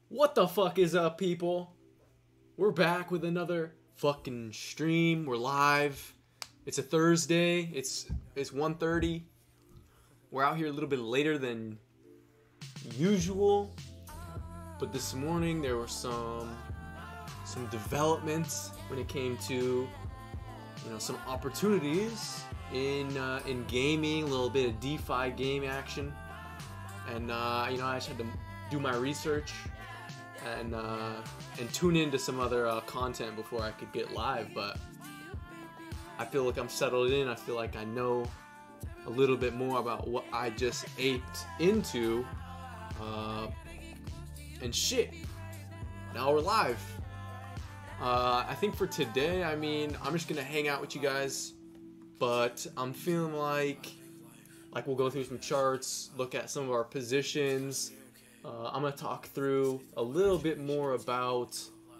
What the fuck is up, people? We're back with another fucking stream. We're live. It's a Thursday. It's 1:30. We're out here a little bit later than usual, but this morning there were some developments when it came to some opportunities in gaming, a little bit of DeFi game action, and I just had to do my research and tune into some other content before I could get live. But I feel like I'm settled in. I feel like I know a little bit more about what I just aped into, and shit. Now we're live. I think for today, I'm just gonna hang out with you guys, but I'm feeling like we'll go through some charts, look at some of our positions. I'm gonna talk through a little bit more about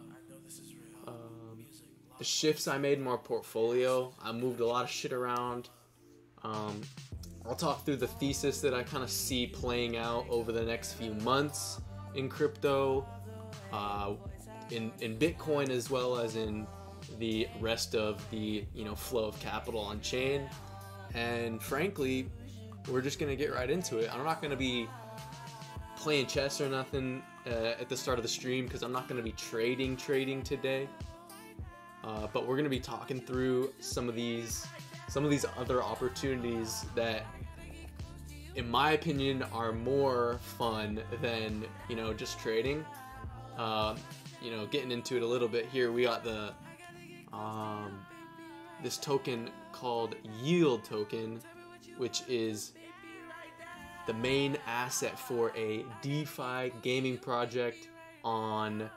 the shifts I made in my portfolio. I moved a lot of shit around. I'll talk through the thesis that I kind of see playing out over the next few months in crypto, in Bitcoin, as well as in the rest of the flow of capital on chain. And frankly, we're just gonna get right into it. I'm not gonna be playing chess or nothing at the start of the stream, because I'm not going to be trading today, but we're going to be talking through some of these other opportunities that, in my opinion, are more fun than just trading. Getting into it a little bit here, we got the this token called Yield token, which is the main asset for a DeFi gaming project on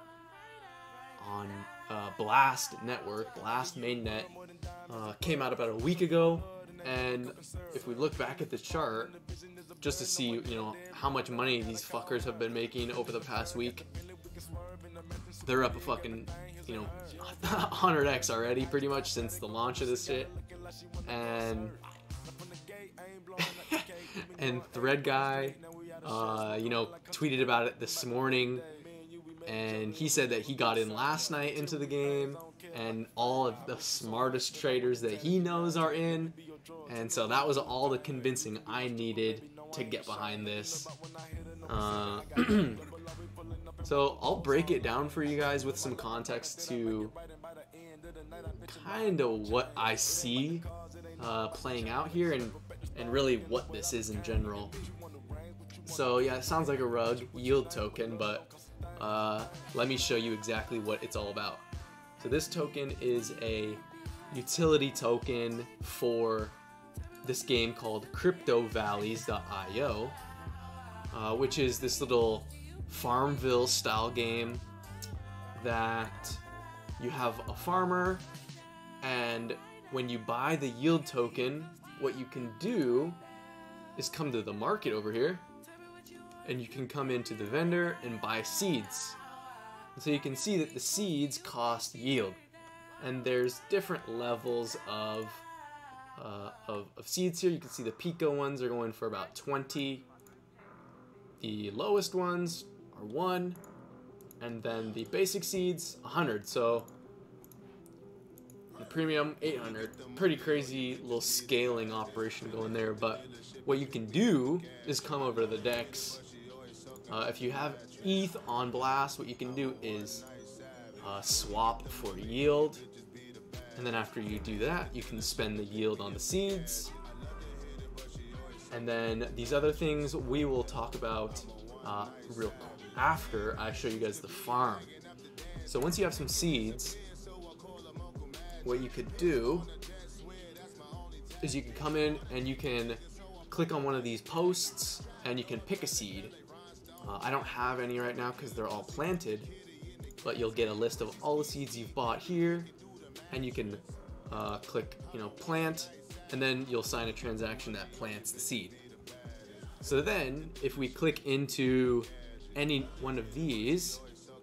Blast network, Blast mainnet. Came out about a week ago, and if we look back at the chart just to see how much money these fuckers have been making over the past week, they're up a fucking 100x already, pretty much, since the launch of this shit. And Thread Guy, tweeted about it this morning, and he said that he got in last night into the game, and all of the smartest traders that he knows are in, and so that was all the convincing I needed to get behind this. So I'll break it down for you guys with some context to kind of what I see playing out here, and really what this is in general. So yeah, it sounds like a rug, Yield token, but let me show you exactly what it's all about. So this token is a utility token for this game called CryptoValleys.io, which is this little Farmville style game that you have a farmer, and when you buy the Yield token, what you can do is come to the market over here, and you can come into the vendor and buy seeds. And so you can see that the seeds cost yield, and there's different levels of seeds here. You can see the Pico ones are going for about 20, the lowest ones are 1, and then the basic seeds 100. So the premium 800. Pretty crazy little scaling operation going there. But what you can do is come over to the DEX. If you have ETH on Blast, what you can do is swap for yield, and then after you do that, you can spend the yield on the seeds. And then these other things we will talk about real quick after I show you guys the farm. So once you have some seeds, what you could do is you can come in and you can click on one of these posts and you can pick a seed. I don't have any right now because they're all planted, but you'll get a list of all the seeds you've bought here, and you can click plant, and then you'll sign a transaction that plants the seed. So then if we click into any one of these,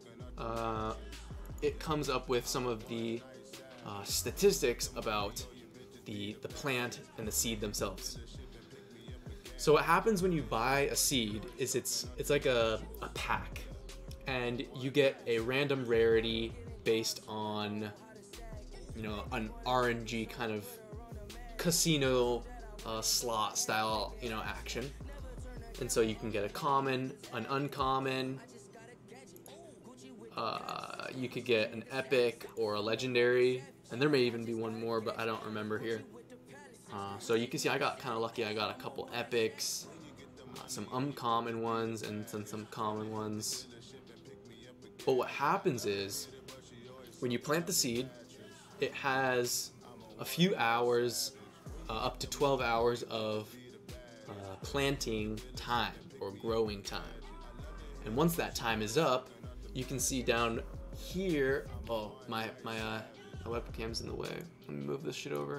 it comes up with some of the statistics about the plant and the seed themselves. So what happens when you buy a seed is it's like a pack, and you get a random rarity based on, you know, an RNG kind of casino slot style, you know, action. And so you can get a common, an uncommon, you could get an epic or a legendary, and there may even be one more, but I don't remember here. So you can see I got kind of lucky. I got a couple epics, some uncommon ones, and some common ones. But what happens is, when you plant the seed, it has a few hours, up to 12 hours of planting time or growing time. And once that time is up, you can see down here, oh, my webcam's in the way. Let me move this shit over.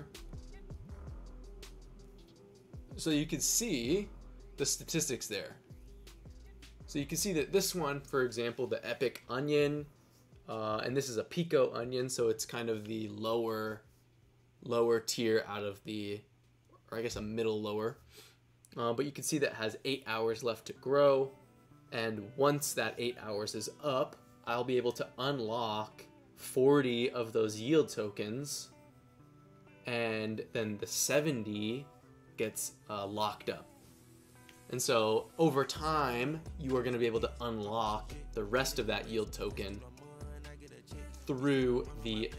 So you can see the statistics there. So you can see that this one, for example, the epic onion, and this is a pico onion, so it's kind of the lower tier out of the, or I guess a middle lower. But you can see that it has 8 hours left to grow, and once that 8 hours is up, I'll be able to unlock 40 of those yield tokens, and then the 70 gets locked up. And so over time, you are going to be able to unlock the rest of that yield token through the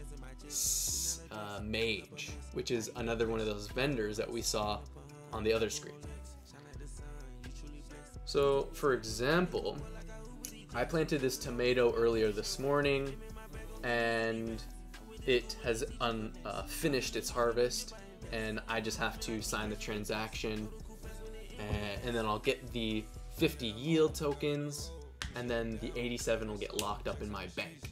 mage, which is another one of those vendors that we saw on the other screen. So for example, I planted this tomato earlier this morning, and it has finished its harvest, and I just have to sign the transaction, and then I'll get the 50 yield tokens, and then the 87 will get locked up in my bank.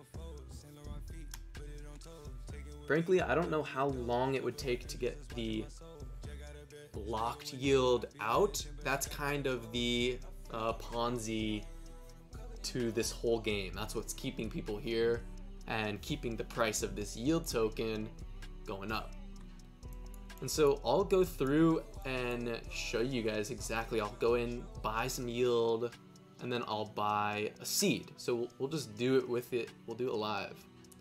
Frankly, I don't know how long it would take to get the locked yield out. That's kind of the Ponzi to this whole game. That's what's keeping people here and keeping the price of this yield token going up. And so I'll go through and show you guys exactly. I'll go in, buy some yield, and then I'll buy a seed. So we'll just do it with it. We'll do it live.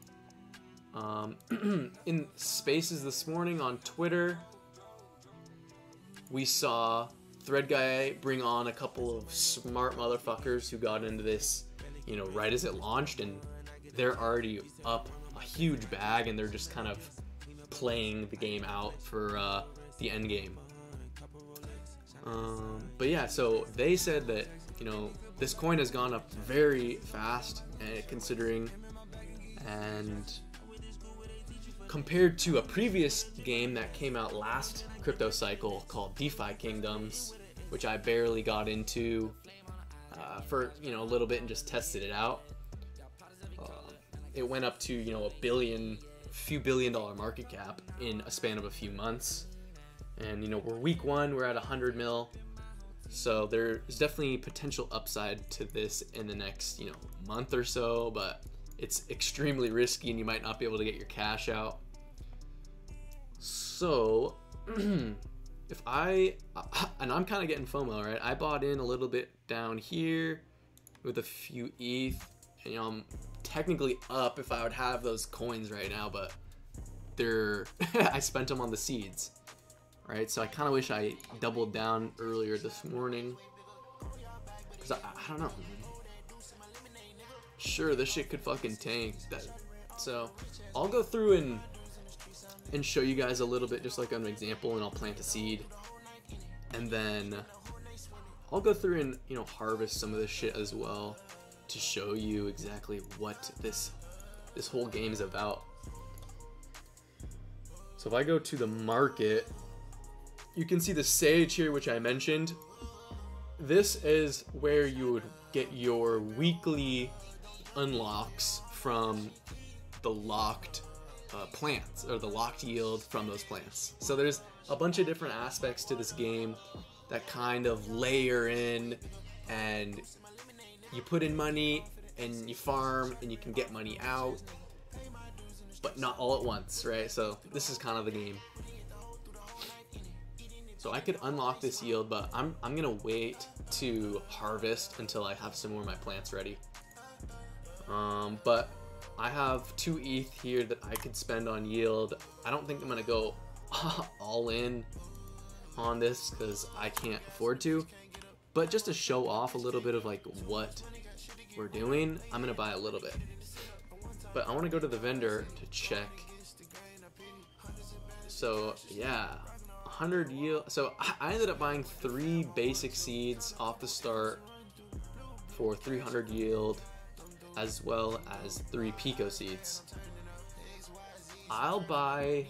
In spaces this morning on Twitter, we saw Thread Guy bring on a couple of smart motherfuckers who got into this, you know, right as it launched, and they're already up a huge bag, and they're just kind of playing the game out for the end game. But yeah, so they said that, you know, this coin has gone up very fast, considering, and compared to a previous game that came out last crypto cycle called DeFi Kingdoms, which I barely got into for, you know, a little bit and just tested it out. It went up to, you know, a few billion dollar market cap in a span of a few months. And, you know, we're week one, we're at 100 mil. So there's definitely potential upside to this in the next, you know, month or so, but it's extremely risky and you might not be able to get your cash out. So if and I'm kind of getting FOMO, right? I bought in a little bit down here with a few ETH, and, you know, I'm technically up if I would have those coins right now, but they're I spent them on the seeds, right? So I kind of wish I doubled down earlier this morning, because I don't know. Sure, this shit could fucking tank that. So I'll go through and show you guys a little bit, just like an example, and I'll plant a seed, and then I'll go through and, you know, harvest some of this shit as well to show you exactly what this whole game is about. So if I go to the market, you can see the sage here, which I mentioned. This is where you would get your weekly unlocks from the locked plants, or the locked yield from those plants. So there's a bunch of different aspects to this game that kind of layer in, and you put in money and you farm and you can get money out, but not all at once, right? So this is kind of the game. So I could unlock this yield, but I'm gonna wait to harvest until I have some more of my plants ready. But I have 2 ETH here that I could spend on yield. I don't think I'm gonna go all in on this because I can't afford to. But just to show off a little bit of like what we're doing, I'm gonna buy a little bit. But I want to go to the vendor to check. So yeah, 100 yield. So I ended up buying 3 basic seeds off the start for 300 yield, as well as 3 pico seeds. I'll buy.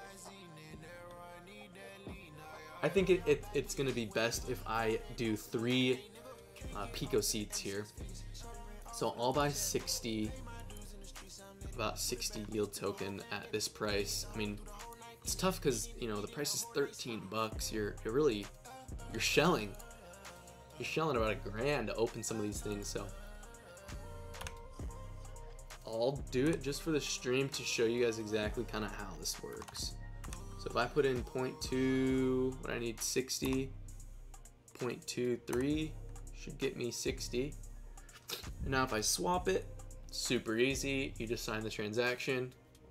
I think it's gonna be best if I do 3 pico seeds here. So I'll buy 60, about 60 yield token at this price. I mean, it's tough because, you know, the price is 13 bucks. You're shelling about $1,000 to open some of these things. So I'll do it just for the stream to show you guys exactly kind of how this works. So if I put in 0.2, what I need 60, 0.23 should get me 60. And now if I swap it, super easy. You just sign the transaction.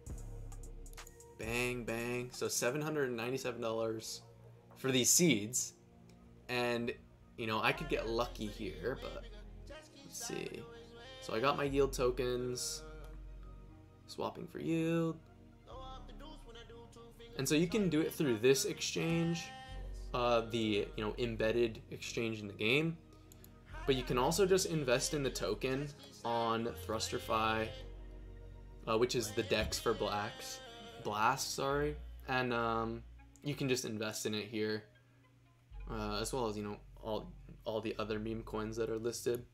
Bang, bang. So $797 for these seeds. And, you know, I could get lucky here, but let's see. So I got my yield tokens. Swapping for yield. And so you can do it through this exchange, the, you know, embedded exchange in the game. But you can also just invest in the token on Thrusterify, which is the DEX for Blast, sorry. And you can just invest in it here, as well as, you know, all the other meme coins that are listed.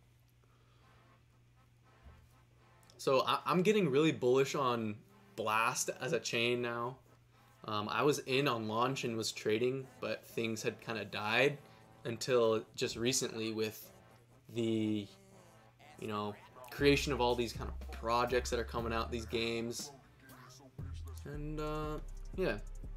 So I'm getting really bullish on Blast as a chain now. I was in on launch and was trading, but things had kind of died until just recently with the, you know, creation of all these kind of projects that are coming out, these games. And yeah.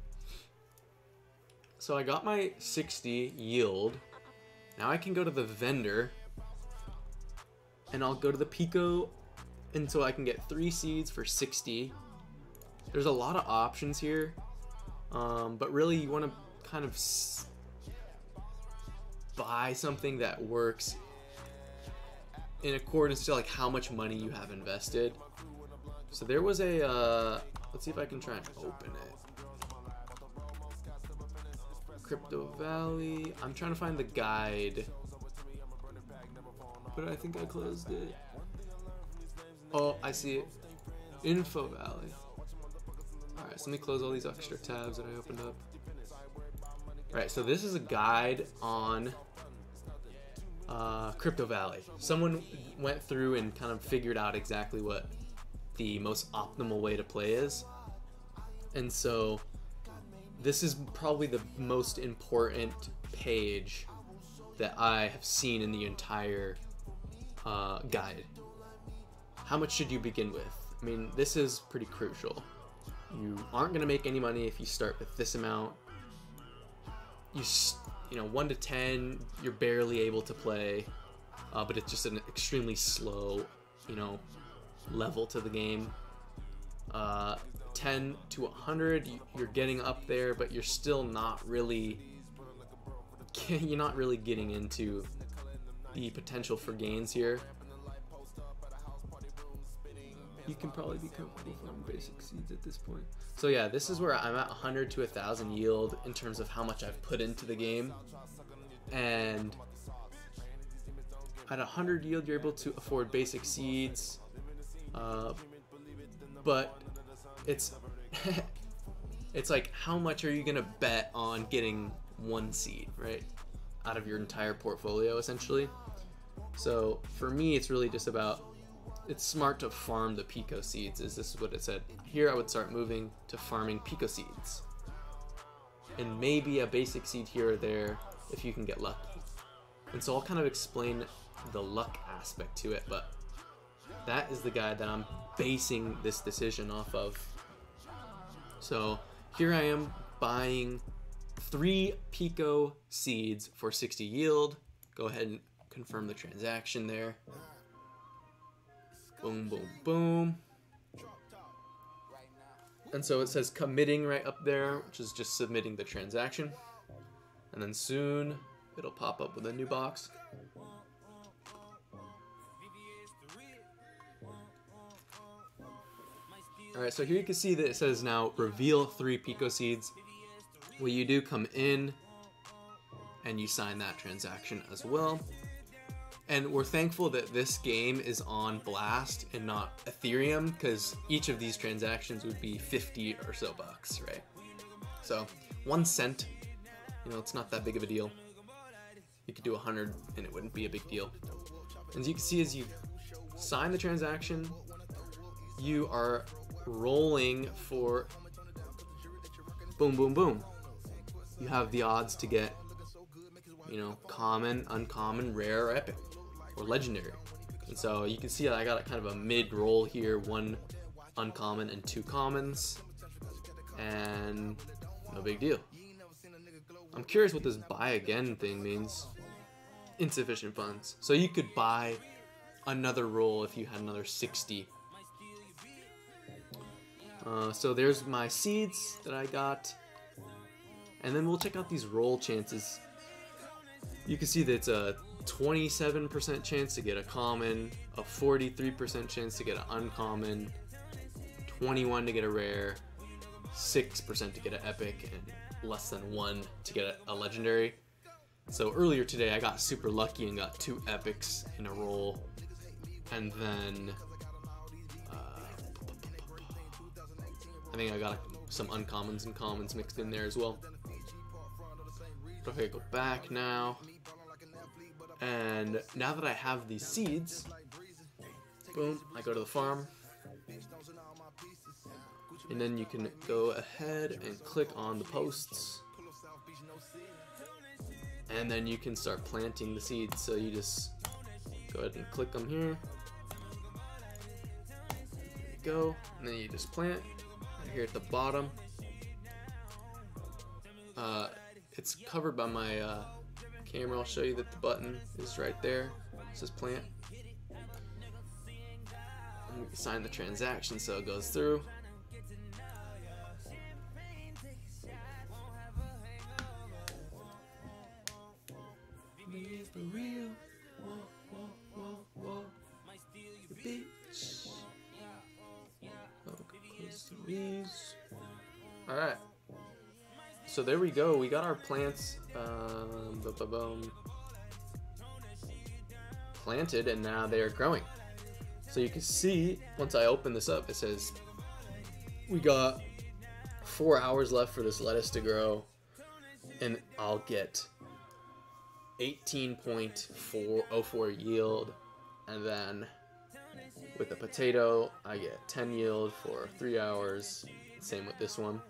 So I got my 60 yield. Now I can go to the vendor and I'll go to the Pico, and so I can get 3 seeds for 60. There's a lot of options here, but really you want to kind of buy something that works in accordance to like how much money you have invested. So there was a let's see if I can try and open it. Crypto Valley. I'm trying to find the guide, but I think I closed it. Oh, I see it. Info Valley. Alright, so let me close all these extra tabs that I opened up. Alright, so this is a guide on Crypto Valley. Someone went through and kind of figured out exactly what the most optimal way to play is. And so this is probably the most important page that I have seen in the entire guide. How much should you begin with? I mean, this is pretty crucial. You aren't going to make any money if you start with this amount. You know, 1 to 10, you're barely able to play, but it's just an extremely slow, you know, level to the game. 10 to 100, you're getting up there, but you're still not really, you're not really getting into the potential for gains here. You can probably be comfortable farming basic seeds at this point. So yeah, this is where I'm at 100 to 1,000 yield in terms of how much I've put into the game. And at 100 yield, you're able to afford basic seeds. But it's it's like, how much are you gonna bet on getting 1 seed, right, out of your entire portfolio essentially? So for me, it's really just about, it's smart to farm the pico seeds. This is what it said here. I would start moving to farming pico seeds and maybe a basic seed here or there if you can get lucky. And so I'll kind of explain the luck aspect to it, but that is the guide that I'm basing this decision off of. So here I am buying 3 Pico seeds for 60 yield. Go ahead and confirm the transaction there. Boom, boom, boom. And so it says committing right up there, which is just submitting the transaction. And then soon it'll pop up with a new box. Alright, so here you can see that it says now reveal 3 Pico seeds. Well, you do come in and you sign that transaction as well. And we're thankful that this game is on Blast and not Ethereum, because each of these transactions would be 50 or so bucks, right? So 1 cent, you know, it's not that big of a deal. You could do 100 and it wouldn't be a big deal. As you can see, as you sign the transaction, you are rolling for boom, boom, boom. You have the odds to get, you know, common, uncommon, rare, or epic, or legendary. And so you can see I got kind of a mid roll here, 1 uncommon and 2 commons, and no big deal. I'm curious what this buy again thing means. Insufficient funds. So you could buy another roll if you had another 60. So there's my seeds that I got. And then we'll check out these roll chances. You can see that it's a 27% chance to get a common, a 43% chance to get an uncommon, 21 to get a rare, 6% to get an epic, and less than 1 to get a legendary. So earlier today I got super lucky and got 2 epics in a roll, and then I think I got some uncommons and commons mixed in there as well. Okay, go back now. And now that I have these seeds, boom, I go to the farm. And then you can go ahead and click on the posts. And then you can start planting the seeds. So you just go ahead and click them here. There you go. And then you just plant. Here at the bottom, it's covered by my camera. I'll show you that the button is right there. It says plant. And we can sign the transaction so it goes through. For real. Whoa, whoa, whoa, whoa. Bitch. Alright, so there we go. We got our plants planted, and now they are growing. So you can see, once I open this up, it says we got 4 hours left for this lettuce to grow, and I'll get 18.404 yield, and then with the potato, I get 10 yield for 3 hours. Same with this one.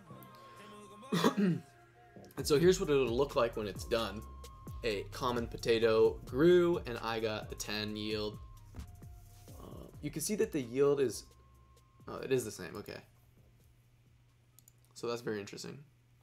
And so here's what it'll look like when it's done. A common potato grew, and I got the 10 yield. You can see that the yield is, it is the same, okay. So that's very interesting.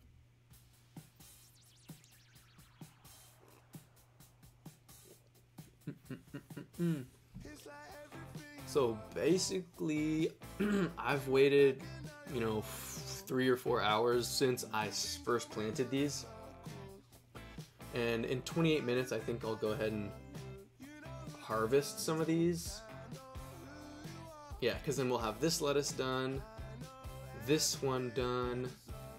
So basically, I've waited, you know, 3 or 4 hours since I first planted these. And in 28 minutes, I think I'll go ahead and harvest some of these. Yeah, because then we'll have this lettuce done, this one done,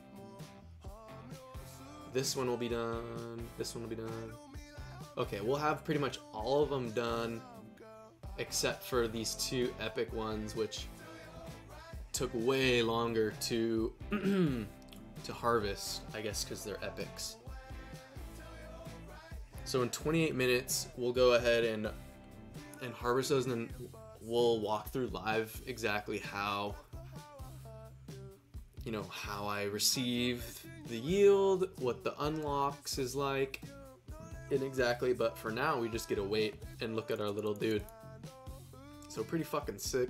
this one will be done, this one will be done. Okay, we'll have pretty much all of them done, except for these 2 epic ones, which took way longer to to harvest, I guess, because they're epics. So in 28 minutes, we'll go ahead and harvest those, and then we'll walk through live exactly how, you know, how I receive the yield, what the unlocks is like, and exactly. But for now, we just get to wait and look at our little dude. So pretty fucking sick.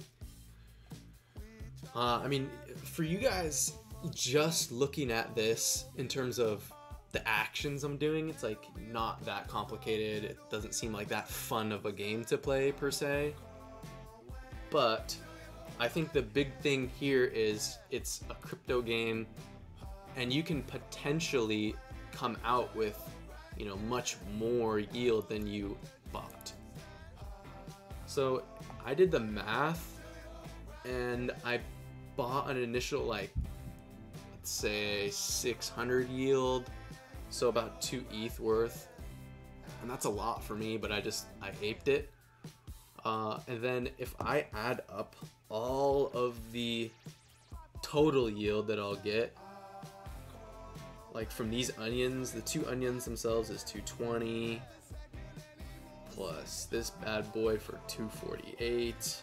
I mean, for you guys, just looking at this in terms of the actions I'm doing, it's like not that complicated. It doesn't seem like that fun of a game to play per se. But I think the big thing here is it's a crypto game, and you can potentially come out with, you know, much more yield than you bought. So I did the math, and I bought an initial, like, let's say 600 yield, so about 2 ETH worth, and that's a lot for me, but I aped it. And then if I add up all of the total yield that I'll get, like from these onions, the 2 onions themselves is 220, plus this bad boy for 248,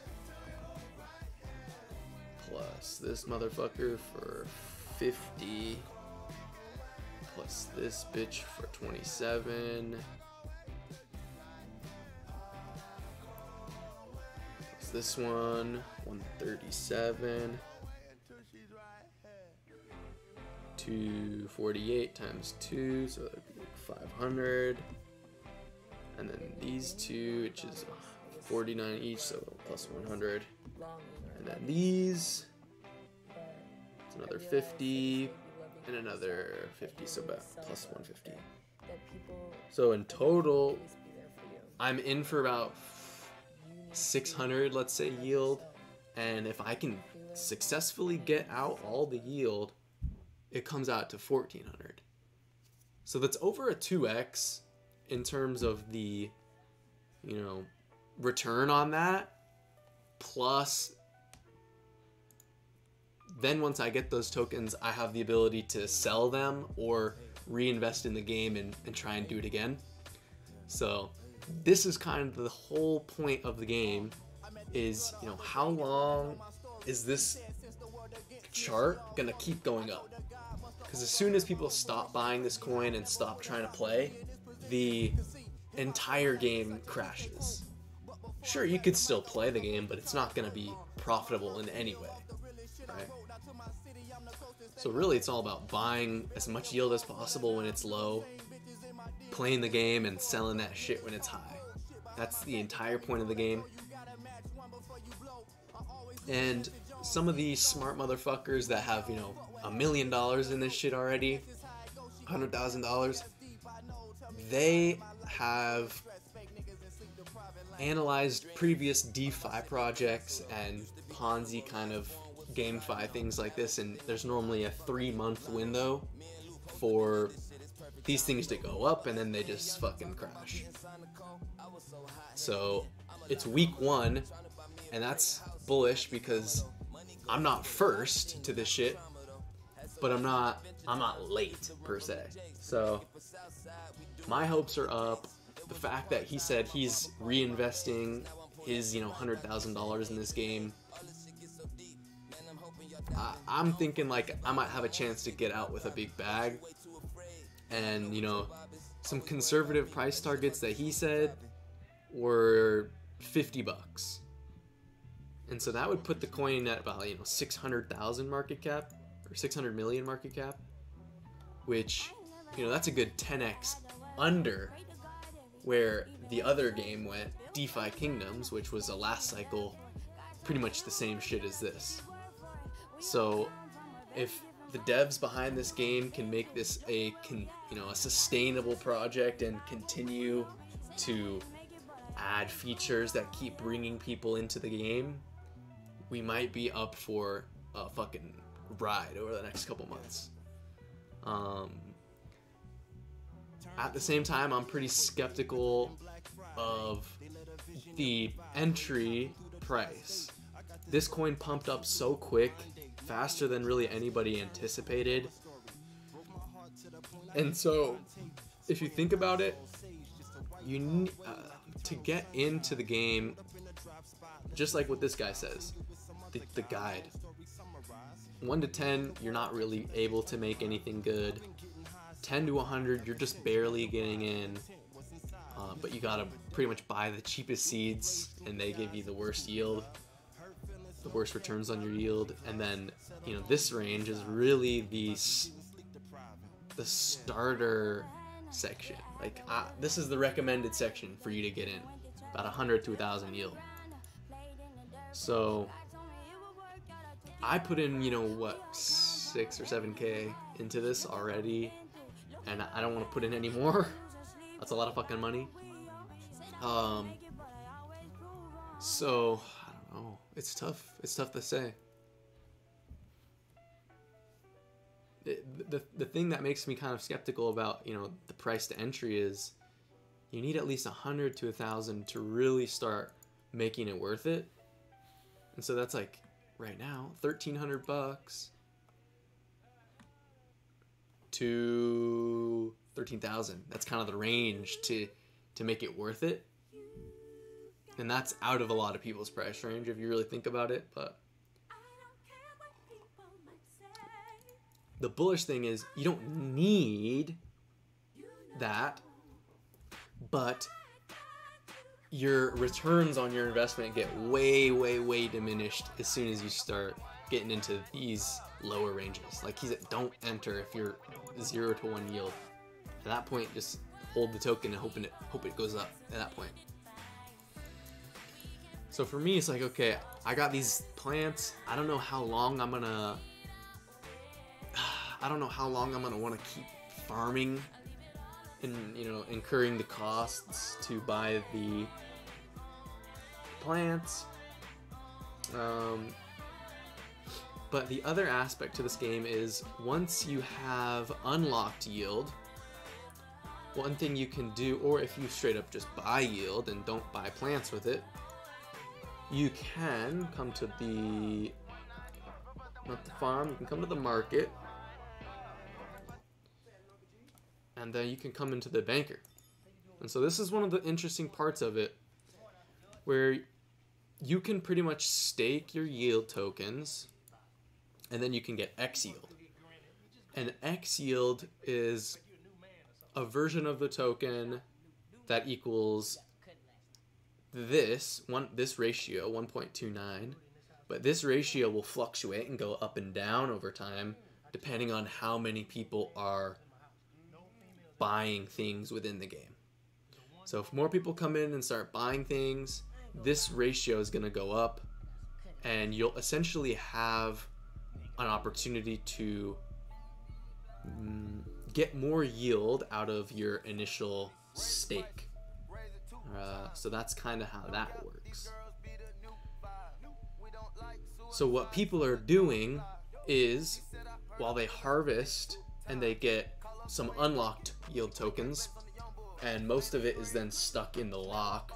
plus this motherfucker for 50, plus this bitch for 27, plus this one 137, 248 times 2, so that'd be like 500, and then these 2, which is 49 each, so plus 100, and then these, it's another 50, and another 50, so about plus 150. So in total, I'm in for about 600, let's say, yield, and if I can successfully get out all the yield, it comes out to 1400. So that's over a 2x in terms of the, you know, return on that. Plus, then once I get those tokens, I have the ability to sell them or reinvest in the game and try and do it again. So this is kind of the whole point of the game, is, you know, how long is this chart gonna keep going up? Because as soon as people stop buying this coin and stop trying to play, the entire game crashes. Sure, you could still play the game, but it's not going to be profitable in any way, right? So really, it's all about buying as much yield as possible when it's low, playing the game, and selling that shit when it's high. That's the entire point of the game. And some of these smart motherfuckers that have, you know, $1 million in this shit already, $100,000, they have analyzed previous DeFi projects and Ponzi kind of GameFi things like this, and there's normally a 3-month window for these things to go up, and then they just fucking crash. So it's week 1, and that's bullish because I'm not first to this shit, but I'm not late per se. So my hopes are up. The fact that he said he's reinvesting his, you know, $100,000 in this game, I'm thinking like I might have a chance to get out with a big bag. And, you know, some conservative price targets that he said were $50. And so that would put the coin at about, you know, 600,000 market cap, or 600 million market cap, which, you know, that's a good 10x under where the other game went, DeFi Kingdoms, which was a last cycle, pretty much the same shit as this. So if the devs behind this game can make this a sustainable project and continue to add features that keep bringing people into the game, we might be up for a fucking ride over the next couple months. At the same time, I'm pretty skeptical of the entry price. This coin pumped up so quick, faster than really anybody anticipated. And so, if you think about it, you need, to get into the game, just like what this guy says, the guide. 1 to 10, you're not really able to make anything good. 10 to 100, you're just barely getting in, but you gotta pretty much buy the cheapest seeds, and they give you the worst yield, the worst returns on your yield. And then, you know, this range is really the starter section. Like this is the recommended section for you to get in, about 100 to 1,000 yield. So I put in, you know, what, 6 or 7K into this already, and I don't want to put in any more. That's a lot of fucking money. So I don't know. It's tough. It's tough to say. The thing that makes me kind of skeptical about, you know, the price to entry is you need at least 100 to 1,000 to really start making it worth it. And so that's like right now, $1,300 to 13,000. That's kind of the range to make it worth it. And that's out of a lot of people's price range if you really think about it, but the bullish thing is you don't need that, but your returns on your investment get way, way, way diminished as soon as you start getting into these lower ranges. Like he said, don't enter if you're 0 to 1 yield. At that point, just hold the token and hope it goes up at that point. So for me, it's like, okay, I got these plants. I don't know how long I'm gonna want to keep farming and, you know, incurring the costs to buy the plants. But the other aspect to this game is once you have unlocked yield, one thing you can do, or if you straight up just buy yield and don't buy plants with it, you can come to the, not the farm, you can come to the market, and then you can come into the banker. And so this is one of the interesting parts of it, where you can pretty much stake your yield tokens, and then you can get X yield. And X yield is a version of the token that equals this ratio, 1.29, but this ratio will fluctuate and go up and down over time depending on how many people are buying things within the game. So if more people come in and start buying things, this ratio is going to go up, and you'll essentially have an opportunity to get more yield out of your initial stake. So that's kind of how that works. So what people are doing is, while they harvest and they get some unlocked yield tokens, and most of it is then stuck in the lock,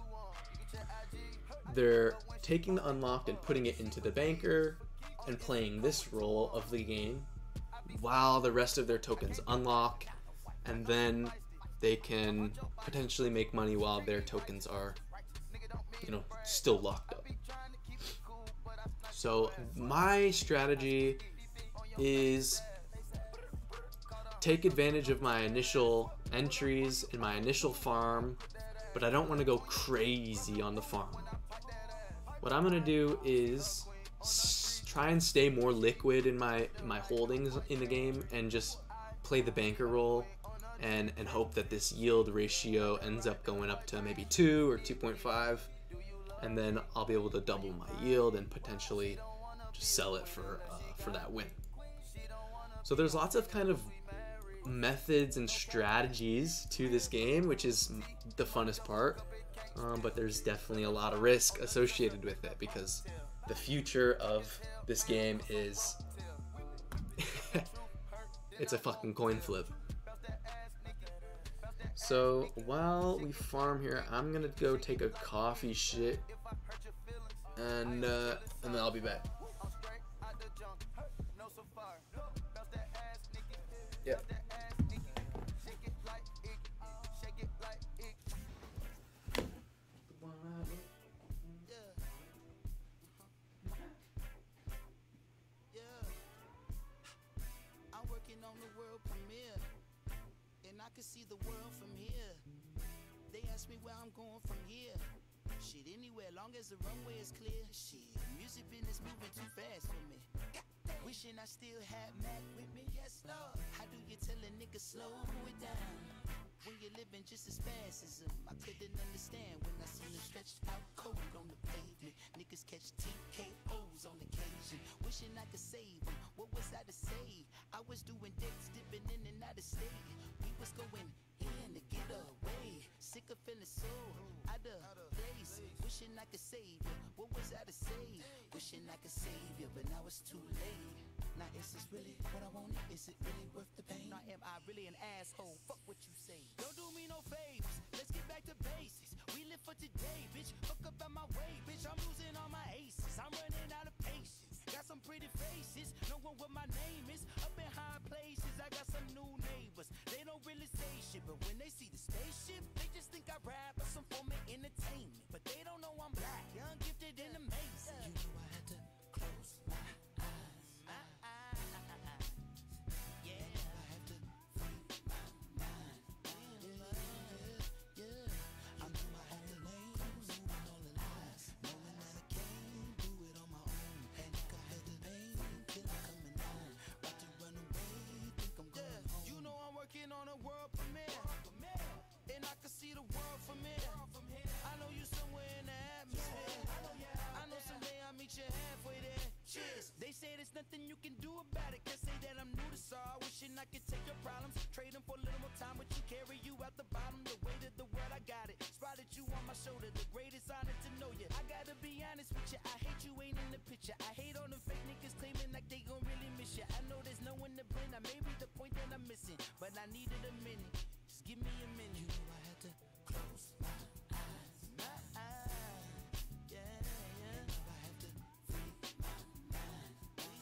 they're taking the unlocked and putting it into the banker and playing this role of the game while the rest of their tokens unlock, and then they can potentially make money while their tokens are, you know, still locked up. So my strategy is take advantage of my initial entries in my initial farm, but I don't want to go crazy on the farm. What I'm going to do is try and stay more liquid in my holdings in the game and just play the banker role and hope that this yield ratio ends up going up to maybe 2 or 2.5, and then I'll be able to double my yield and potentially just sell it for that win. So there's lots of kind of methods and strategies to this game, which is the funnest part, but there's definitely a lot of risk associated with it because the future of this game is it's a fucking coin flip. So while we farm here, I'm gonna go take a coffee shit, and then I'll be back. Yeah. I'm working on the world premiere, and I can see the world from here. They ask me where I'm going from here. Shit, anywhere, long as the runway is clear. Shit, music business moving too fast for me. Wishing I still had Mac with me, yes Lord. How do you tell a nigga slow it down? When you're living just as fast as him, I couldn't understand when I seen him stretched out cold on the pavement. Niggas catch TKOs on occasion. Wishing I could save them. What was I to say? I was doing dates, dipping in and out of state. We was going in to get away. Sick of feeling so out of place. Wishing I could save you. What was I to say? Wishing I could save you, but now it's too late. Now is this really what I wanted? Is it really worth the pain? Now am I really an asshole? Fuck what you say. Don't do me no favors. Let's get back to basics. We live for today, bitch. Fuck up out my way, bitch. I'm losing all my aces. I'm running out of patience. Got some pretty faces. Know what my name is. Up in high places. I got some new neighbors. They don't really say shit, but when they see the spaceship, they just think I rap or some form of entertainment. But they don't know I'm black, young, gifted, and amazing. You know I had to close my eyes. On a world premiere, and I can see the world from here. I know you somewhere in the atmosphere. I know someday I'll meet you halfway there. Cheers. They say there's nothing you can do about it. Can't say that I'm new to sorrow. Wishing I could take your problems, trade them for a little more time. But you carry you out the bottom. The weight of the world, I got it. Spotted you on my shoulder. The greatest honor to know you. I gotta be honest with you. I hate you ain't in the picture. I hate on the fake niggas claiming like they gon' really miss you. I know there's no one to blame. I may be the point that I'm missing, but I needed a minute. Just give me a minute. You know I had to close my eyes. My eyes. Yeah, yeah. You know I had to free my mind.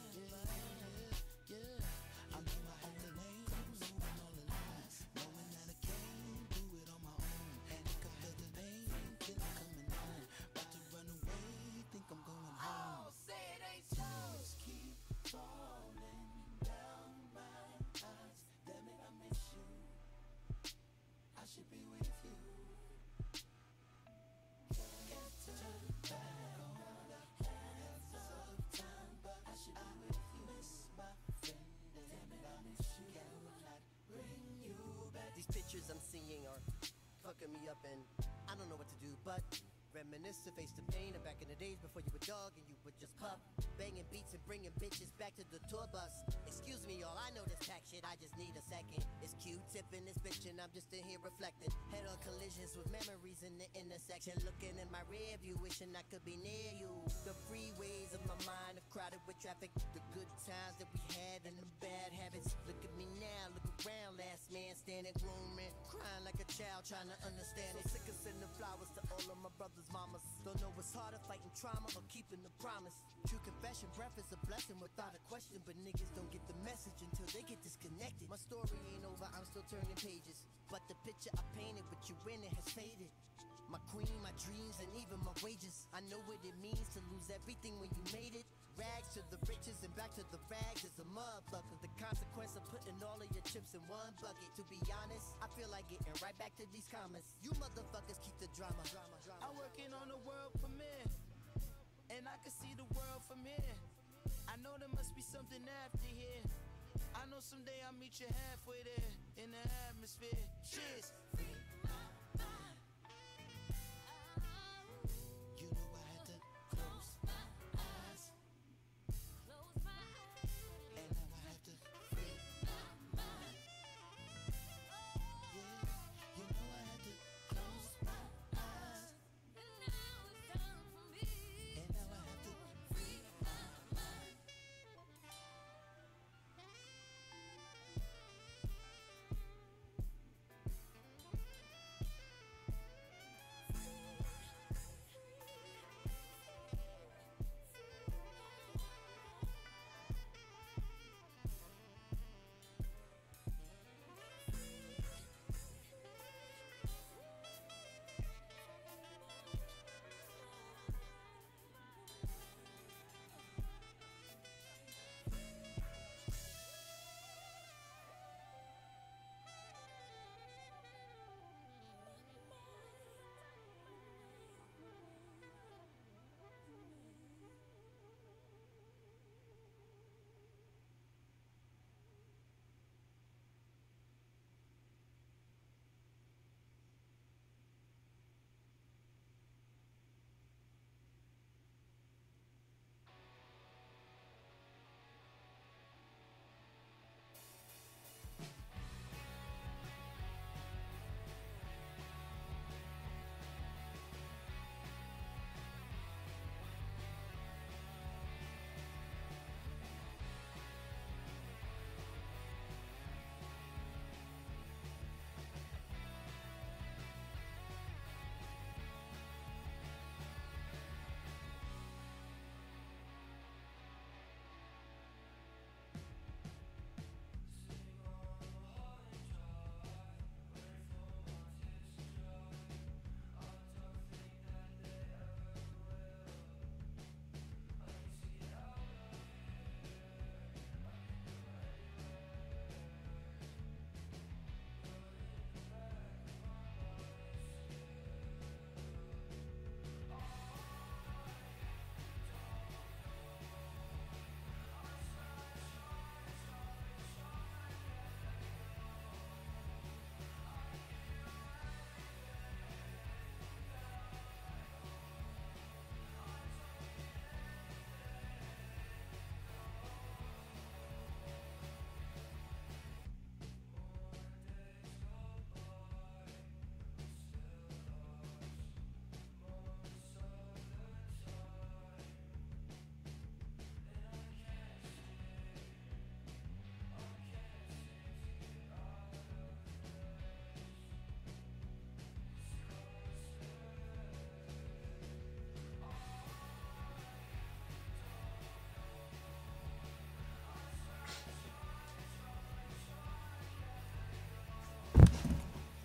Yeah. I know my only name, losing all the lies. Knowing that I can't do it on my own. And I can feel the pain till I'm coming on. About to run away, think I'm going home. Oh, say it ain't so. Just keep falling down my eyes. Damn it, I miss you. I should be with you. Can't turn back on the hands of time, but I should be with you. Miss my friend, damn it, I miss you. Cannot bring you back. These pictures I'm seeing are fucking me up, and I don't know what to do but reminisce to face the pain of back in the days before you were dog and you would just pup, banging beats and bringing bitches back to the tour bus. Excuse me, y'all, I know this pack shit, I just need a second. It's Q-tip in this bitch and I'm just in here reflecting. Head on collisions with memories in the intersection. Looking in my rear view, wishing I could be near you. The freeways of my mind are crowded with traffic. The good times that we had and the bad habits. Look at me now, look around, last man standing, grooming, crying like a child trying to understand it. Sick of sending flowers to all of my brothers, mamas. Don't know what's harder, fighting trauma or keeping the promise. True confession, breath is a blessing without a question. But niggas don't get the message until they get disconnected. My story ain't over, I'm still turning pages. But the picture I painted with you in it has faded. My queen, my dreams, and even my wages. I know what it means to lose everything when you made it. Rags to the riches and back to the rags is a motherfucker. The consequence of putting all of your chips in one bucket. To be honest, I feel like getting right back to these comments. You motherfuckers keep the drama. I'm working on the world premiere, and I can see the world from here. I know there must be something after here. I know someday I'll meet you halfway there in the atmosphere. Cheers. You know I had to close my eyes, and now I have to free my mind. Yeah, you know I had to close my eyes, and now it's time for me. And now I have to free my mind.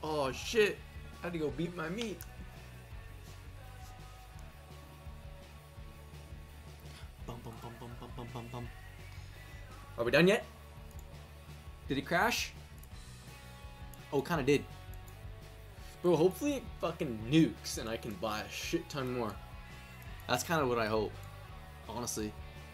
Oh shit! I had to go beat my meat. Bum, bum, bum, bum, bum, bum, bum, bum. Are we done yet? Did it crash? Oh, it kind of did. Bro, hopefully it fucking nukes and I can buy a shit ton more. That's kind of what I hope, honestly.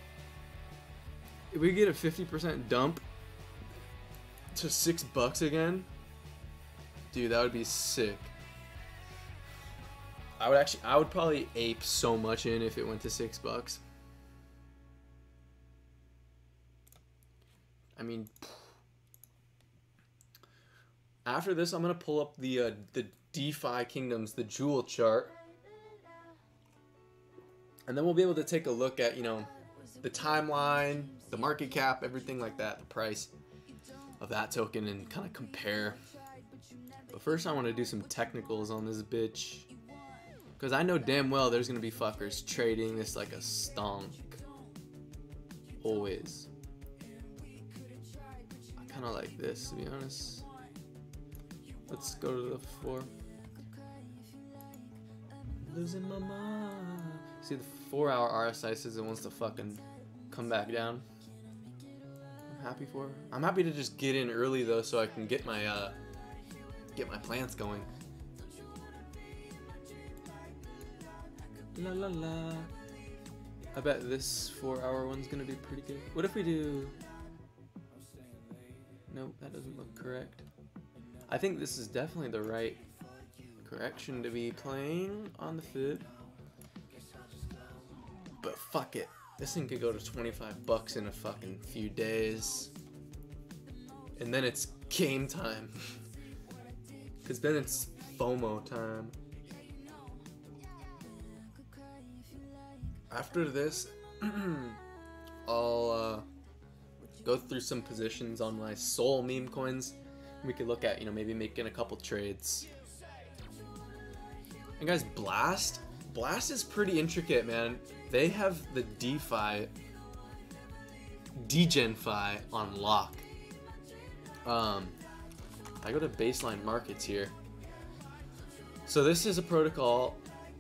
If we get a 50% dump to $6 again, dude, that would be sick. I would probably ape so much in if it went to $6. I mean, after this, I'm gonna pull up the DeFi Kingdoms, the Jewel chart, and then we'll be able to take a look at, you know, the timeline, the market cap, everything like that, the price of that token, and kind of compare. But first, I want to do some technicals on this bitch, because I know damn well there's gonna be fuckers trading this like a stonk. Always. I kind of like this, to be honest. Let's go to the 4. Losing my mind. See, the 4-hour RSI says it wants to fucking come back down. I'm happy for her. I'm happy to just get in early though, so I can get my plants going. La la la. I bet this 4-hour one's gonna be pretty good. What if we do? Nope, that doesn't look correct. I think this is definitely the right correction to be playing on the fib. But fuck it. This thing could go to $25 in a fucking few days. And then it's game time. Cause then it's FOMO time. After this, I'll go through some positions on my Soul meme coins. We could look at, you know, maybe making a couple trades. And guys, Blast is pretty intricate, man. They have the DeFi, DegenFi on lock. I go to baseline markets here. So this is a protocol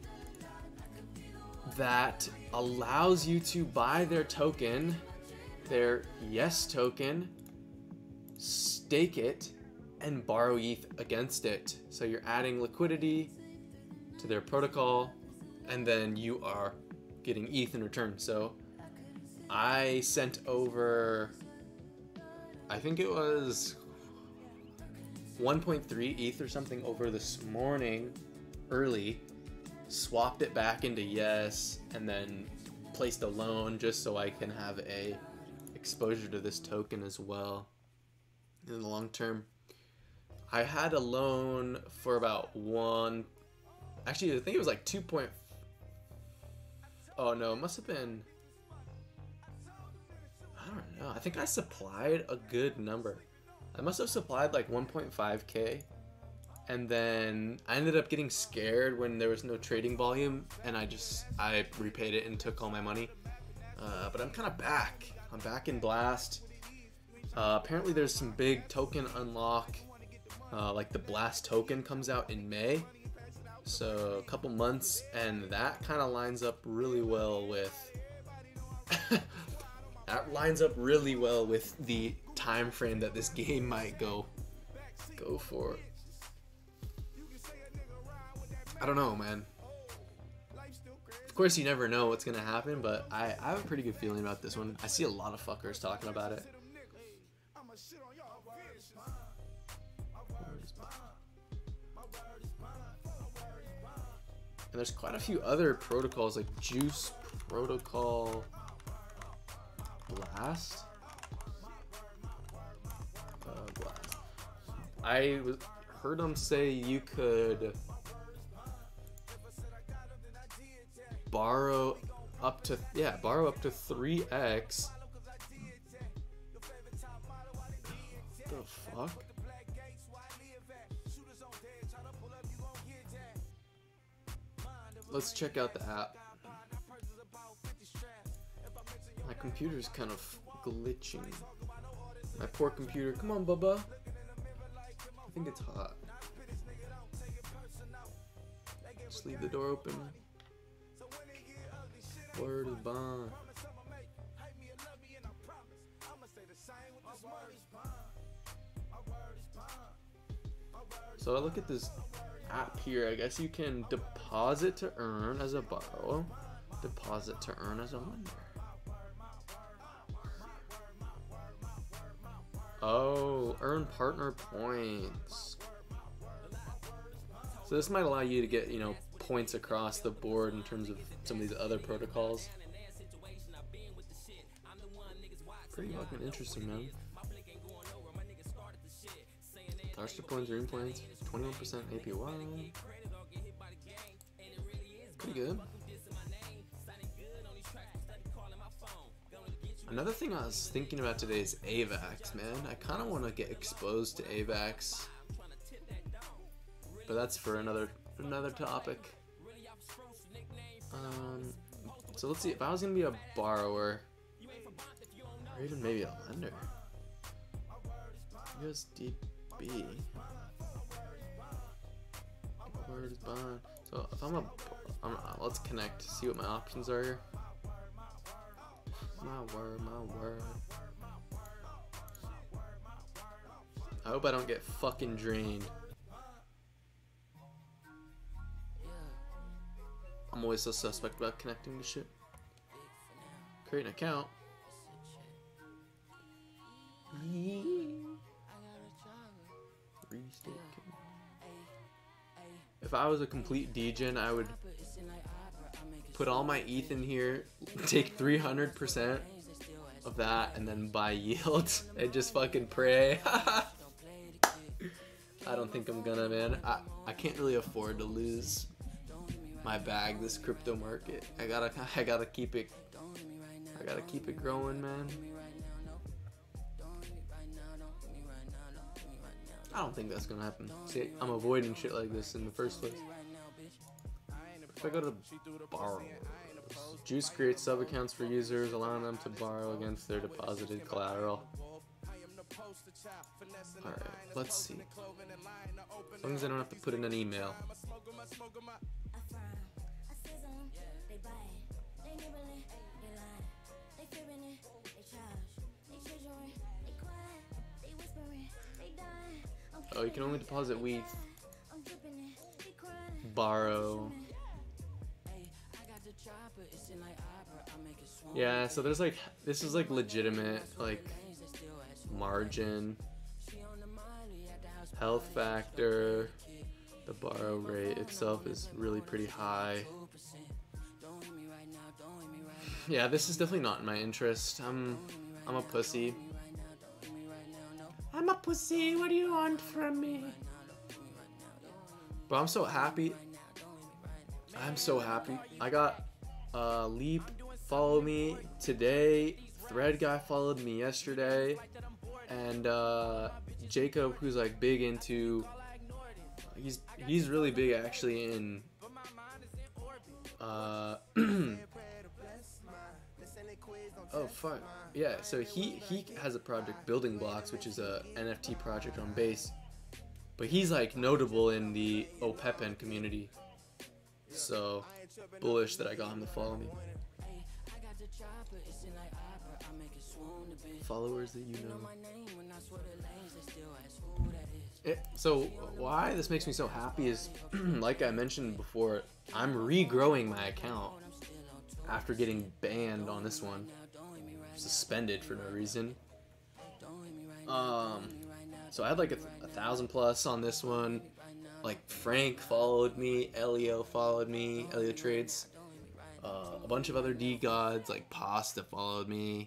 that allows you to buy their token, their Yes token, stake it, and borrow ETH against it. So you're adding liquidity to their protocol, and then you are getting ETH in return. So I sent over, I think it was 1.3 ETH or something over this morning early, swapped it back into Yes, and then placed a loan just so I can have a exposure to this token as well in the long term. I had a loan for about actually I think it was like 2. Oh no, it must have been, I don't know, I think I supplied a good number. I must have supplied like 1.5k, and then I ended up getting scared when there was no trading volume, and I repaid it and took all my money. But I'm kind of back. I'm back in Blast. Apparently there's some big token unlock, like the Blast token comes out in May, so a couple months, and that kind of lines up really well with the time frame that this game might go for. I don't know, man. Of course, you never know what's gonna happen, but I have a pretty good feeling about this one. I see a lot of fuckers talking about it. And there's quite a few other protocols like Juice Protocol, Blast. Blast. I heard them say you could borrow up to 3x. What the fuck? Let's check out the app. My computer's kind of glitching. My poor computer. Come on, Bubba. I think it's hot. Just leave the door open. Word is bond. So I look at this app here. I guess you can deposit to earn as a borrower, deposit to earn as a lender. Oh, earn partner points. So this might allow you to get, you know, points across the board in terms of some of these other protocols. Pretty fucking interesting, man. Starter points, green points, 21% APY. Pretty good. Another thing I was thinking about today is AVAX, man. I kind of want to get exposed to AVAX, but that's for another topic. So let's see. If I was gonna be a borrower, or even maybe a lender, USDB. Where's bond? So if I'm let's connect. See what my options are here. My word. I hope I don't get fucking drained. I'm always so suspect about connecting to shit. Create an account. If I was a complete degen, I would put all my ETH in here, take 300% of that, and then buy yield and just fucking pray. I don't think I'm gonna, man. I can't really afford to lose my bag this crypto market. I gotta keep it. I gotta keep it growing, man. I don't think that's gonna happen. See, I'm avoiding shit like this in the first place. If I go to borrow, Juice creates sub accounts for users, allowing them to borrow against their deposited collateral. Alright, let's see. As long as I don't have to put in an email. Oh, you can only deposit with borrow. Yeah, so there's like, this is like legitimate, like margin, health factor. The borrow rate itself is really pretty high. Yeah, this is definitely not in my interest. I'm a pussy. I'm a pussy, what do you want from me? But I'm so happy. I'm so happy. I got Leap follow me today. Thread guy followed me yesterday. And Jacob, who's like big into, he's really big actually in oh fuck. Yeah, so he has a project, Building Blocks, which is a NFT project on Base. But he's like notable in the OPEPN community. So bullish that I got him to follow me. Followers that you know. So why this makes me so happy is, like I mentioned before, I'm regrowing my account after getting banned on this one. Suspended for no reason. So I had like a 1,000 plus on this one. Like Frank followed me, Elio followed me, Elio Trades. A bunch of other D gods like Pasta followed me.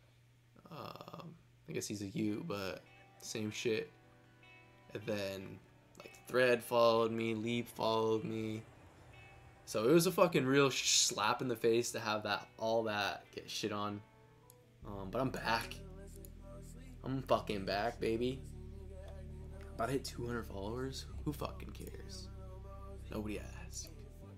I guess he's a U, but same shit. And then like Thread followed me, Leap followed me. So it was a fucking real slap in the face to have all that get shit on. But I'm back. I'm fucking back, baby. About to hit 200 followers. Who fucking cares? Nobody asked.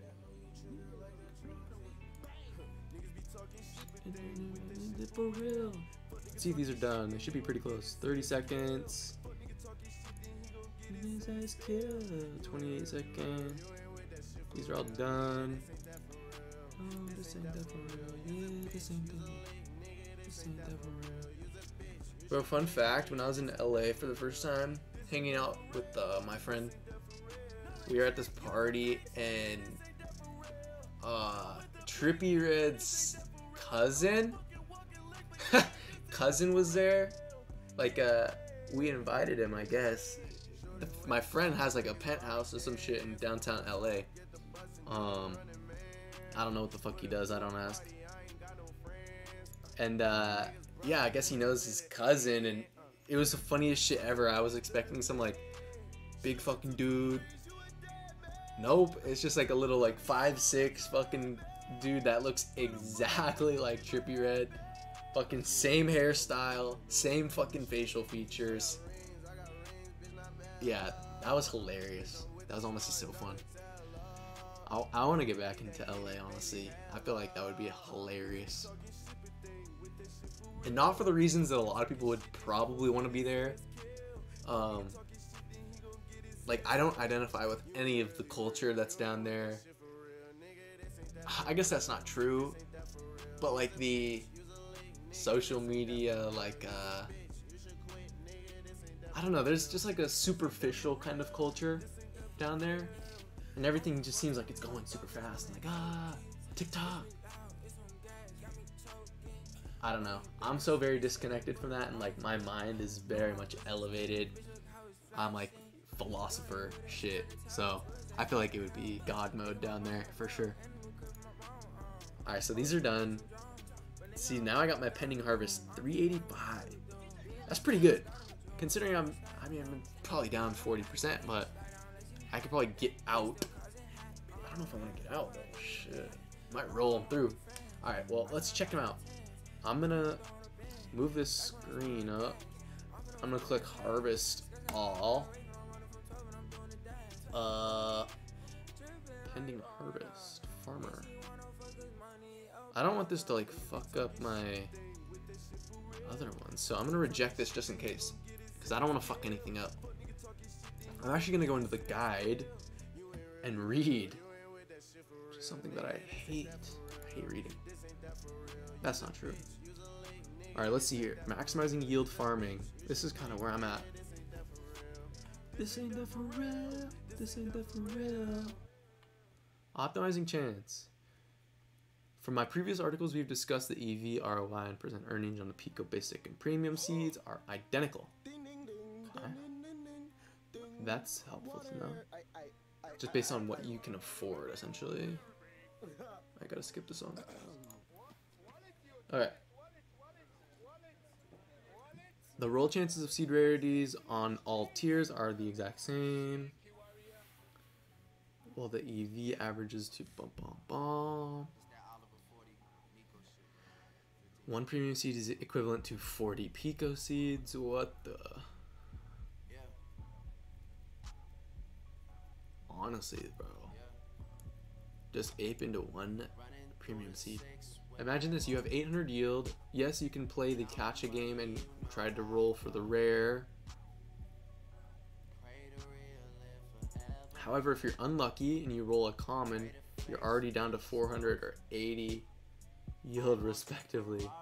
For real. Let's see if these are done. They should be pretty close. 30 seconds. 28 seconds. These are all done. Oh, this ain't that for real. Yeah, this ain't that for real. Bro, fun fact, when I was in LA for the first time, hanging out with my friend, we were at this party and Trippie Red's cousin was there. Like, we invited him, I guess. My friend has like a penthouse or some shit in downtown LA. I don't know what the fuck he does, I don't ask. And yeah, I guess he knows his cousin, and it was the funniest shit ever. I was expecting some like big fucking dude. Nope, it's just like a little like 5'6" fucking dude that looks exactly like Trippie Redd. Fucking same hairstyle, same fucking facial features. Yeah, that was hilarious. That was honestly so fun. I want to get back into LA, honestly. I feel like that would be hilarious. And not for the reasons that a lot of people would probably want to be there. Like, I don't identify with any of the culture that's down there. I guess that's not true. But like the social media, like, I don't know, there's just like a superficial kind of culture down there. And everything just seems like it's going super fast. Like, TikTok. I don't know. I'm so very disconnected from that, and like my mind is very much elevated. I'm like philosopher shit. So I feel like it would be God mode down there for sure. Alright, so these are done. See, now I got my pending harvest 385. That's pretty good. Considering I'm probably down 40%, but I could probably get out. I don't know if I want to get out though. Shit. Might roll them through. Alright, well, let's check them out. I'm gonna move this screen up. I'm gonna click harvest all. Pending harvest. Farmer. I don't want this to like fuck up my other ones, so I'm gonna reject this just in case, because I don't want to fuck anything up. I'm actually gonna go into the guide and read, which is something that I hate. I hate reading. That's not true. Alright, let's see here. Maximizing yield farming. This is kind of where I'm at. This ain't that for real. This ain't that for real. Optimizing chance. From my previous articles, we've discussed the EV, ROI, and percent earnings on the Pico Basic and Premium seeds are identical. Okay. That's helpful to know. Just based on what you can afford, essentially. I gotta skip this song. Alright. The roll chances of seed rarities on all tiers are the exact same. Well, the EV averages to bum bum bum. One premium seed is equivalent to 40 Pico seeds. What the? Honestly, bro. Just ape into one premium seed. Imagine this, you have 800 yield. Yes, you can play the catch a game and try to roll for the rare. However, if you're unlucky and you roll a common, you're already down to 400 or 80 yield respectively.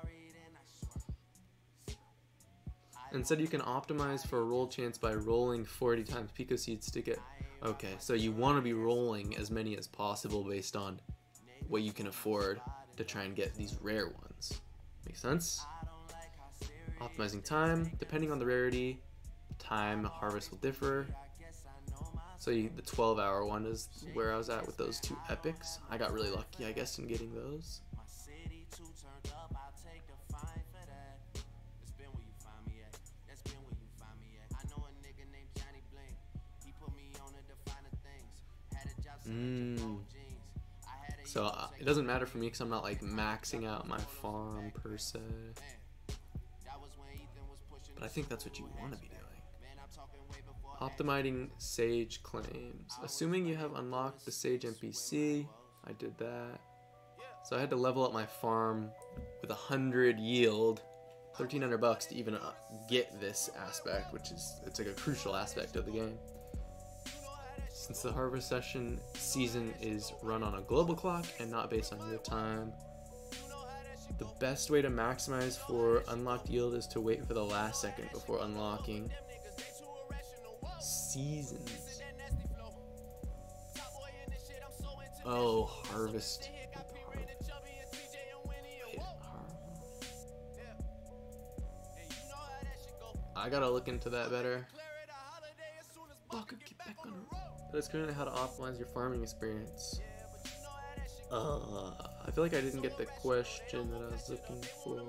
Instead, you can optimize for a roll chance by rolling 40 times Pico seeds to get... Okay, so you want to be rolling as many as possible based on what you can afford to try and get these rare ones. Makes sense? Optimizing time. Depending on the rarity, time harvest will differ. So the 12-hour one is where I was at with those two epics. I got really lucky, I guess, in getting those. So it doesn't matter for me because I'm not like maxing out my farm per se. But I think that's what you want to be doing. Optimizing Sage claims. Assuming you have unlocked the Sage NPC, I did that. So I had to level up my farm with 100 yield, $1,300 to even get this aspect, which is, it's like a crucial aspect of the game. Since the harvest season is run on a global clock and not based on your time, the best way to maximize for unlocked yield is to wait for the last second before unlocking seasons. Oh, harvest. I gotta look into that better. But it's currently how to optimize your farming experience. I feel like I didn't get the question that I was looking for.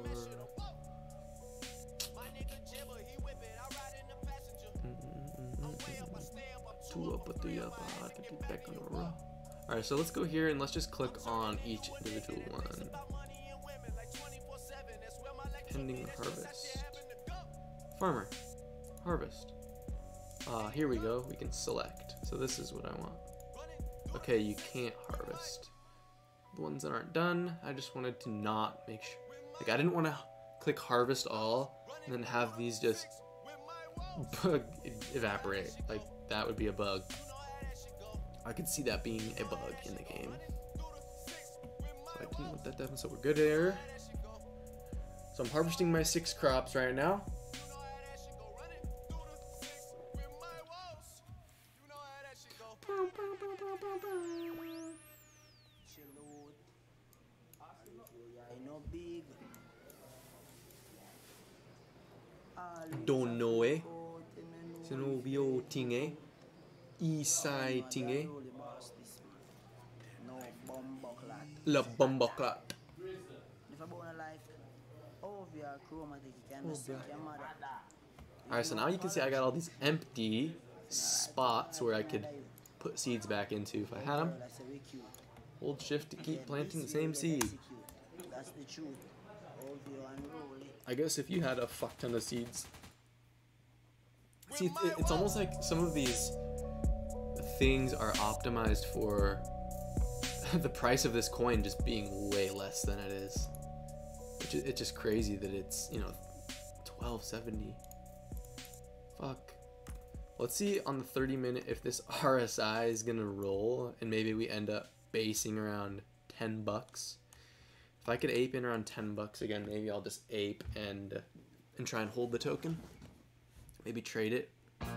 Alright, so let's go here and let's just click on each individual one. Pending harvest. Farmer. Harvest. Here we go. We can select. So this is what I want. Okay, you can't harvest the ones that aren't done. I just wanted to not make sure. Like, I didn't want to click harvest all and then have these just evaporate. Like, that would be a bug. I could see that being a bug in the game. So I didn't want that to happen, so we're good here. So I'm harvesting my 6 crops right now. Don't know eh? So no bio ting eh? East side ting eh? La bomboclat. Alright, so now you can see I got all these empty spots where I could put seeds back into if I had them. Hold shift to keep planting the same seed. I guess if you had a fuck ton of seeds. See, it's almost like some of these things are optimized for the price of this coin just being way less than it is. It's just crazy that it's, you know, $12.70. Fuck. Let's see on the 30-minute if this RSI is gonna roll and maybe we end up basing around 10 bucks. If I could ape in around 10 bucks again, maybe I'll just ape and try and hold the token. Maybe trade it.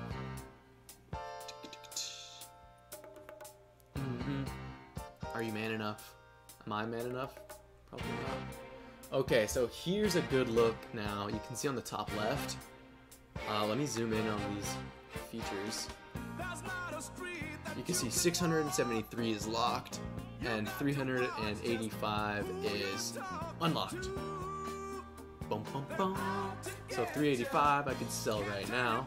Are you man enough? Am I man enough? Probably not. Okay, so here's a good look now. You can see on the top left. Let me zoom in on these features. You can see 673 is locked and 385 is unlocked. Bum, bum, bum. So 385 I could sell right now.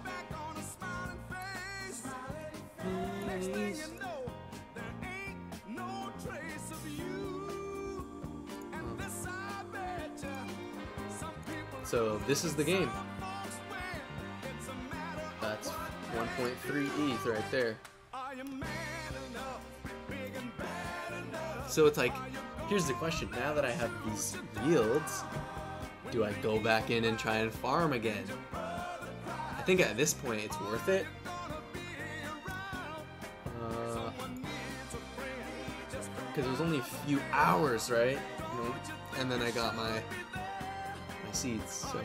So this is the game. That's 1.3 ETH right there. So it's like, here's the question. Now that I have these yields, do I go back in and try and farm again? I think at this point it's worth it. Because it was only a few hours, right? You know, and then I got my seeds. So,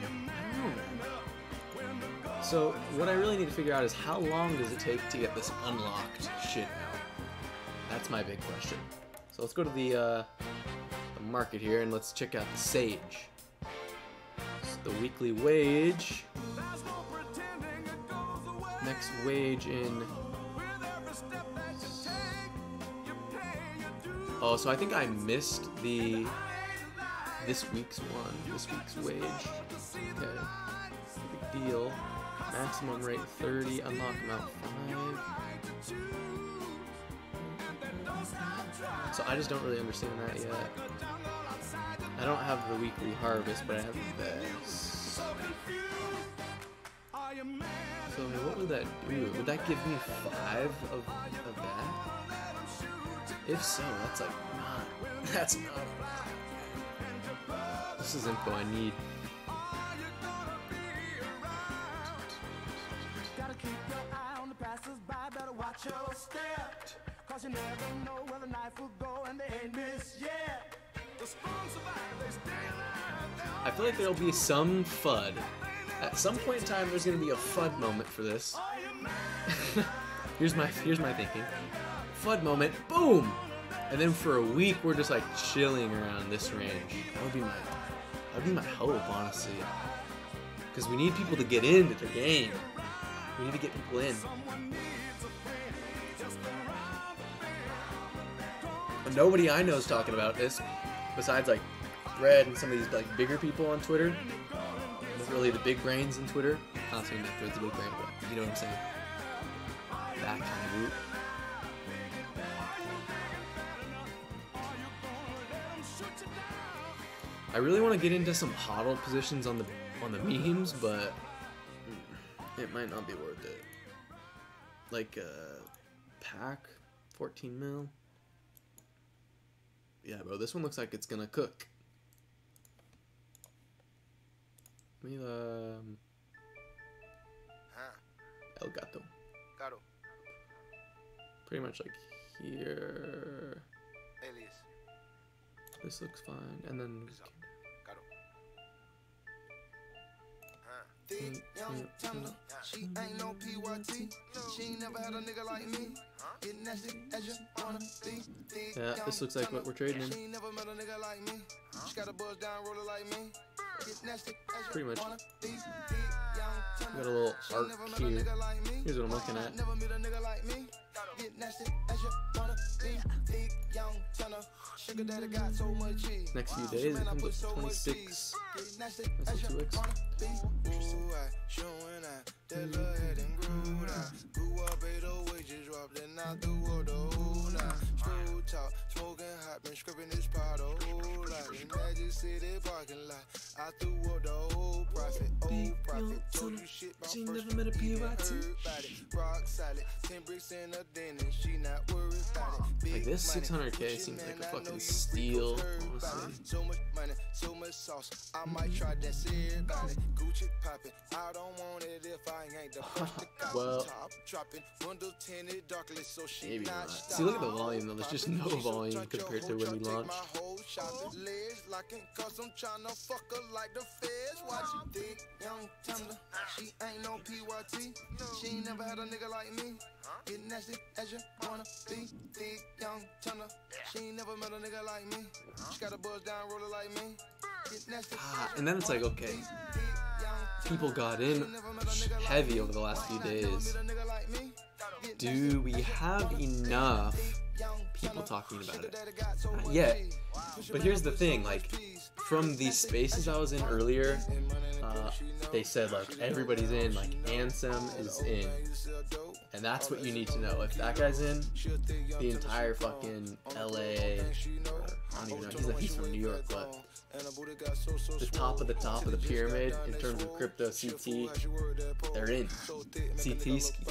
so what I really need to figure out is how long does it take to get this unlocked shit out? That's my big question. So let's go to the market here and let's check out the Sage. It's the weekly wage. Next wage in. Oh, so I think I missed this week's one. This week's wage. Okay. Big deal. Maximum rate 30. Unlock amount 5. So I just don't really understand that yet. I don't have the weekly harvest, but I have this. So what would that do? Would that give me 5 of that? If so, that's like not. That's not. This is info I need. Gotta keep your eye on the passers by, better watch your step. 'cause you never know where the knife will go and they ain't miss yet. The strong survive, they stay alive. I feel like there'll be some FUD. At some point in time, there's gonna be a FUD moment for this. here's my thinking. FUD moment, boom! And then for a week, we're just like chilling around this range. That would be my hope, honestly. Because we need people to get into the game. We need to get people in. And nobody I know is talking about this, besides like Red and some of these like bigger people on Twitter. Not really the big brains in Twitter. I'm not saying that Thread's a big brain, but you know what I'm saying. That kind of group. I really want to get into some hodl positions on the memes, but it might not be worth it. Like pack 14 mil. Yeah, bro, this one looks like it's gonna cook. Mira El Gato. Pretty much like here. Alias. This looks fine, and then. Thick, young, tender. She ain't no PYT. She ain't never had a nigga like me. Get nasty as you wanna be. Thick, Yeah, this looks like what we're trading in. she ain't never met a nigga like me. She got a buzz down roller like me. Get nasty as you Pretty much. wanna be. Thick, young, tender. Got a little arc here. Here's what I'm looking at. Never met a nigga like me. Get nasty as you wanna be. Thick, young, tender. Sugar daddy got so much cheese. Next few days, it comes up to 26. That's a 2x. Ooh, I showing out that little head and grew out. Grew up, ate the wages dropped, then I threw up the whole night. Screw top, smoking hot, been scraping this pot a whole lot. In Magic City parking lot, I threw up the whole profit. Old profit, told you shit about She first never met a PYT. Rock solid, 10 bricks in a dentist, she not worried about it. Like this 600K seems like a fucking steal, honestly. So much money, so much sauce. I might try that everybody. Gucci poppin'. I don't want it if I ain't the first to cop. Well, Top dropping, window tinted darkly, so she maybe not not. stopping. See, look at the volume though. There's just no volume compared to when we launched. My whole shopping legs locking, 'cause I'm tryna fuck her like the feds. Watch it, thick, young, tender. She ain't no PYT. She ain't never had a nigga like me. Get nasty as you wanna be. Thick, young, tender. She ain't never met a nigga like me. She got a buzz down roller like me. Get nasty. And then it's like, okay, people got in heavy over the last few days. Do we have enough people talking about it? Not yet. But here's the thing, like, from the spaces I was in earlier, they said, like, everybody's in, like, Ansem is in. And that's what you need to know. If that guy's in, the entire fucking LA, or, I don't even know, he's from New York, but the top of the pyramid in terms of crypto CT, they're in. CT ski.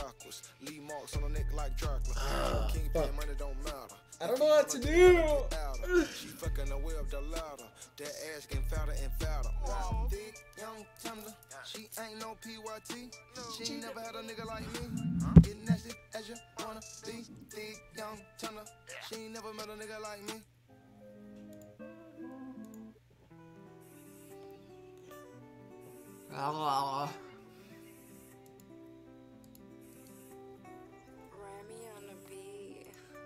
Fuck. I don't know what to do. She fucking away up the ladder. That ass getting fatter and fatter. Thick, young, tender. She ain't no PYT. She ain't never had a nigga like me. Get nasty as you wanna be. Thick, young, tender. She ain't never met a nigga like me. Remy on the beat.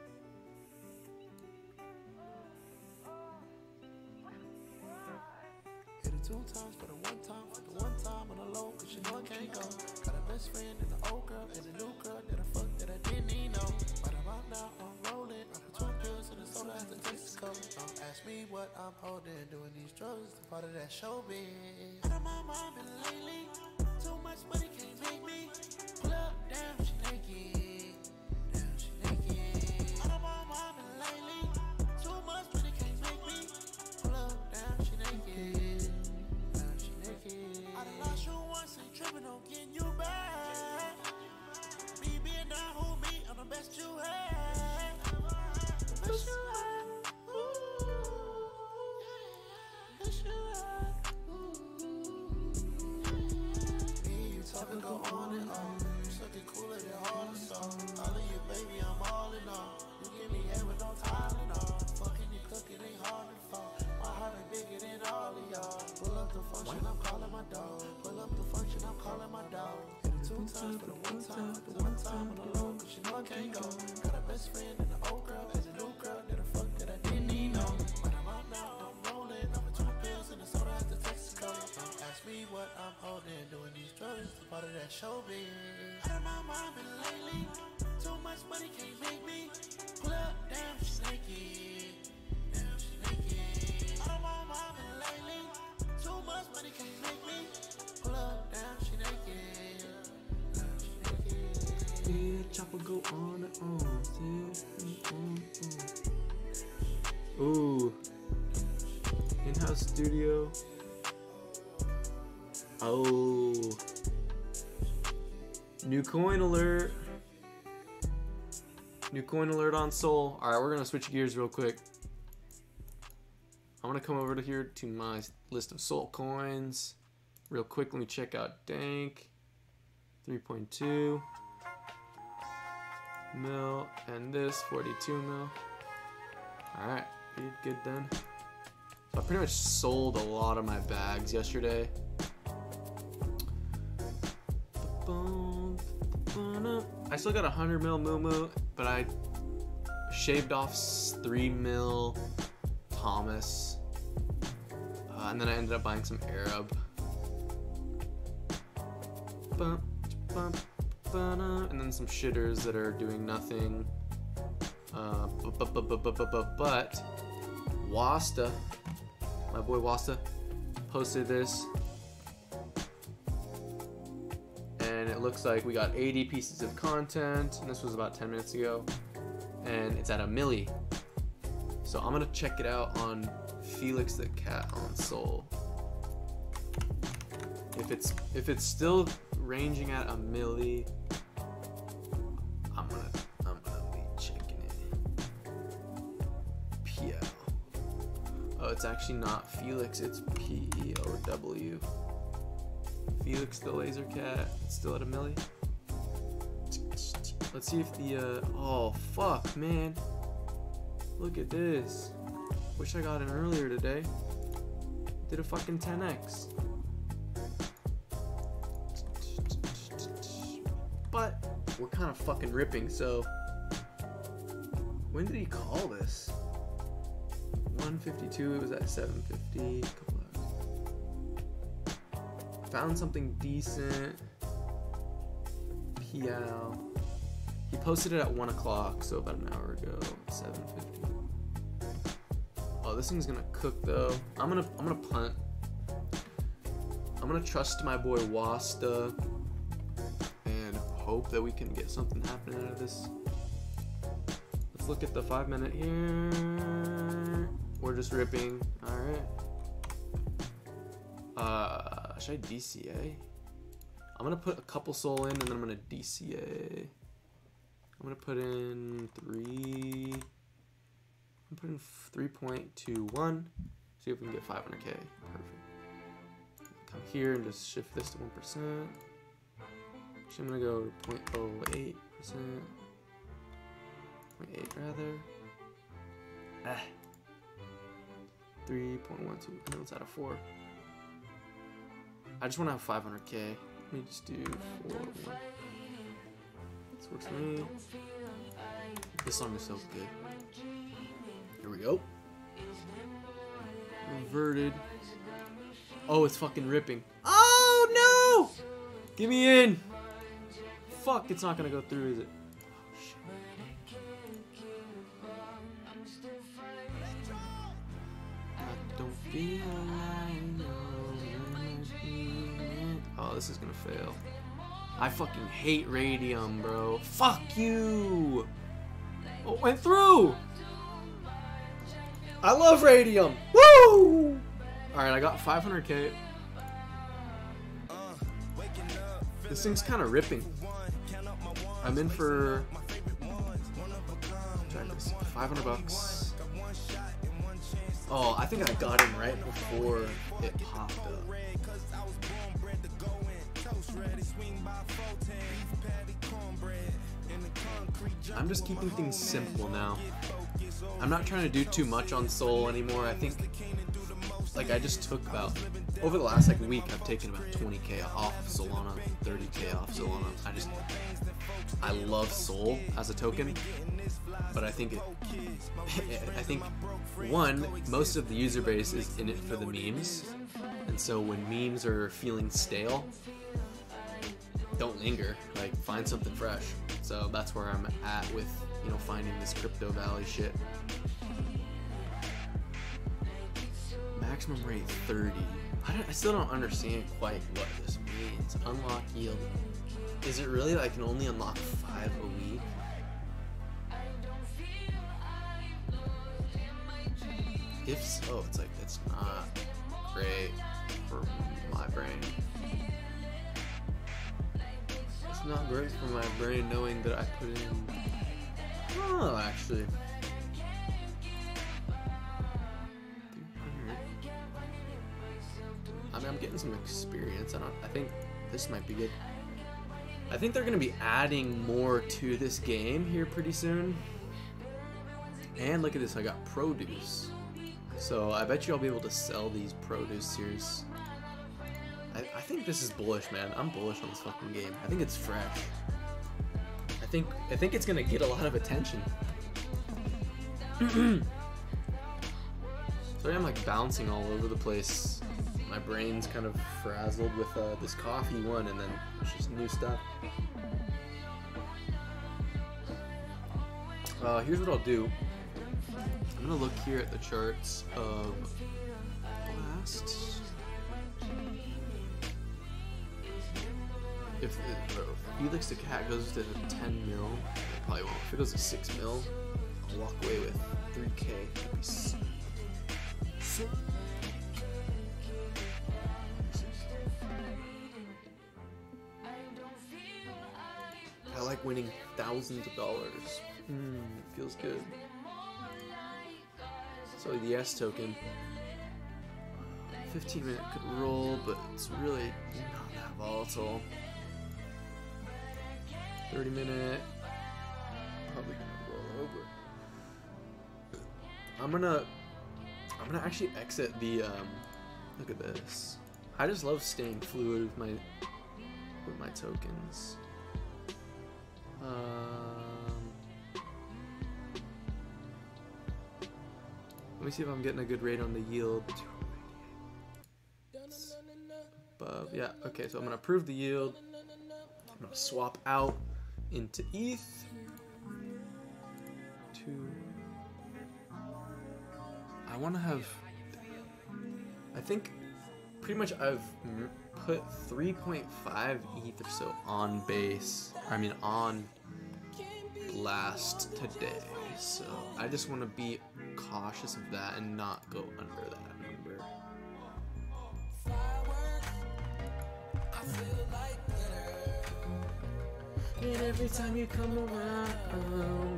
Hit it 2 times for the 1 time, for the 1 time on the low, 'cause you know I can't go. Got a best friend and an old girl and a new girl that I fucked that I didn't even know. But about now I'm rolling, I'm between pills and the soda as the taste cold. Don't ask me what I'm holding, doing these drugs, the part of that showbiz. Out of my mind been lately, too much money can't make me. Pull up, damn she naked, damn she naked. Out of my mind been lately, too much money can't make me. Pull up, damn she naked, damn she naked. I done lost you once, ain't tripping on getting you back. Me being down who me, I'm the best you had. The best you had. Ooh, best you had. Ooh. Me, you talking go on and on. You suck it cooler than all the motion, I'm calling my dog. Pull up the function, I'm calling my dog. Hit it 2 times for the 1 time, the 1 time on the low, cause you know I can't go. Got a best friend and an old girl, there's a new girl that I fuck that I didn't even know. But I'm out now, I'm rolling, I'm for 2 pills and a soda at the Texaco. Don't ask me what I'm holding, doing these drugs, it's a part of that showbiz. Out of my mind been lately, too much money can't make me. Pull up, damn, she's naked. Damn, she's naked. Out of my mind been lately, too much money can't make me. Pull up, damn, she naked. Damn, she naked. Yeah, chopper go on and on. Ooh. In-house studio. Oh. New coin alert. New coin alert on Sol. Alright, we're gonna switch gears real quick. I'm gonna come over to here to my list of Sol coins. Real quick, let me check out Dank. 3.2 mil. And this, 42 mil. Alright, good then. So I pretty much sold a lot of my bags yesterday. I still got 100 mil Moo, but I shaved off 3 mil Thomas. And then I ended up buying some Arab. And then some shitters that are doing nothing. But Wasta, my boy Wasta, posted this. And it looks like we got 80 pieces of content, and this was about 10 minutes ago, and it's at a milli. So I'm gonna check it out on Felix the Cat on Sol. If it's still ranging at a milli, I'm gonna be checking it. PL. Oh, it's actually not Felix, it's PEOW. Felix the Laser Cat, it's still at a milli. Let's see if the oh fuck, man. Look at this. Wish I got in earlier today. Did a fucking 10x. But we're kind of fucking ripping, so when did he call this? 152, it was at 750. Couple hours. Found something decent. PL. He posted it at 1 o'clock, so about an hour ago, 750. Oh, this thing's gonna cook though. I'm gonna punt. I'm gonna trust my boy Wasta and hope that we can get something happening out of this. Let's look at the 5 minute here. We're just ripping. Alright. Should I DCA? I'm gonna put a couple Sol in and then I'm gonna DCA. I'm gonna put in 3. I'm putting 3.21. See if we can get 500k. Perfect. Come here and just shift this to 1%. Actually, I'm gonna go to 0.08%. 0.8 rather. 3.12. And it's out of 4. I just want to have 500k. Let me just do 4. This works for me. This song is so good. Here we go. Reverted. Oh, it's fucking ripping. Oh no! Get me in. Fuck, it's not gonna go through, is it? Oh, shit. I don't feel like oh, this is gonna fail. I fucking hate Radium, bro. Fuck you! Oh, it went through! I love Radium! Woo! Alright, I got 500k. This thing's kind of ripping. I'm in for 500 bucks. Oh, I think I got him right before it popped up. I'm just keeping things simple now. I'm not trying to do too much on Sol anymore. I think like I just took about, over the last like week, I've taken about 20k off of Solana, 30k off Solana. I love Sol as a token, but I think one, most of the user base is in it for the memes, and so when memes are feeling stale, don't linger, like find something fresh. So that's where I'm at with, you know, finding this Crypto Valley shit. Maximum rate 30. I still don't understand quite what this means. Unlock yield. Is it really that I can only unlock 5 a week? If so, it's like, it's not great for my brain. It's not great for my brain knowing that I put in, oh, actually. 300. I mean, I'm getting some experience. I think this might be good. I think they're going to be adding more to this game here pretty soon. And look at this, I got produce. So I bet you I'll be able to sell these produce here. I think this is bullish, man. I'm bullish on this fucking game. I think it's fresh. I think it's going to get a lot of attention. Sorry, I'm like bouncing all over the place. My brain's kind of frazzled with this coffee one, and then it's just new stuff. Here's what I'll do. I'm gonna look here at the charts of Blast. If Felix the Cat goes to 10 mil, I probably won't. If it goes to 6 mil, I'll walk away with 3k. That'd be sick. I like winning thousands of dollars. It feels good. So the S token, 15-minute could roll, but it's really not that volatile. 30-minute, probably gonna roll over. I'm gonna actually exit the. Look at this. I just love staying fluid with my tokens. Let me see if I'm getting a good rate on the yield. Above, yeah, okay, so I'm gonna approve the yield. I'm gonna swap out into ETH. I wanna have, I think pretty much I've put 3.5 ETH or so on base, on Blast today. So I just want to be cautious of that and not go under that number. And every time you come around,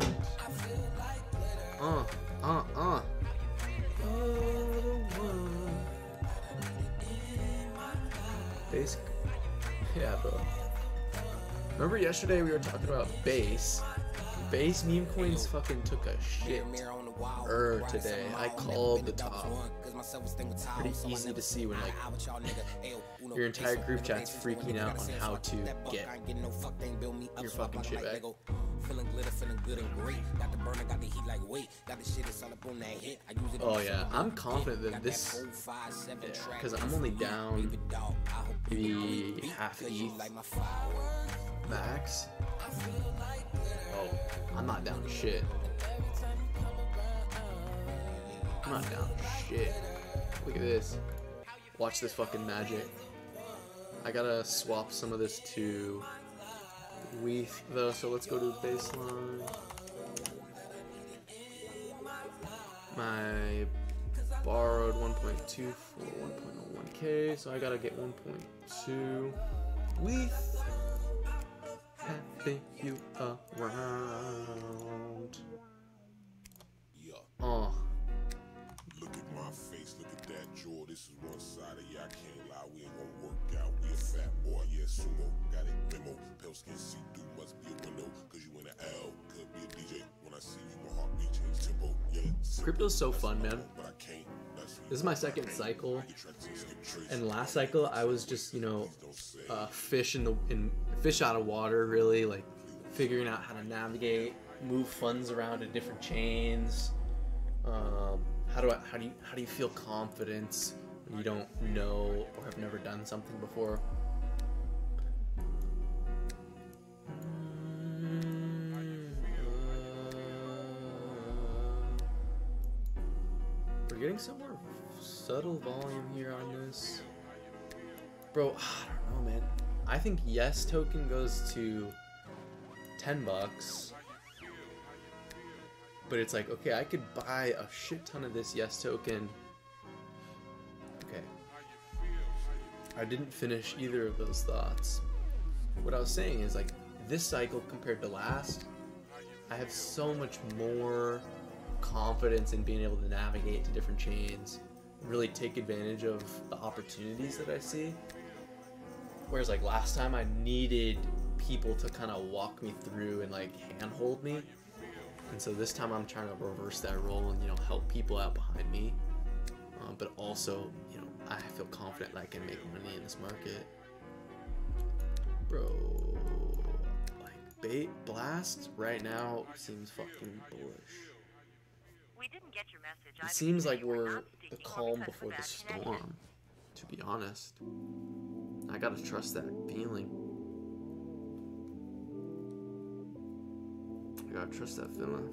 base, yeah, bro. Remember yesterday we were talking about base? Base meme coins fucking took a shit today. I called the top. Pretty easy to see when like your entire group chat's freaking out on how to get your fucking shit back. Oh yeah, I'm confident that this, because I'm only down maybe half ETH max. Oh, I'm not down shit. I'm not down shit. Look at this. Watch this fucking magic. I gotta swap some of this to WETH though, so let's go to baseline. My borrowed 1.2 for 1.01k, so I gotta get 1.2 WETH. Having you around. Look at my face, look at that jaw. This is one side of you, I can't lie. We ain't gonna work out. We a fat boy, yeah, sumo. Got it, memo. Pale skin see through, must be a window. Cause you in the L, could be a DJ. When I see you, my heartbeat change tempo. Yeah, crypto's so fun, man. But I can't. This is my second cycle, and last cycle I was just, you know, fish fish out of water, really, like figuring out how to navigate, move funds around to different chains. How do you feel confidence when you don't know or have never done something before? We're getting some more subtle volume here on this. Bro, I don't know, man. I think Yes token goes to $10. But it's like, okay, I could buy a shit ton of this Yes token. Okay. I didn't finish either of those thoughts. What I was saying is, like, this cycle compared to last, I have so much more confidence in being able to navigate to different chains, really take advantage of the opportunities that I see. Whereas like last time I needed people to kind of walk me through and like handhold me, and so this time I'm trying to reverse that role and, you know, help people out behind me, but also, you know, I feel confident that I can make money in this market. Bro, like bait blast right now seems fucking bullish. We didn't get your message. It seems like we're the calm before the storm, to be honest. I gotta trust that feeling. I gotta trust that feeling.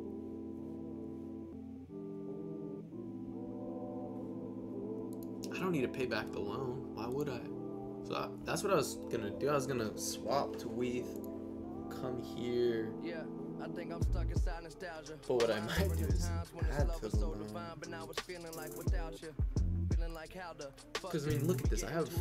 I don't need to pay back the loan. Why would I? So that's what I was gonna do. I was gonna swap to Weath, come here. Yeah. I think I'm stuck inside nostalgia. But what I might do is add to the loan. Because I mean, look at this. I have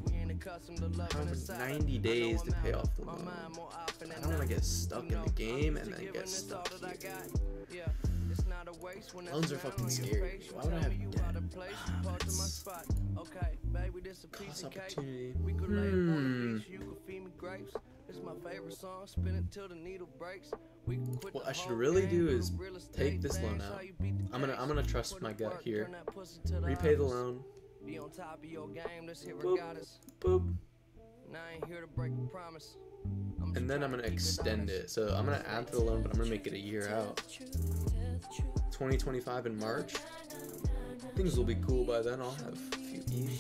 90 days to pay off the loan. I don't want to get stuck in the game and then get stuck here. Loans are fucking scary. Why would I have debt? Cost opportunity. It's my favorite song, spin it till the needle breaks. What I should really do is take this loan out. I'm gonna trust my gut here. Repay the loan. Be on top of your game, let's hit regardless. Boop. And I ain't here to break a promise. And then I'm gonna extend it. So I'm gonna add to the loan, but I'm gonna make it a year out. 2025 in March. Things will be cool by then. I'll have a few ETH.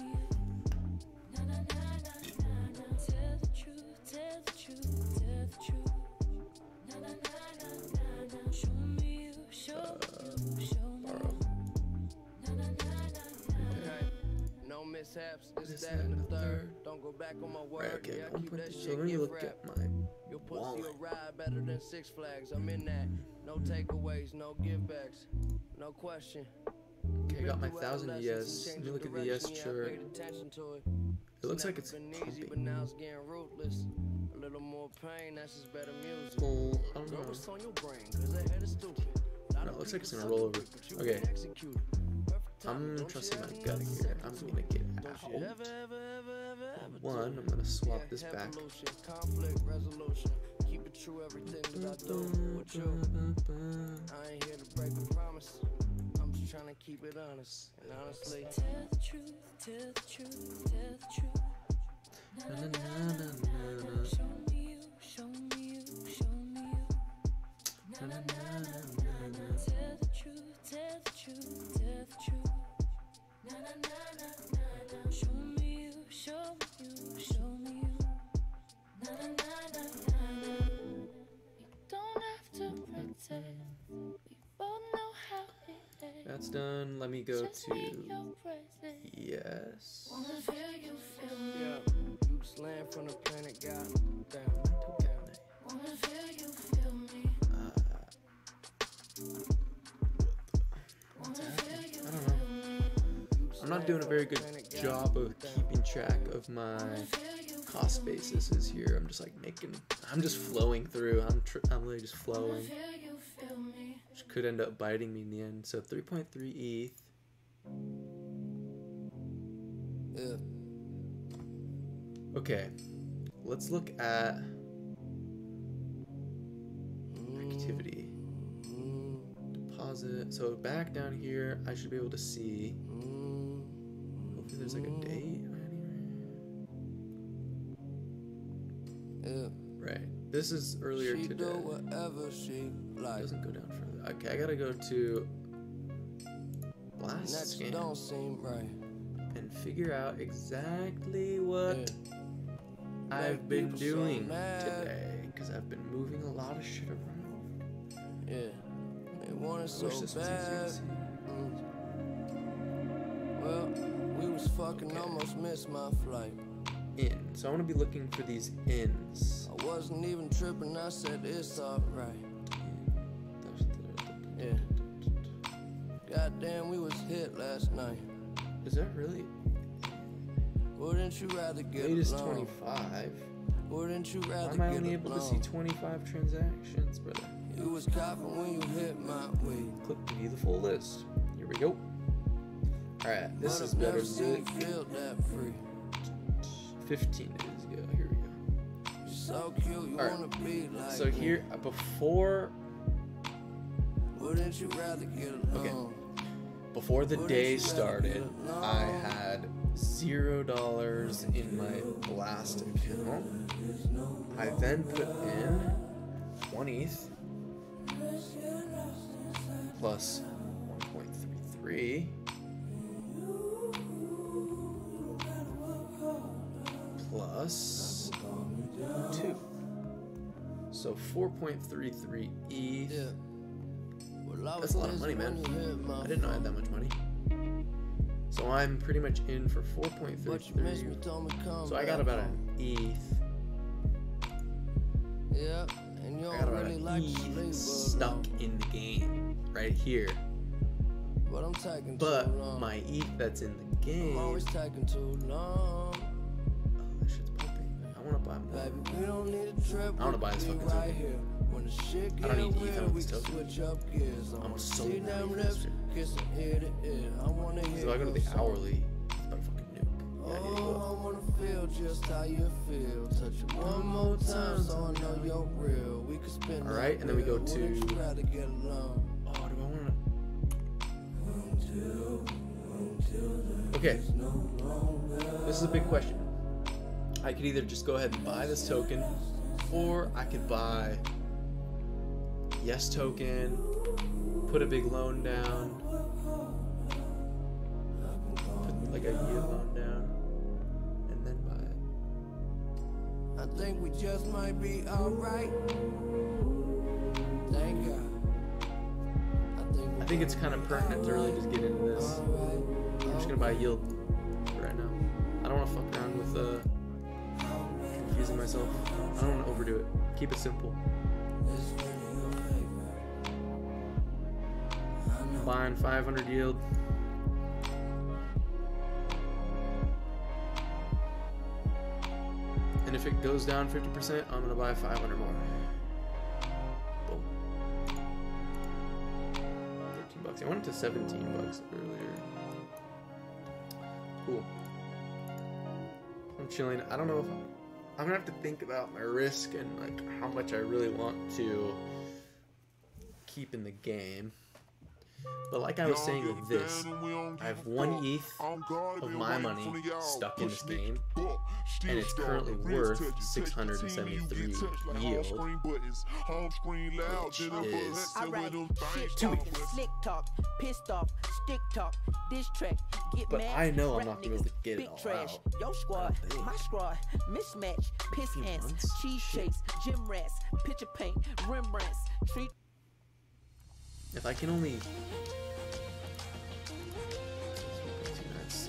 Mishaps, this, that, and the third. Don't go back on my word. Right, okay, yeah, keep that shit, so let me look at my wallet. Ride better than Six Flags. I'm in that. No takeaways, no givebacks, no question. Okay, I got my 1,000 yes. Let me look at the yes chart. It looks like it's pumping. But now it's getting ruthless. A little more pain, that's just better music. Oh, I don't know. No, it looks like it's gonna roll over. Okay. I'm trusting my gut here. I'm gonna get out. One, I'm gonna swap this back. Keep it true, everything that I do with you. I ain't here to break a promise. I'm just trying to keep it honest. And honestly, tell the truth, tell the truth, tell the truth. Na, na, na, na, na, na. Show me you, show me you, show me you. Na, na, na, na, na, na. Tell the truth, tell the truth, tell the truth. Na, na, na, na, na, na. Show me you, show me you, show me you. Na, na, na, na, na, na. You don't have to pretend. We both know how it is. That's done. Let me go to yes. Wanna feel you feel me. Yeah, you slam from the planet God. Damn. Wanna feel you feel me. What's happening? I don't know. I'm not doing a very good job of keeping track of my cost bases here. I'm just like I'm just flowing through. I'm really just flowing. Which could end up biting me in the end. So 3.3 ETH. Ugh. Okay, let's look at activity. deposit. So back down here, I should be able to see. Hopefully there's like a date or anything. Right. This is earlier today. It doesn't go down further. Okay, I gotta go to Blast Scan and figure out exactly what I've been doing today, because I've been moving a lot of shit around. They want it so I wish this was easier to see. Well, we was fucking almost missed my flight. In. So I want to be looking for these ins. I wasn't even tripping, I said it's alright. Yeah. Goddamn, we was hit last night. Is that really? Wouldn't you rather get Latest along? 25. Wouldn't you Why rather am I get only able to see 25 transactions, brother? You was copping when you hit my way. Click to view the full list. Here we go. Alright, this is better than feel that free. 15 days ago. Here we go. You're so cute, you wanna be like so here, before... Wouldn't you rather get along? Okay. Before the day started, I had $0 in my Blast account. I then put in 1 ETH plus 1.33 plus 2. So 4.33 ETH. Yeah. That's a lot of money, man. I didn't know I had that much money. So I'm pretty much in for 4.33. So I got about an ETH. Yeah, and you I got about really an like ETH stuck in the game right here. But I'm taking but too long. my ETH that's in the game. I'm always taking too long. Oh, that shit's pumping. I want to buy more. Baby, we don't need a trip. I want to buy this fucking right token. here. When the shit I don't need get ETH, I real, want we this can token. switch up gears. I'm so see mad them at lips, this. kissing ear to ear. I wanna hear So I go to the your song. hourly. It's about a fucking nuke. Yeah, I need to go up. I wanna feel just how you feel. Touch it one more time so I know you're real. We could spend. All right, and then we go to. Wouldn't you rather get along? Oh, do I want to? Okay. This is a big question. I could either just go ahead and buy this token, or I could buy Yes token, put a big loan down, put like a year loan down, and then buy it. I think we just might be alright. Thank God. I think it's kind of pertinent to really just get into this. I'm just gonna buy yield right now. I don't want to fuck around with confusing myself. I don't want to overdo it. Keep it simple. Buying 500 yield. And if it goes down 50%, I'm gonna buy 500 more. Boom. 13 bucks. I went to 17 bucks earlier. Cool. I'm chilling. I don't know if I'm gonna have to think about my risk and like how much I really want to keep in the game. But like I was saying with this, I have 1 ETH of my money stuck in this game, and it's currently worth 673 yield, which is 2 ETH. Slick talk, pissed off, stick talk, diss track, get But mad. I know I'm rap not gonna be able to niggas, get it big all trash. out. Your squad, my squad, mismatch, piss Few hands, months? cheese Shit. shakes, gym rats, picture paint, Rembrandts, treat. If I can only... So...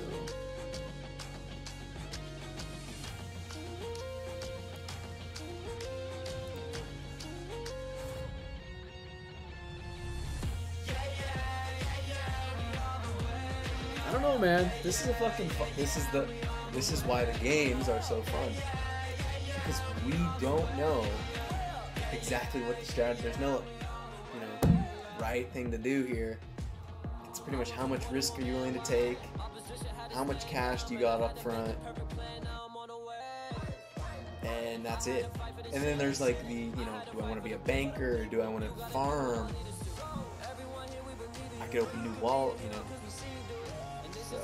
I don't know, man. This is a fucking this is why the games are so fun. Because we don't know exactly what the strategy. There's no, right thing to do here. It's pretty much how much risk are you willing to take, how much cash do you got up front, and that's it. And then there's like the, do I want to be a banker or do I want to farm? I could open a new wallet, you know. So,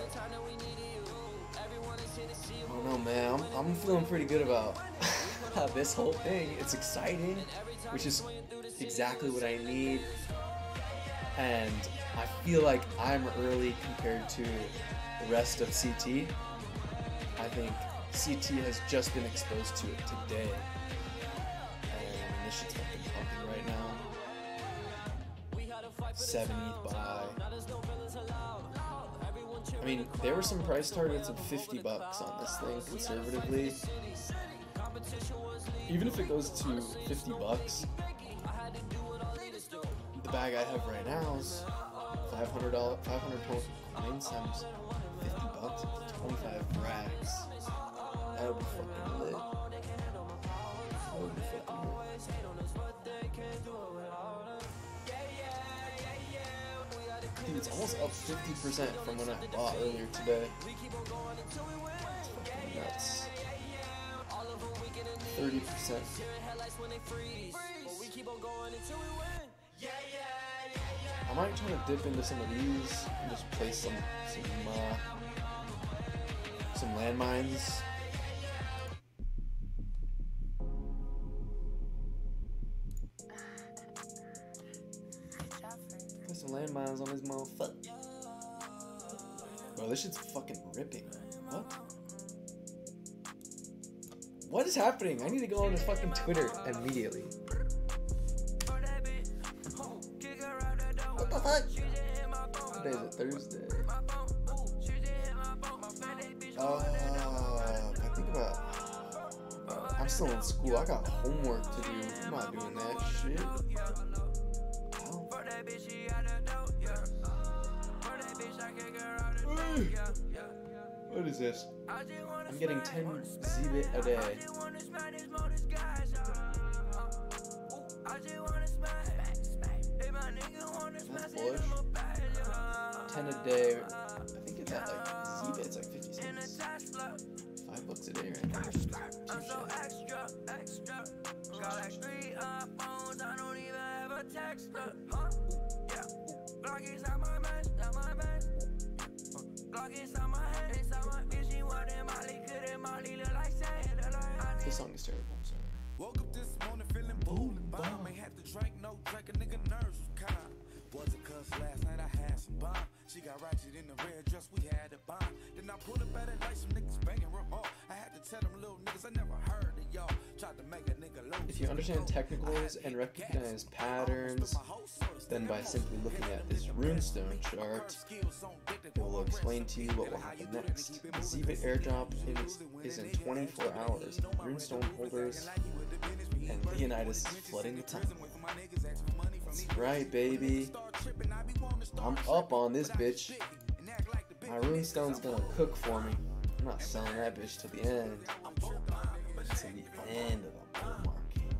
I don't know, man. I'm feeling pretty good about this whole thing. It's exciting, which is exactly what I need. And I feel like I'm early compared to the rest of CT. I think CT has just been exposed to it today. And this shit's fucking pumping right now. 7 ETH buy. I mean, there were some price targets of $50 on this thing conservatively. Even if it goes to $50, the bag I have right now is $500 coins times $50, 25 rags. That would be fucking lit. That would be fucking lit. Dude, it's almost up 50% from when I bought earlier today. It's fucking nuts. 30%. I might try to dip into some of these and just place some landmines. Put some landmines on this motherfucker. Bro, this shit's fucking ripping. What? What is happening? I need to go on this fucking Twitter immediately. What the fuck? Today is a Thursday. I think about. I'm still in school. I got homework to do. I'm not doing that shit. What is this? I'm getting 10 Zbit a day. That's bullish. 10 a day. I think it's at like Zbit's like 50 cents. $5 a day right now. This song is terrible, I'm sorry. Woke up this morning feeling bold and bomb. Ain't had to drink, no drink, a nigga nerves was calm. Was it cause last night I had some bomb? She got ratchet in the red dress, we had a bomb. Then I pulled up at it like some niggas banging real hard. I had to tell them little niggas I never heard of y'all. Tried to make a nigga low. If you understand technicals and recognize patterns, then by simply looking at this runestone chart, it will explain to you what will happen next. The Zbit airdrop is in 24 hours. Runestone holders and Leonidas is flooding the tunnel. That's right, baby. I'm up on this bitch. My runestone's gonna cook for me. I'm not selling that bitch till the end. Till the end of the bull market.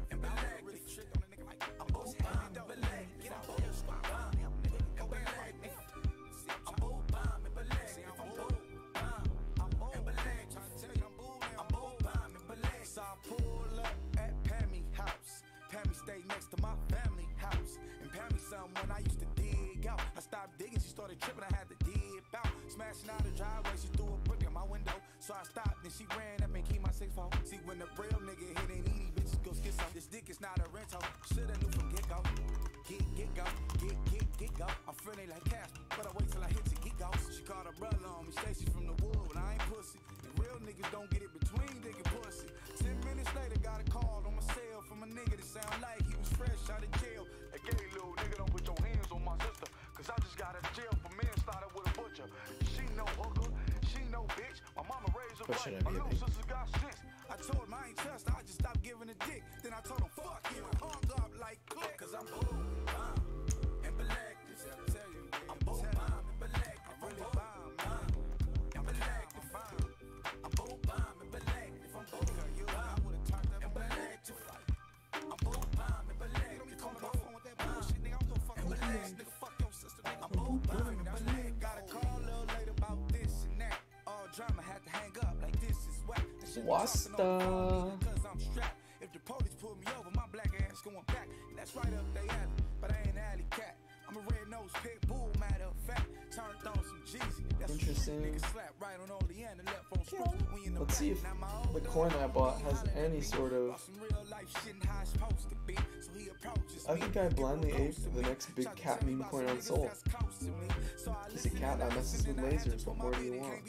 Next to my family house, and Pammy someone I used to dig out. I stopped digging, she started tripping, I had to dip out. Smashing out the driveway, she threw a brick in my window. So I stopped, then she ran up and keep my 6'4". See, when the real nigga hit ain't easy, bitches go skid some. This dick is not a rental, shoulda knew from get go. Get go, get go. I'm feeling like Casper, but I wait till I hit to get go. She called her brother on me, say she from the wood, but I ain't pussy. And real niggas don't get it between dick and pussy. 10 minutes later, got a call on my cell from a nigga that sound like he was fresh out of jail. Like, hey, little nigga, don't put your hands on my sister, cause I just got out of jail for manslaughter with a butcher. She no hooker, she no bitch. My mama raised her right, my little sister got shit. I told him I ain't trust her, I just stopped giving a dick. Then I told him, fuck you, and hung up like click. Cause I'm bold, and black. I'm bold, and black. I'm really bomb, I'm black, I'm bold, and black. If I'm bold, you I would've turned up and black to fight. I'm bold, and black. Don't be calling my phone with that bullshit, nigga. I'm gonna fuck with ass, nigga. Fuck your sister, nigga. I'm bold, and black. Got a call a little later about this and that. All drama had to hang up like this is whack. Wasta. If the police pull me over, my black ass going back. That's right up they alley, but I ain't alley cat. I'm a red-nosed pit bull, matter of fact. Turned on some Jeezy. That's interesting. nigga slap right on Olean and left on spoon. We in the Let's see if back. Now my old the coin I bought has any sort of. some real life shit and how it's supposed to be. So he approaches I think I blindly ate the next big cat meme coin on Soul. It's a cat that messes with lasers. What more do you want?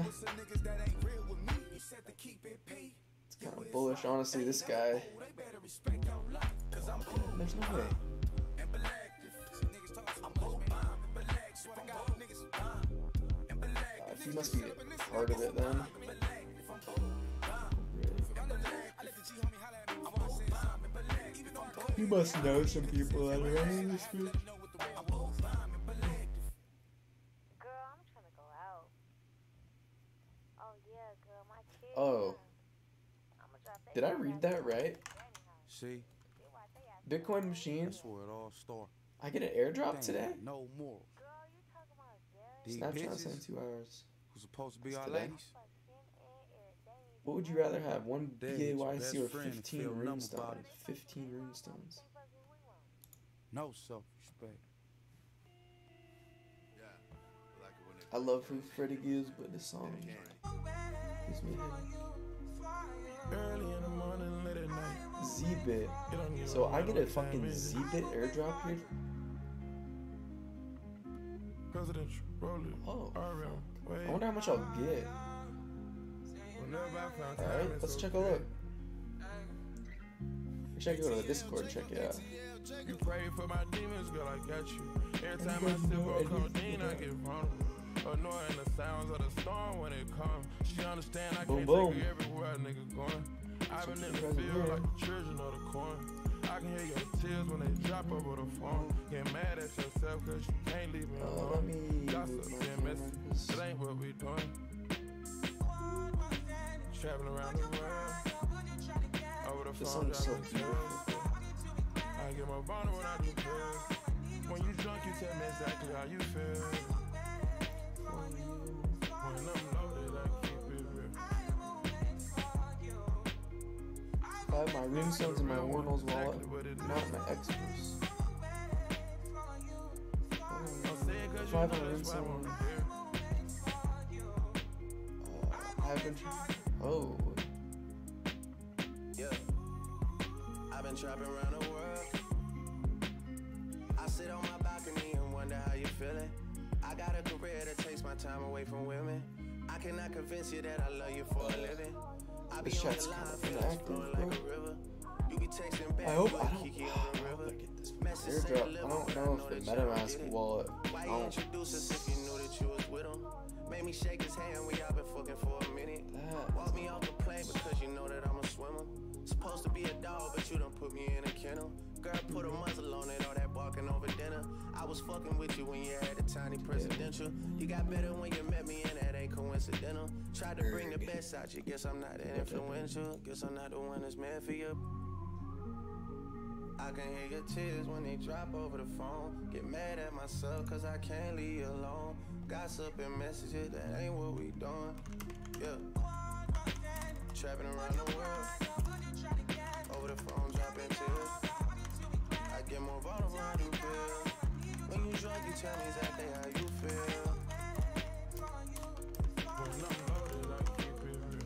It's kind of bullish, honestly. This guy. There's no way. He must be part of it then. You must know some people that are running this group. Girl, I'm trying to go out. Oh yeah, girl, my kids. Oh. Did I read that right? See? Bitcoin machine. That's where it all started. I get an airdrop today? No more. Snapchat saying 2 hours. Who's supposed to be our Today. ladies? What would you rather have? 1 Dead, your BAYC best or friend 15 feel numb runestones? about it. 15 runestones. No self-respect. I love who Freddie gives, but this song gives me Early in the morning, late at night. Z-Bit. So I get a fucking Z-Bit airdrop here? Presidential, roll it. Oh. RM, I wonder how much I'll get. Alright, let's check a look. Check it out on the Discord, check it out. You pray for my demons, girl, I got you. Every time I sip on codeine, I get vulnerable. Annoying the sounds of the storm when it comes. She understand I can't take her everywhere a nigga going. I've been in the field like the children of the corn. I can hear your tears when they drop over the phone. Get mad at yourself cause you can't leave me alone. Gossip and messy, that ain't what we doing. Traveling around the world. Over the phone, driving chills. I get my vulnerable when I do pills. When you drunk, you tell me exactly how you feel. When I'm loaded, I keep it real. I have my runestones in my Warnell's wallet, not my extras. 5 runestone. I've been oh. Yeah, I've been trapping around the world. I sit on my balcony and wonder how you feeling. I got a career that takes my time away from women. I cannot convince you that I love you for a living. I be on your line, feelings flowing like a river. You be texting back, I hope like I don't Kiki on the river. get this airdrop. I don't know if the MetaMask wallet. Why you introduce us if you knew that you was with him? Made me shake his hand, we all been fucking for a minute. Walk me off the plane because you know that I'm a swimmer. Supposed to be a dog, but you done put me in a kennel. Girl, put a muzzle on it, all that barking over dinner. I was fucking with you when you had a tiny presidential. You got better when you met me, and that ain't coincidental. Tried to bring the best out you, guess I'm not that influential. Guess I'm not the one that's meant for you. I can hear your tears when they drop over the phone. Get mad at myself cause I can't leave you alone. Gossip and messages, that ain't what we doing. Yeah. Trapping around the world. Over the phone, dropping tears. I get more vulnerable when I do pills. When you drunk, you tell me exactly how you feel. When I'm loaded, I keep it real.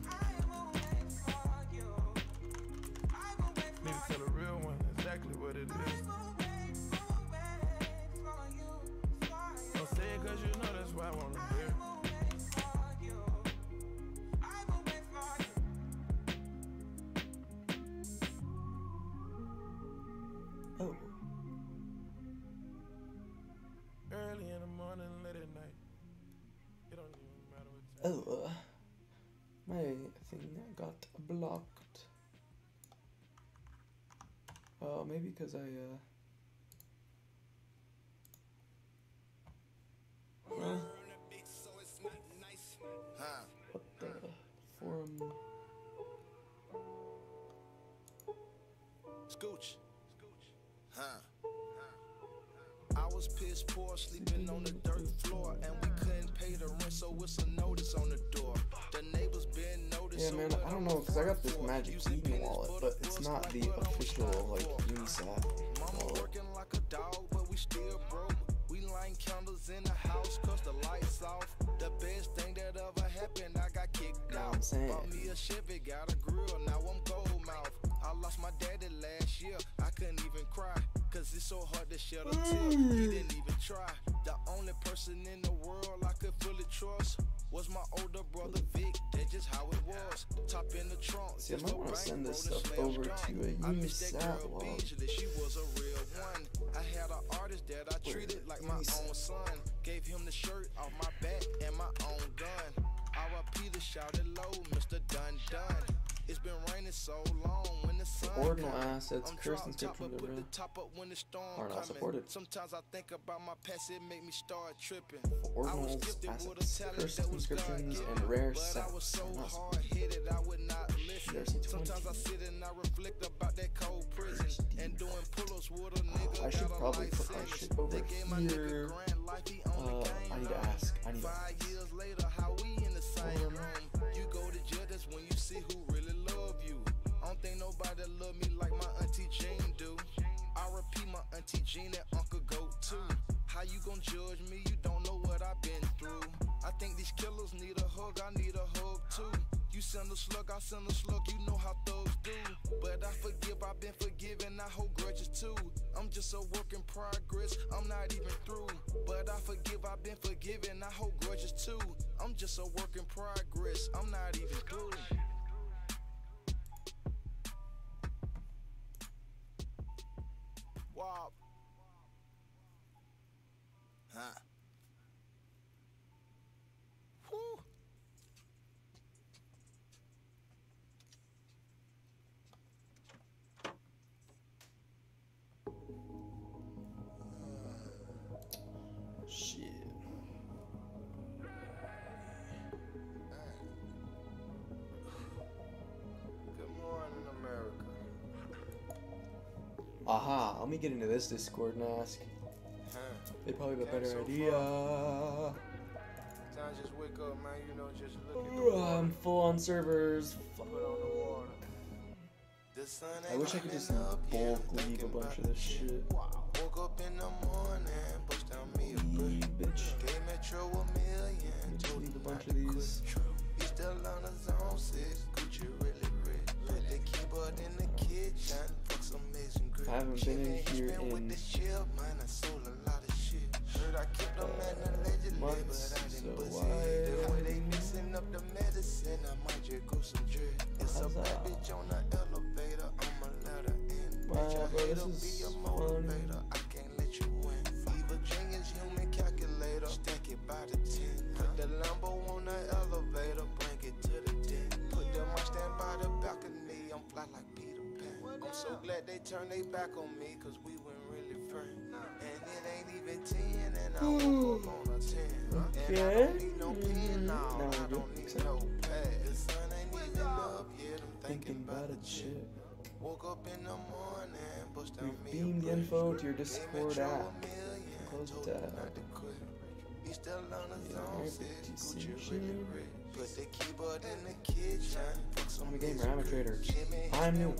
Need to tell a real one exactly what it is. Don't say it cause you know that's why I wanna hear. Oh. Early in the morning, late at night. It don't even matter what time. Oh. My thing got blocked. Oh, maybe because I What the forum? Scooch. I was piss poor, sleeping on the dirt floor, and we couldn't pay the rent, so it's a notice on the door. The neighbors been noticed. Yeah, man, I don't know, because I got this Magic Eden wallet, but it's not the official, like, Unisat Mama wallet. working like a dog, but we still broke. lighting candles in the house, cause the lights off. The best thing that ever happened, I got kicked out. Bought me a Chevy, got a grill, now I'm gold mouth. I lost my daddy last year, I couldn't even cry, cause it's so hard to shed a tear. He didn't even try. The only person in the world I could fully trust was my older brother Vic. That's just how it was. Top in the trunk. See, I might want to send this stuff over to a used satellite. She was a real one. I had an artist that I treated like my own son. Gave him the shirt off my back and my own gun. R.I.P. the shouted low, Mr. Dun Dun. It's been raining so long when the sun ordinal assets, curse inscriptions are not supported. Sometimes I think about my past, it make me start tripping. Ordinal assets, curse inscriptions, and rare sets. I was so hard-headed, I would not listen. Sometimes I sit and I reflect about that cold prison and doing pull-ups with a nigga. I should probably put my shit over here. I need to ask. 5 years later, how we in the same room? You go to jail, that's when you see who really love you. I don't think nobody love me like my auntie Jean do. I repeat, my auntie Jean and Uncle Goat too. How you gon' judge me? You don't know what I've been through. I think these killers need a hug, I need a hug too. You send a slug, I send a slug, you know how thugs do. But I forgive, I've been forgiven, I hold grudges too. I'm just a work in progress, I'm not even through. But I forgive, I've been forgiven, I hold grudges too. I'm just a work in progress, I'm not even through. Wow. Huh. Whew. Shit. Good morning, America. Aha, let me get into this Discord and ask. They probably have a better idea. Sometimes just wake up, man, you know, just look at the water. I'm full on servers. Put on the water. I wish I could just bulk leave a bunch of this shit. Woke up in the morning, pushed down me a brick. Bitch. Gave Metro $1 million. Just leave a bunch of these. He still on the zone 6. Gucci really rich. Put the keyboard in the kitchen. Fuck some amazing grip. I haven't been in here in months, so why? The way they mixing up the medicine, I might just go some drip. It's a bad bitch on the elevator. I'ma let her in. Wow, bro, this is fun. I can't let you win. Fever dream is human calculator. Stack it by the 10. Put the Lambo on the elevator. Bring it to the den. Put the Mustang by the balcony. I'm fly like Peter Pan. I'm so glad they turned their back on me, cause we weren't really friends. And it ain't even 10, and I woke up on a 10. And I don't need no pen now. I don't need no pad. The sun ain't even up yet. I'm thinking about a chip. Woke up in the morning, bust down me. We've beamed the info to your Discord app. Close the tab. He still on the zone 6. Gucci really rich. Put the keyboard in the kitchen. I'm a gamer, I'm a trader. I'm new.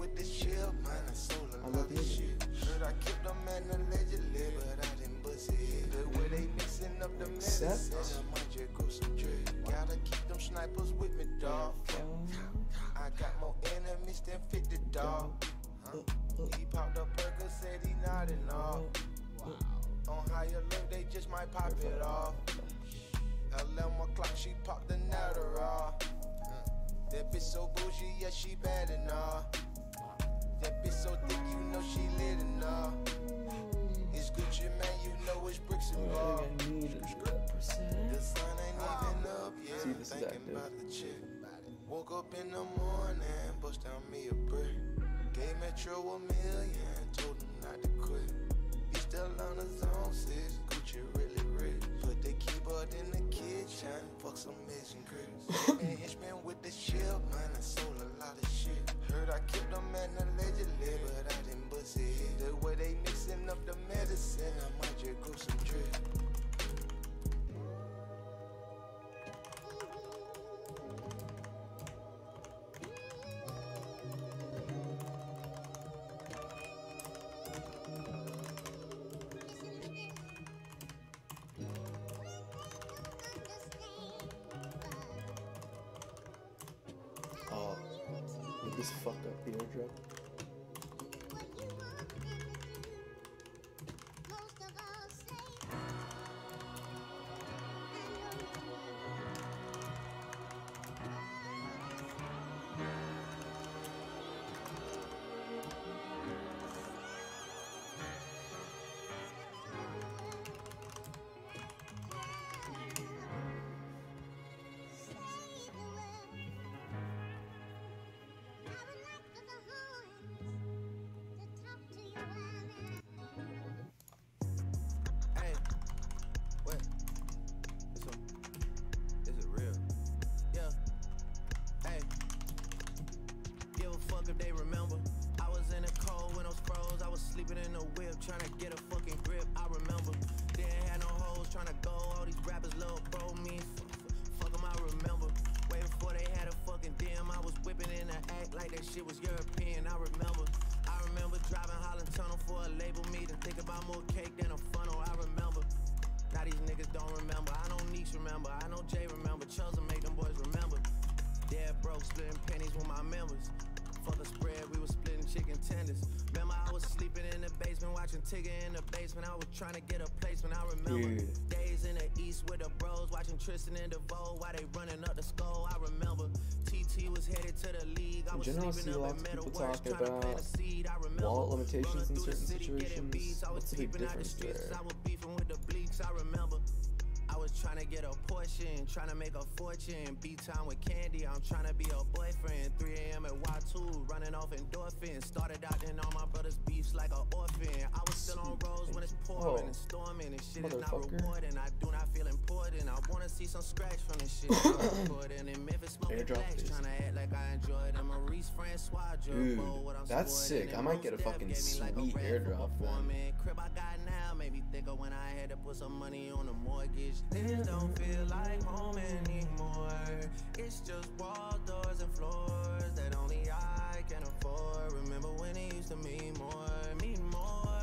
I love music. Heard I kept them man allegedly, but I didn't bust it. The way they mixing up the medicine, I might just go some drip. Gotta keep them snipers with me, dog. I got more enemies than 50, dog. He popped a burger, said he nodding off. On higher look, they just might pop it off. 11 o'clock, she popped the natter off. That bitch so bougie, yeah, she bad enough. That bitch so thick, you know she lit enough. It's Gucci, man, you know it's bricks and ball. The sun ain't even up yet. I'm thinking about the chick. Woke up in the morning, bust down me a brick. Gave Metro $1 million, told him not to quit. He still on the zone 6, Gucci really rich. Put the keyboard in the kitchen, fuck some missing grits. And Hitchman with the ship, man, I sold a lot of shit. Heard I killed a man allegedly, but I didn't bust it. The way they mixing up the medicine, I might just go some drip. This fucked up the airdrop. If they remember, I was in the cold when those froze. I was sleeping in the whip, trying to get a fucking grip. I remember, didn't have no hoes, trying to go. All these rappers, little bro, me, fuck them, I remember. Way before they had a fucking DM, I was whipping in the act like that shit was European. I remember driving Holland Tunnel for a label meeting, thinking about more cake than a funnel. I remember, now these niggas don't remember. I know Neeks remember, I know Jay remember. Chosen make them boys remember. Dead broke, splitting pennies with my members. Fuck a spread, we was splitting chicken tenders. Remember I was sleeping in the basement, watching Tigger in the basement. I was trying to get a placement, I remember. Days in the east with the bros, watching Tristan and DeVoe while they running up the skull. I remember TT was headed to the league. I was sleeping up in metal works, trying to plant a seed. I remember wallet limitations in certain situations. What's the big difference there? I was beefing with the bleaks, I remember. I was trying to get a portion, trying to make a fortune. Beat time with Candy, I'm trying to be a boyfriend. 3 a.m. at Y2, running off endorphins. Started out in all my brothers' beefs like an orphan. I was still on roads when it's pouring and storming. And shit is not rewarding, I do not feel important. I want to see some scratch from this shit. I'm in Memphis smoking blacks, trying to act like I enjoy it. I'm Maurice Francois, dude, that's sick. I might get a fucking sweet airdrop, man. Crib I got now made me think of when I had to put some money on the mortgage. This don't feel like home anymore. It's just walls, doors, and floors that only I can afford. Remember when it used to mean more, mean more.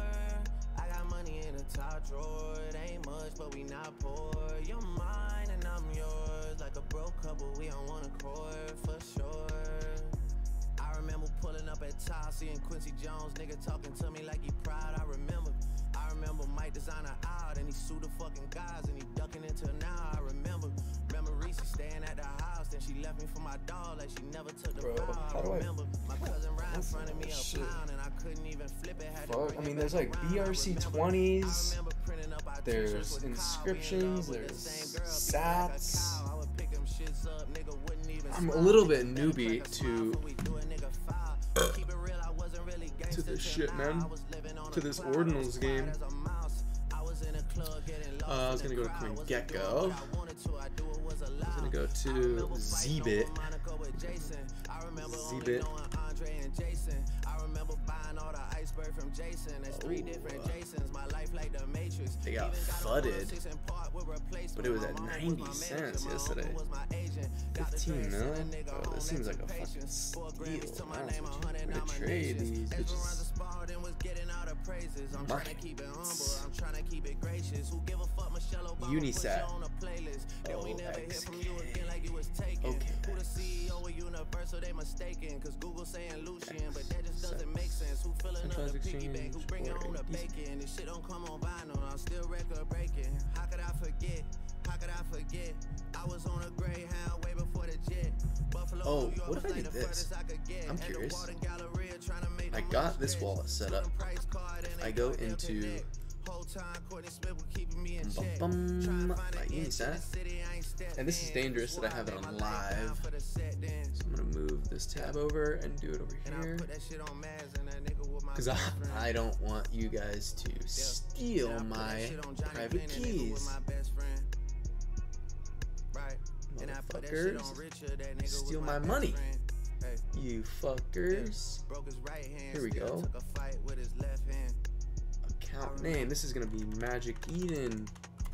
I got money in the top drawer. It ain't much, but we not poor. You're mine and I'm yours. Like a broke couple, we on one accord for sure. I remember pulling up at Tile, seeing Quincy Jones, nigga talking to me like he proud. I remember Mike designer out and he sued the fucking guys and he ducking into now. I remember Reese staying at the house, then she left me for my dog like she never took the vow. I remember my cousin right in front of me a pound and I couldn't even flip it. Had fuck, I mean, there's like BRC20s, there's inscriptions, there's sats. I'm a little bit newbie to this shit, man. To this Ordinals game. I was gonna go to CoinGecko. I was gonna go to Zbit. Zbit. They got fudded, but it was at 90 cents yesterday. 15 mil? Oh, this seems like a fucking steal. Man, I'm gonna trade these bitches. Markets. Unisat. Okay. Centralized exchange or AD. This shit don't come on vinyl, I'm still record breaking. How could I forget? How could I forget? I was on a Greyhound way before the jet. Oh, what if I did this? I'm curious. I got this wallet set up. I go into my Unisat, and this is dangerous that I have it on live. So I'm gonna move this tab over and do it over here, because I don't want you guys to steal my private keys. Motherfuckers, steal my money. You fuckers. Here we go. Account name. This is gonna be Magic Eden.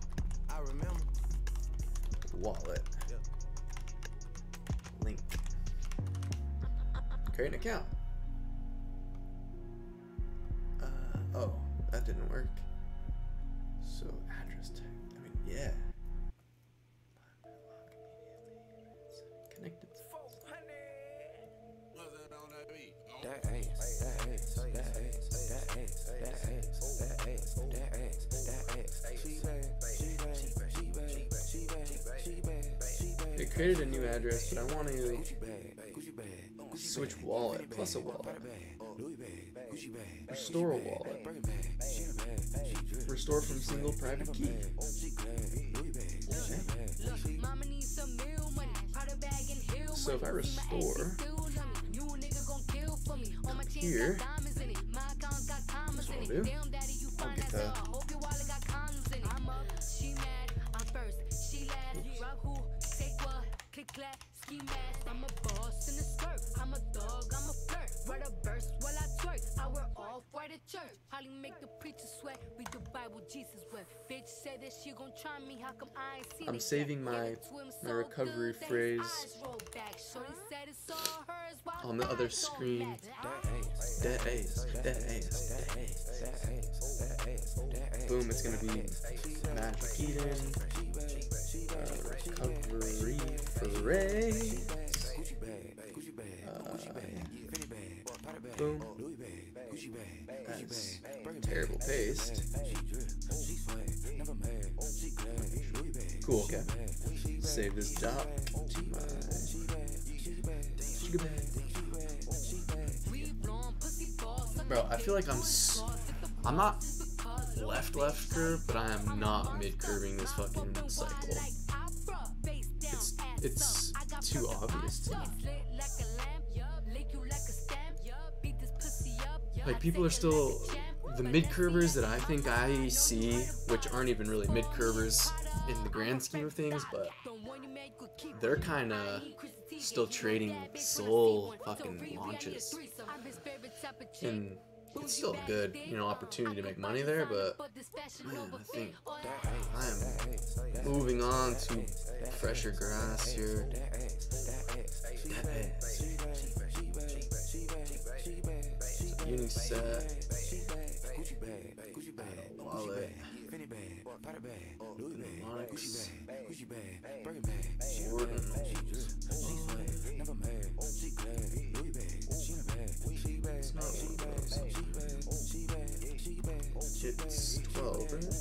Wallet. Link. Create an account. Oh, that didn't work. So address type. I mean, yeah. Connected. They created a new address, but I want to switch wallet plus a wallet. Restore a wallet. Restore from single private key. So if I restore here, that's what I'll do. I'll get the I'm a boss in the skirt. I'm a dog, I'm a flirt. Write a verse while I twerk. I wear all white at church. Probably make the preacher sweat. Read the Bible, Jesus wept. Bitch said that she gon' try me. How come I ain't seen it? I'm saving my recovery phrase on the other screen. That ace. Boom, it's gonna be Magic Eden. Recovery phrase. Boom. That's terrible paste. Cool, okay. Save this job. Bro, I feel like I'm not left curve, but I am not mid curving this fucking cycle. It's too obvious to me. Like, people are still, the mid curvers that I think I see, which aren't even really mid curvers in the grand scheme of things, but they're kind of still trading soul fucking launches. And it's still a good, opportunity to make money there, but man, I think I am moving on to fresher grass here. Uniset, wallet, Onyx, Jordan. It's not one of those. It's 12, right?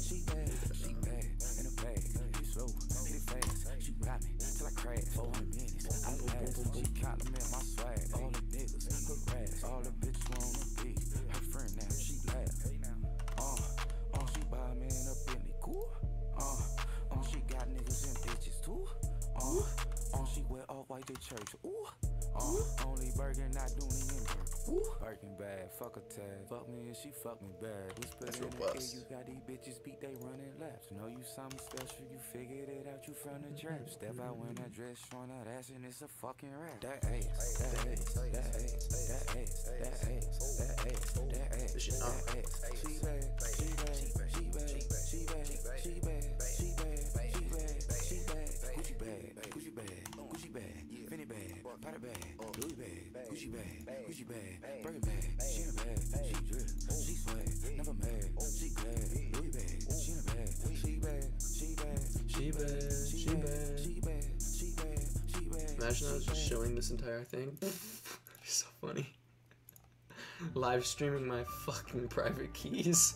All the bitches wanna be her friend now, she laugh. She buy me in a Bentley, cool. She got niggas and bitches too. She wear all white to church, ooh. Only Birkin, not Dooney and Burke. Birkin bad, fuck a tag. Fuck me and she fuck me bad. Whisper in the ear, you got these bitches beat, they running laps. Know you something special, you figured it out, you from the trap. Step out when I dress, showing that ass and it's a fucking rap. That ass, that ass, that ass, that ass, that ass, that ass, that ass, This shit not. She bad, she bad, she bad, she bad, she bad, she bad, she bad, she bad, Gucci bag, Gucci bag, Gucci bag, Fendi bag, Prada bag, Louis bag, Gucci bag, Gucci bag, Birkin bag, she in a bag, she drip, she swag, never mad, she glad, Louis bag, she in a bag, she bad, she bad, she bad, she bad, she bad, she bad, she bad. Imagine I was just showing this entire thing. So funny. Live streaming my fucking private keys.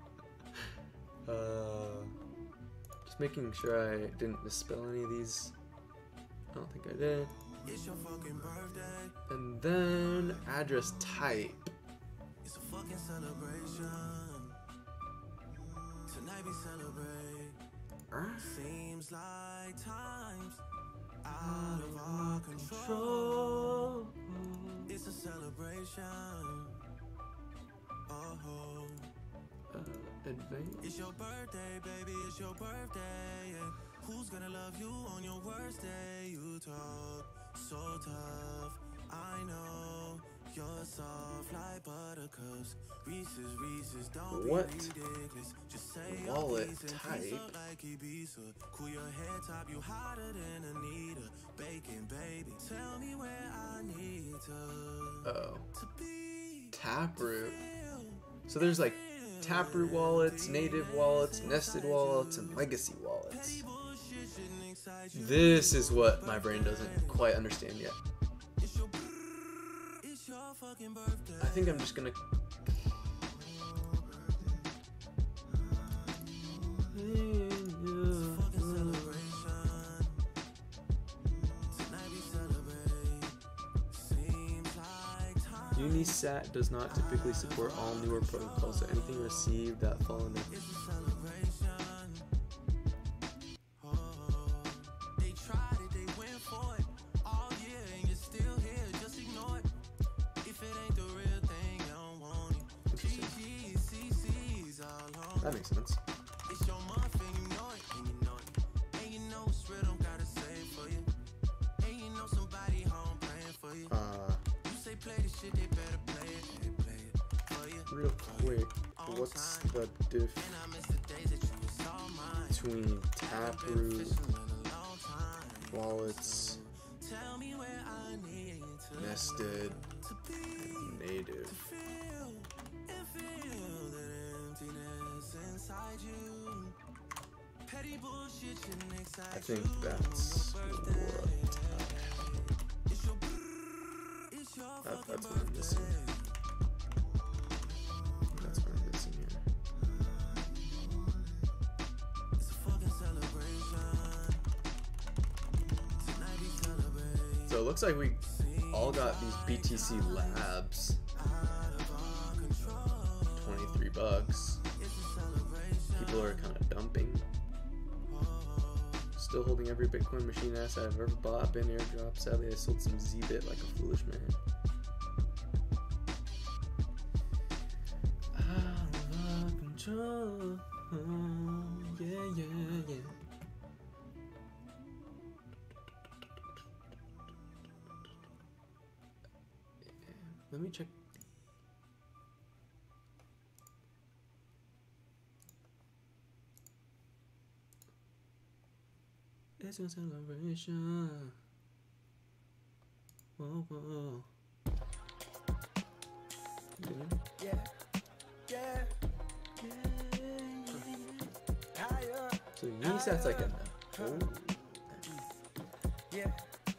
Just making sure I didn't misspell any of these. I don't think I did. It's your fucking birthday. And then address type. It's a fucking celebration. Tonight we celebrate. Seems like time's out of our control. It's a celebration. Advance. It's your birthday, baby, it's your birthday, yeah. Who's gonna love you on your worst day? You talk so tough, I know. You're soft like buttercups. Reese's, don't What be ridiculous. Just say wallet type. type? Like Ibiza. Cool your head top, you hotter than Anita. Bacon, baby, tell me where I need to be. Taproot. So there's like Taproot wallets, native wallets, nested wallets, and legacy wallets. This is what my brain doesn't quite understand yet. I think I'm just gonna Unisat does not typically support all newer protocols, so anything received that fall under. They tried it, they went for it all year, and you're still here. Just ignore it. If it ain't the real thing, you don't want it. GG's, CC's all on. That makes sense. It's your month and you know it, and you know it. And you know it's real, don't gotta say it for you. And you know somebody home praying for you. You say play this shit, they better play it. They play it for you. Real quick, what's the diff between Taproot, wallets, nested, and native? I think that's that's what I'm missing. That's what I'm missing here. So it looks like we all got these BTC labs. $23. People are kind of dumping. Still holding every Bitcoin machine asset I've ever bought, been airdropped. Sadly, I sold some Z-Bit like a foolish man. Out of control. Yeah. Let me check. It's a celebration. Whoa, whoa. Yeah. Higher. So Unisat's like a. Oh. Yeah.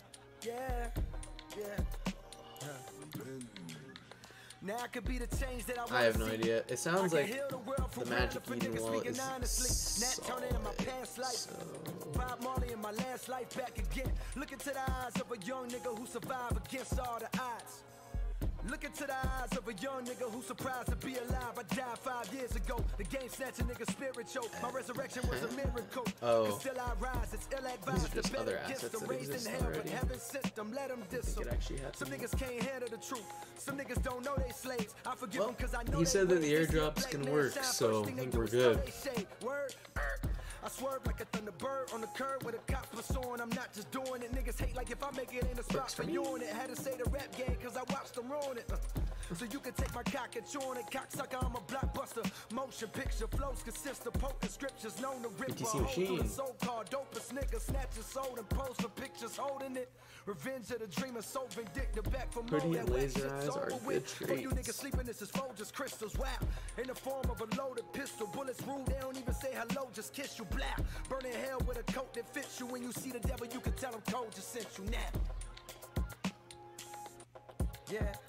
Now I could be the change that I have no idea. It sounds like the Magic Eden wallet is solid. So Bob Marley in my last life back again. Look into the eyes of a young nigga who survived against all the odds. Look into the eyes of a young nigga who's surprised to be alive. I died 5 years ago. The game snatched a nigga spiritual. My resurrection was a miracle. Oh. Still I rise. It's ill advised. These are just other assets that exist already. Heaven sent them, let them diss them. Some niggas can't handle the truth. Some niggas don't know they slaves. I forgive them because I know he said that the airdrops can work, so I think we're good. I swerve like a thunderbird on the curb with a cop pursuing. I'm not just doing it. Niggas hate like if I make it in a spot for you and it. Had to say the rap game cause I watched them ruin it. So you can take my cock and chew on it. Cocksucker, I'm a blockbuster. Motion picture flows consist of potent scriptures known to rip a hole through the so-called dopest nigga. Snatch your soul and pose for pictures holding it. Revenge of the dreamer, so vindictive. Back for more. That laser eyes are good traits. For you niggas sleeping, this is Folgers crystals. Wow. In the form of a loaded pistol. Bullets rude, they don't even say hello, just kiss you. Blah. Burning hell with a coat that fits you. When you see the devil, you can tell him cold just sent you now. Yeah.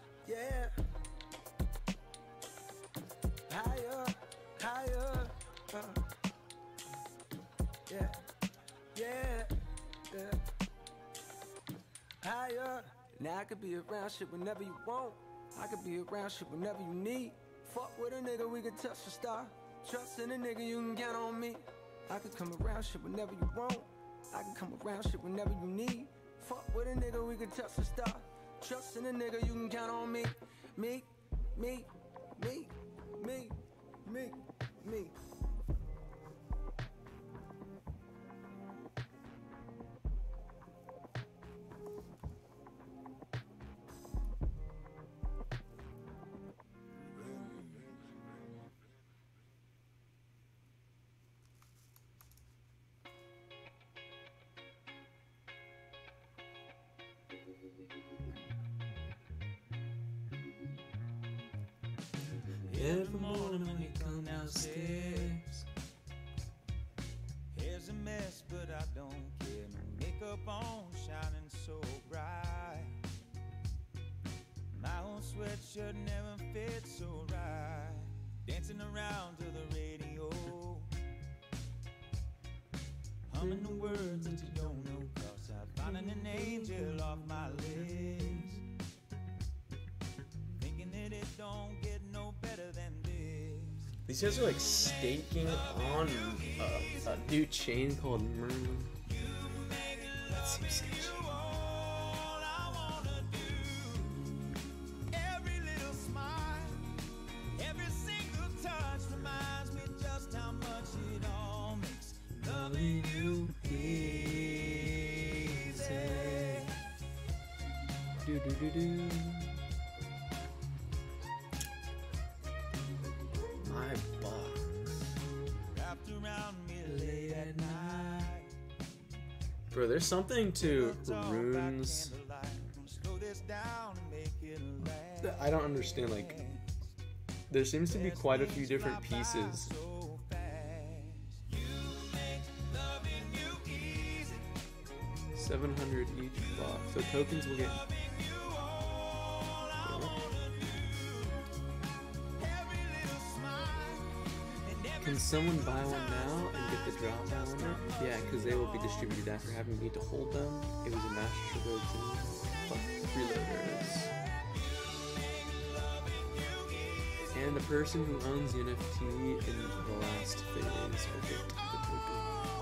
Higher. Yeah. Higher. Now I could be around shit whenever you want. I could be around shit whenever you need. Fuck with a nigga, we can touch the star. Trust in a nigga, you can count on me. I can come around shit whenever you want. I can come around shit whenever you need. Fuck with a nigga, we can touch the star. Trust in a nigga, you can count on me. Me. Every morning when you come downstairs, here's a mess, but I don't care. No makeup on, shining so bright. My own sweatshirt never fits so right. Dancing around to the radio, Humming the words that you don't know, 'cause I'm finding an angel off my legs. Thinking that it don't get no better than this. These guys are like staking on a new chain called Merlin. That seems sketchy. Every little smile, every single touch reminds me just how much it all makes loving you easy. Do do do do. My box. Wrapped around me late at night. Bro, there's something to runes Slow this down and make it last. that I don't understand. Like, there seems to be quite a few different pieces. 700 each box. So tokens will get. Can someone buy one now and get the drop down on it? Yeah, because they will be distributed after having me to hold them. It was a master code to fuck freeloaders. And the person who owns the NFT in the last phase will get the token.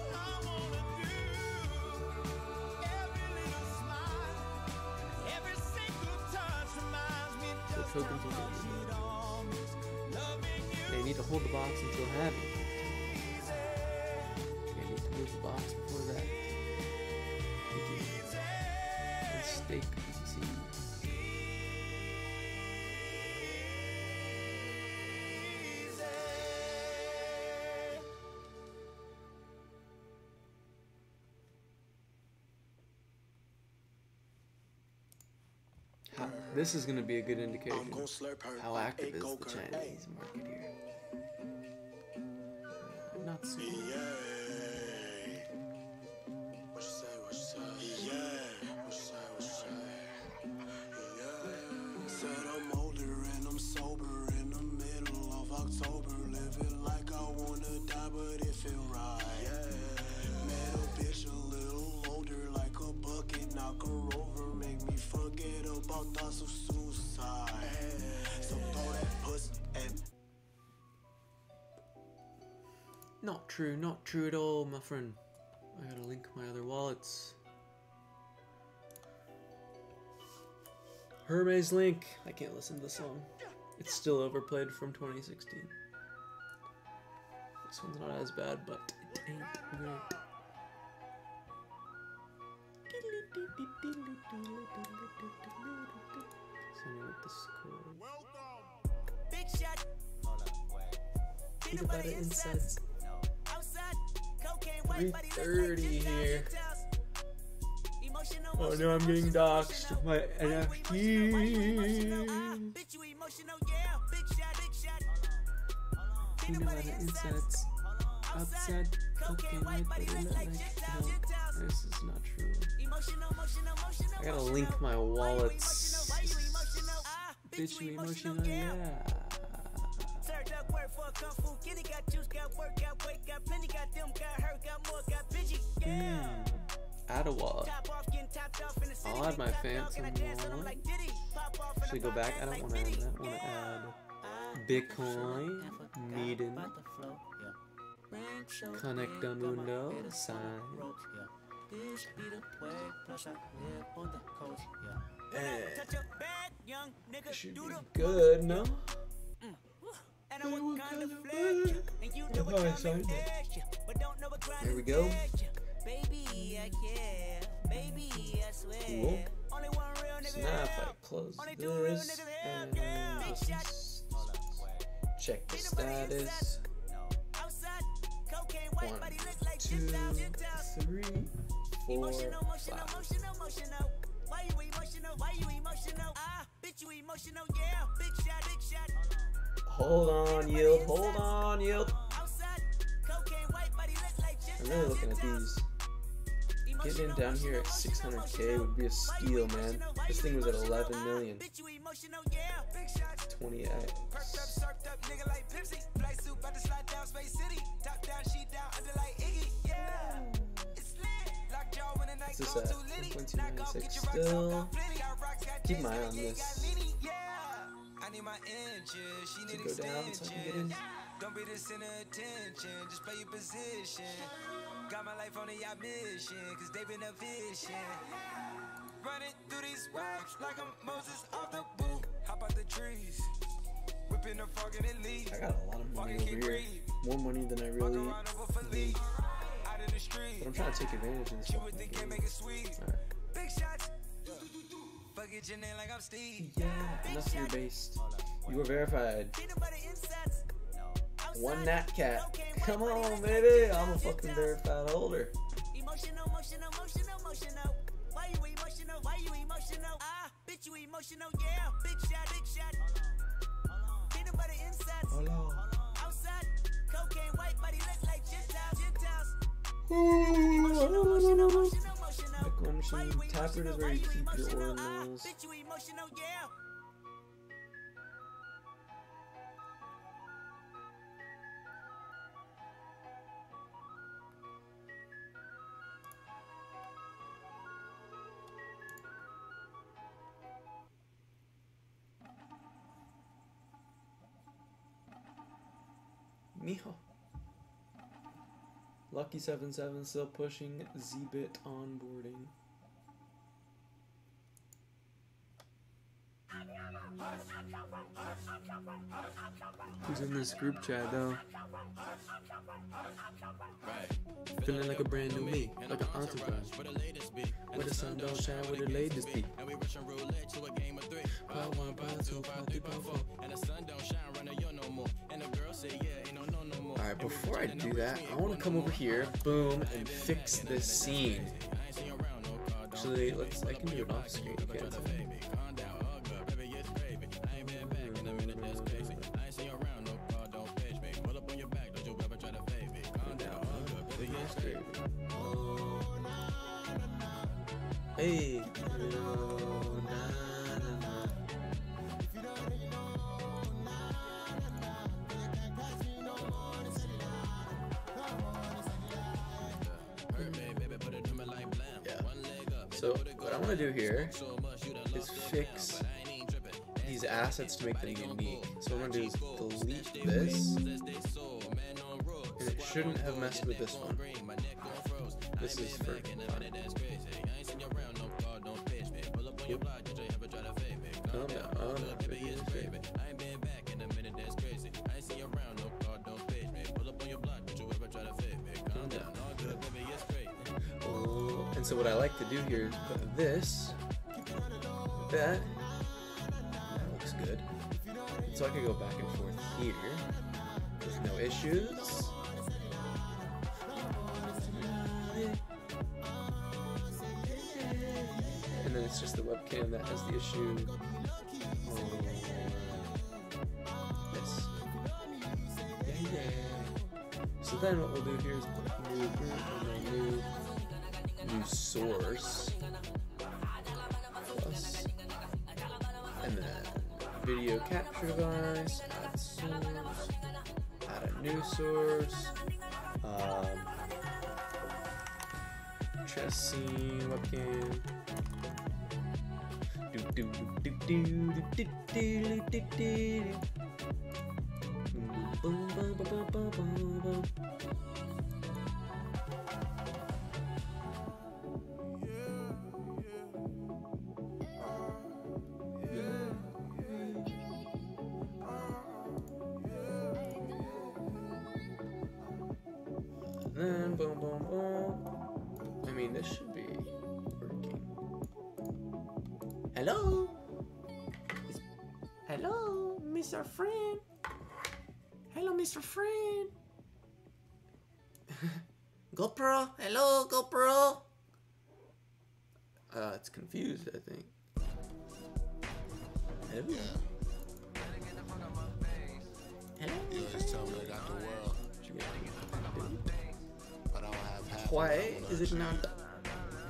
So tokens will get removed. Okay, I need to hold the box until having it. Okay, I need to move the box before that. And stake PCC. This is going to be a good indication how active is the Chinese market here. Not so. What you say? Said I'm older and I'm sober in the middle of October, living like I wanna die, but it feel right. Met a bitch a little older, like a bucket, knock her over, make me forget about thoughts of suicide. So throw that pussy and Not true at all, my friend. I gotta link my other wallets. Hermes Link. I can't listen to the song. It's still overplayed from 2016. This one's not as bad, but it ain't great. Send me with the score. Big shot. Think about it inside. 3:30 here. Oh no, I'm getting doxxed. My NFT. Think about it insides. Outside. Okay, white, but in that like, no, this is not true. I gotta link my wallets. Bitch, you emotional, yeah. Add a wallet. I'll add my Phantom wallet. Actually, go back. I don't want to add that. I want to add Bitcoin, Meeden, Conectamundo, sign. It should be good, no? There we go. Cool. So now if I close this and check the status. 1, 2, 3, 4, 5. Hold on, yield. Hold on, yield. I'm really looking at these. getting in down here at 600K would be a steal, man. This thing was at 11 million. 20x. What's this at? 1.296 still. Keep my eye on this. To go down so I can get in. Don't be the center of attention, just play your position. Got my life on a yacht mission, cause they been efficient. Running through these racks like I'm Moses off the boot. Hop out the trees, whipping the frog and it leaves. I got a lot of money over here. More money than I really need. But I'm trying to take advantage of this stuff. Alright. Big shots. Forget your name like I'm Steve. Yeah, enough fear based. You were verified. One nat cat. Come on, baby. I'm a fucking verified holder. Emotional. Why you emotional? Ah, bitch, you emotional, yeah. Big shot. Peanut butter inside. Outside, cocaine white body look like Gentiles. Emotional. The taproot is where you keep your ordinals. Bitch, you emotional, yeah. Mijo. Lucky77 still pushing Z-Bit onboarding. Who's in this group chat though? Feeling like a brand new me, like an entourage. Where the sun don't shine, where the ladies be. Part 1, part 2, part 3, part 4. Alright, before I do that, I want to come over here, boom, and fix this scene. Actually, I can do it off screen, can't I? Hey, so what I want to do here is fix these assets to make them unique. So what I'm going to do is delete this, and it shouldn't have messed with this one. This is for fun. Calm down. And so what I like to do here is put this, that looks good. So I can go back and forth here with no issues. And then it's just the webcam that has the issue. This. Yeah. So then what we'll do here is put a new group and a new source. Plus. And then video capture device, add source, add a new source. Chess scene, webcam. Then boom, boom, boom. I mean, this should be working. Hello? Hello, Mr. Friend. Hello, Mr. Friend. GoPro. Hello, GoPro. It's confused, I think. Hello? Hello? You just tell me I got the world. But I don't have half. Why is it not?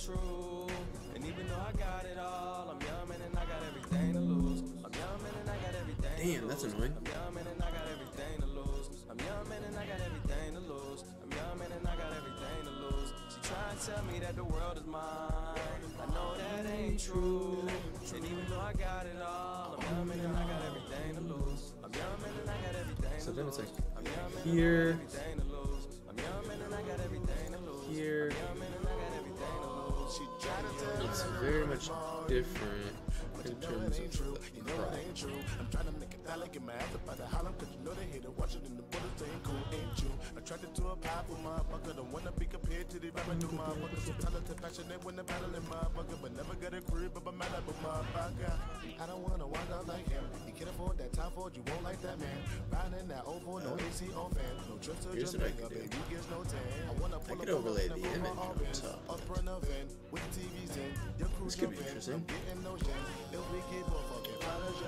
true. And even though I got it all, I'm young man and I got everything to lose. I'm young man and I got everything to lose. Damn, that's annoying. I'm young man and I got everything to lose. I'm young man and I got everything to lose. I'm young man and I got everything to lose. She try and tell me that the world is mine. I know that ain't true. And even though I got it all, I'm young man and I got everything to lose. I'm young man and I got everything to lose. So then it's like I'm young man here, and I got everything to lose. I'm young man and I got everything to lose. here. I'm young man and I got everything to lose. She tried to tell It's very much different in terms of the crowd. I'm trying to make it dollar, get my ass up out the holler, cause you know they hate to watch it in the bullets, ain't cool, ain't you? Attracted to a powerful motherfucker, don't wanna be compared to the rapper, new motherfucker. So talented, passionate when they're battling motherfucker, but never got a crib of a Malibu motherfucker. I don't wanna walk out like him. You can't afford that time for it, you won't like that man. Riding that over, no AC on fan, no trips to Jamaica, baby, gets no tan. I wanna pull I could overlay the image on top. Up front of it, with the TVs in, your crew This could be jumping, interesting. getting no shit. If we keep on fucking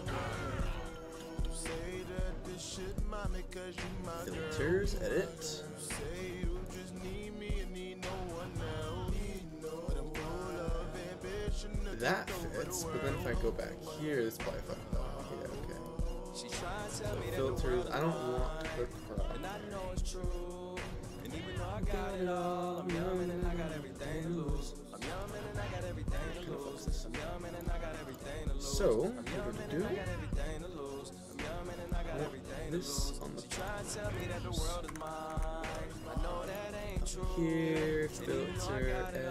say that this shit mommy, cause you my Filters, edit. say you just need me and need no one else. But I'm full of ambition. That fits, but then if I go back here, it's probably fucked up. Yeah, okay. She tried to tell me that the Filters, world is I don't mine. want the crowd. And I know it's true. And even though I got it all, I'm young man and I got everything to lose. I'm young man and I got everything to lose. I'm young man and I got everything to lose. So, I'm young man and I got everything to lose. I'm young man and I got everything to lose. She tried to tell me that the world is mine. I know that ain't true. Here, filter, edit,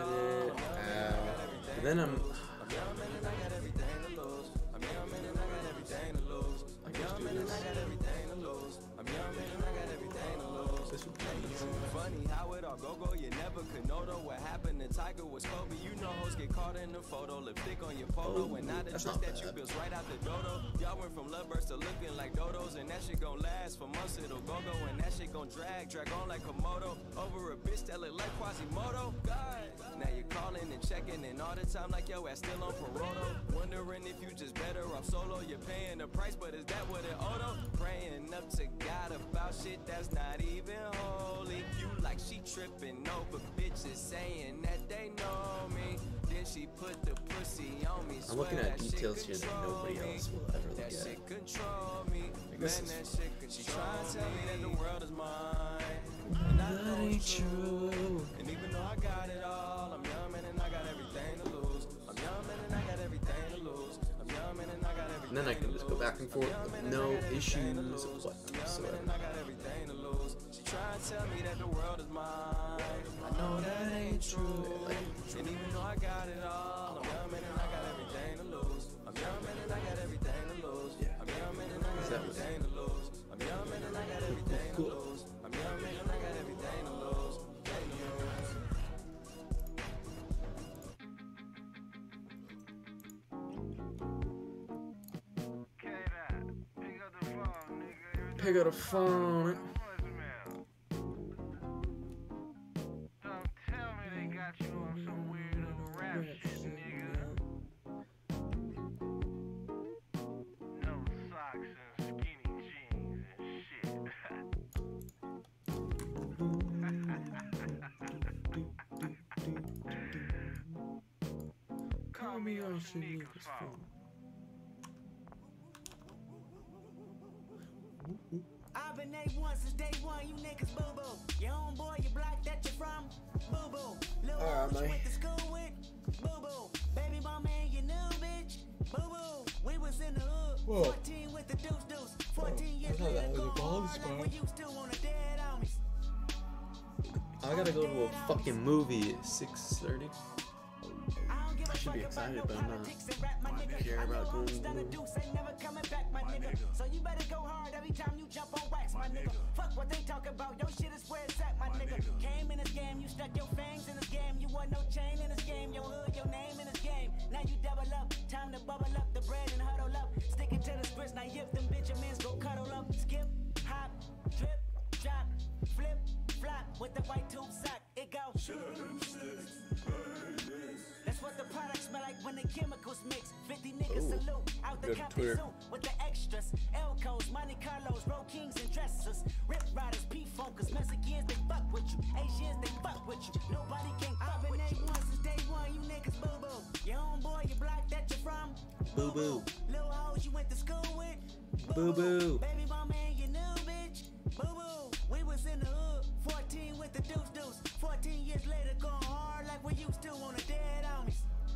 add. And then I'm young man and I got everything to lose. I'm young man and I got everything to lose. I'm young man and I got everything to lose. I'm young man and I got everything to lose. This would be easy. Funny how it all go, you never could know though what happened to Tiger was Kobe. You know hoes get caught in the photo, lipstick on your photo, and now the trick that you built right out the dodo. Y'all went from lovebirds to looking like dodos, and that shit gon' last for months, it'll go, and that shit gon' drag on like Komodo. Over a bitch that look like Quasimodo. God, now you're calling and checking, and all the time like yo ass still on parole. Wondering if you just better off solo. You're paying the price, but is that what it owe? Praying up to God about shit that's not even holy. You like she tripping over bitches saying that they know me. Then she put the pussy on me. I'm looking at Swear details here that nobody else will ever look that at. shit control me. Like, Man, this that is shit control. She trying to tell me that the world is mine. And I know it's true. And even though I got it all, I'm young man and I got everything to lose. I'm young man and I got everything to lose. I'm young man and I got everything. And then I can just go back and forth with no issues whatsoever. I got everything to lose. She try and tell me that the world is mine. I know that ain't true. And even though I got it all, I'm young man and I got everything to lose. I'm young man and I got everything to lose. I'm young man and I got everything to lose. I'm young man and I got everything to lose. I'm young man and I got everything to lose. Pick up the phone. Call me on Shaniqua's phone. I've been A1 since day one, you niggas boo-boo. Your homeboy, your block that you from, boo-boo. Lil' you went to school with, boo-boo. Baby mama and your new bitch, boo-boo. We was in the hood, 14 with the deuce. 14 years later, going hard like we used to on the dead homies. I gotta go to a fucking movie at 6:30. I should be excited, but I'm not. I don't care about going to the movie. So you better go hard every time you jump on wax, my nigga. Fuck what they talk about, your shit is where it's at, my nigga. Came in this game, you stuck your fangs in this game. You want no chain in this game, your hood, your name in this game. Now you double up, time to bubble up the bread and huddle up. Stick it to the scripts, now if them Benjamins go cuddle up. Skip, hop, drip, drop, flip, flop with the white tube sock. It go. That's what the product smell like when the chemicals mix. 50 niggas salute out the company suit with the extras. Elcos, Monte Carlos, Road Kings and dressers. Rip riders, P-Funkers, Mexicans, they fuck with you. Asians, they fuck with you. Nobody can fuck with you. I've been A1 since day one, you Boo boo. Little hoes you went to school with. Boo boo. Baby mama and your new bitch. Boo boo. We was in the hood. 14 with the deuce. 14 years later, going hard like we used to on the dead homies.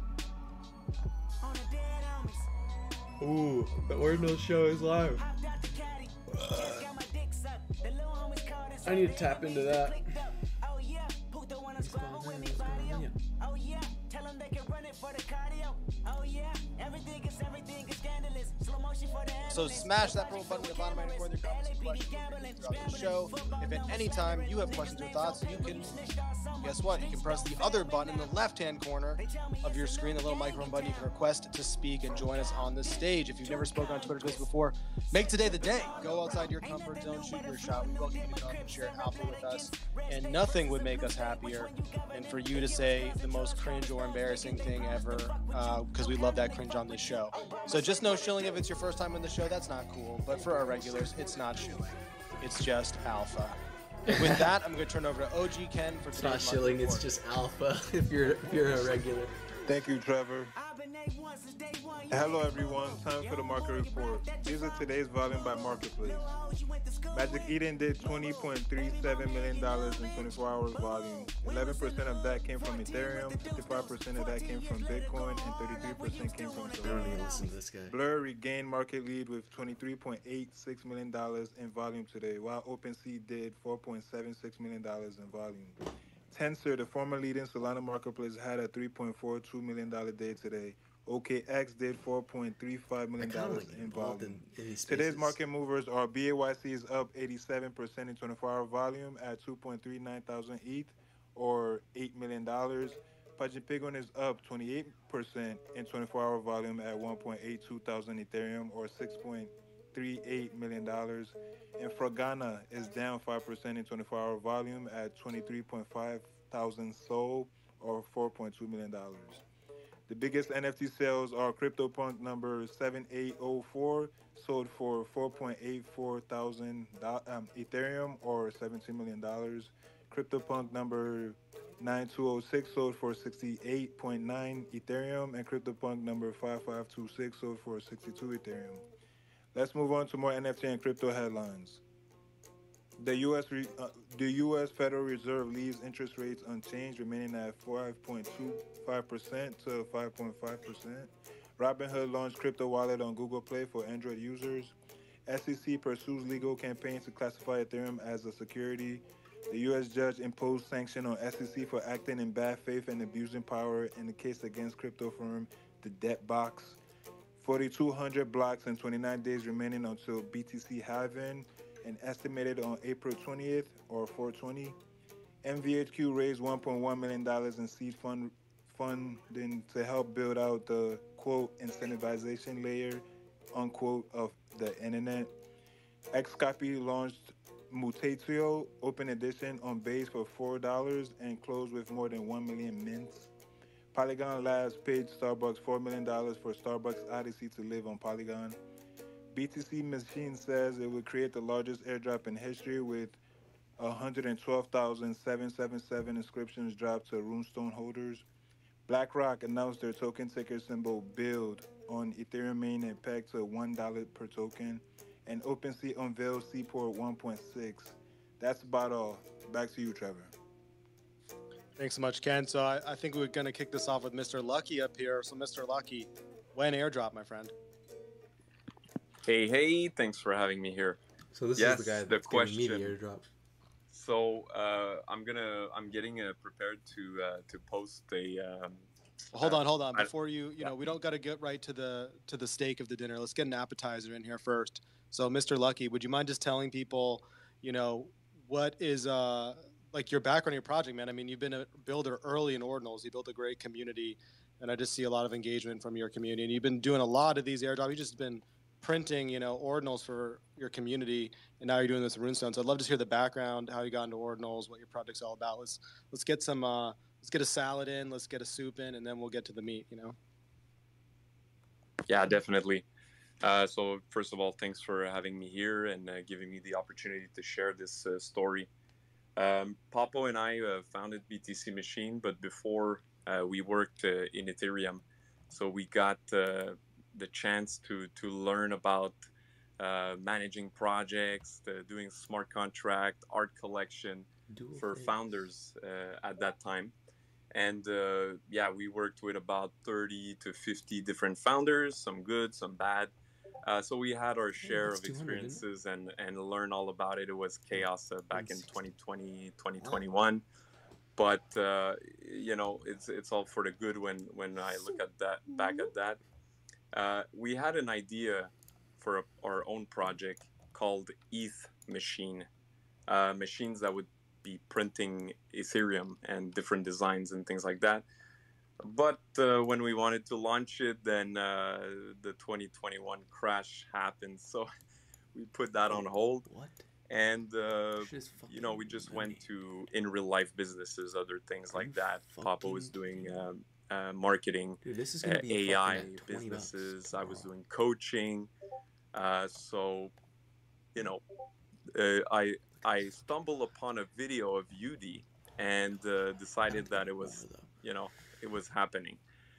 On the dead homies. Ooh, the Ordinal show is live. Hopped out the caddy. Just got my dick sucked. The little homies called and I need to tap into that. Oh yeah, who the one to squabble with me, body? Oh yeah, tell them they can run it for the cardio. Oh yeah, everything is scandalous. Slow motion for the So smash that purple button in the bottom right corner. Comments and questions throughout the show. If at any time you have questions or thoughts, you can, guess what? You can press the other button in the left-hand corner of your screen, the little microphone button. You can request to speak and join us on the stage. If you've never spoken on Twitter Space before, make today the day. Go outside your comfort zone, shoot your shot. We welcome you to come and share alpha with us. And nothing would make us happier than for you to say the most cringe or embarrassing thing ever, because we love that cringe on this show. So just no shilling if it's your first time on the show. That's not cool. But for our regulars, it's not shilling. It's just alpha. And with that, I'm going to turn over to OG Ken for today's It's not market shilling, report. it's just alpha if you're a regular. Thank you, Trevor. Hello, everyone. Time for the market report. These are today's volume by marketplace. Magic Eden did $20.37 million in 24 hours volume. 11% of that came from Ethereum, 55% of that came from Bitcoin, and 33% came from I don't even listen to this guy. Blur regained market lead with $23.86 million in volume today, while OpenSea did $4.76 million in volume. Tensor, the former leading Solana marketplace, had a $3.42 million day today. OKX did $4.35 million in volume. Today's market movers are BAYC is up 87% in 24-hour volume at 2.39 thousand ETH or $8 million. Pajipigон is up 28% in 24-hour volume at 1.82 thousand Ethereum or $6.38 million. And Fragana is down 5% in 24-hour volume at 23.5 thousand Sol or $4.2 million. The biggest NFT sales are CryptoPunk number 7804 sold for 4.84 thousand Ethereum or $17 million. CryptoPunk number 9206 sold for 68.9 Ethereum, and CryptoPunk number 5526 sold for 62 Ethereum. Let's move on to more NFT and crypto headlines. The U.S. Federal Reserve leaves interest rates unchanged, remaining at 5.25% to 5.5%. Robinhood launched crypto wallet on Google Play for Android users. SEC pursues legal campaigns to classify Ethereum as a security. The U.S. judge imposed sanction on SEC for acting in bad faith and abusing power in the case against crypto firm The Debt Box. 4,200 blocks and 29 days remaining until BTC halving, and estimated on April 20th or 420. MVHQ raised $1.1 million in seed funding to help build out the, quote, incentivization layer, unquote, of the internet. Xcopy launched Mutatio Open Edition on Base for $4 and closed with more than 1 million mints. Polygon Labs paid Starbucks $4 million for Starbucks Odyssey to live on Polygon. BTC Machine says it will create the largest airdrop in history with 112,777 inscriptions dropped to Runestone holders. BlackRock announced their token ticker symbol BUILD on Ethereum main and pegged to $1 per token. And OpenSea unveiled Seaport 1.6. That's about all. Back to you, Trevor. Thanks so much, Ken. So I think we're going to kick this off with Mr. Lucky up here. So Mr. Lucky, when airdrop, my friend? Hey, thanks for having me here. So this is the guy that's giving me the airdrop. So I'm getting prepared to post a. Hold on. Before you know, we don't got to get right to the steak of the dinner. Let's get an appetizer in here first. So, Mr. Lucky, would you mind just telling people, you know, what is like your background, your project, man? I mean, you've been a builder early in Ordinals. You built a great community, and I just see a lot of engagement from your community. And you've been doing a lot of these airdrops. You've just been printing, you know, Ordinals for your community, and now you're doing this with Runestone. So I'd love to hear the background, how you got into Ordinals, what your project's all about. Let's get some let's get a salad in, let's get a soup in, and then we'll get to the meat, you know. Yeah, definitely. So first of all, thanks for having me here and giving me the opportunity to share this story. Papo and I founded BTC Machine, but before we worked in Ethereum. So we got the chance to learn about managing projects, doing smart contract, art collection for founders at that time. And yeah, we worked with about 30 to 50 different founders, some good, some bad. So we had our share of experiences and learn all about it. It was chaos back in 2020, 2021. But you know, it's all for the good when I look at that, back at that. We had an idea for our own project called ETH machine, machines that would be printing Ethereum and different designs and things like that. But when we wanted to launch it, then the 2021 crash happened, so we put that on hold. What? And you know, we just went to in real life businesses, other things like that. Papa was doing marketing, dude, this is gonna be AI businesses. I was doing coaching. So you know, I stumbled upon a video of Yudi and decided that it was, you know, it was happening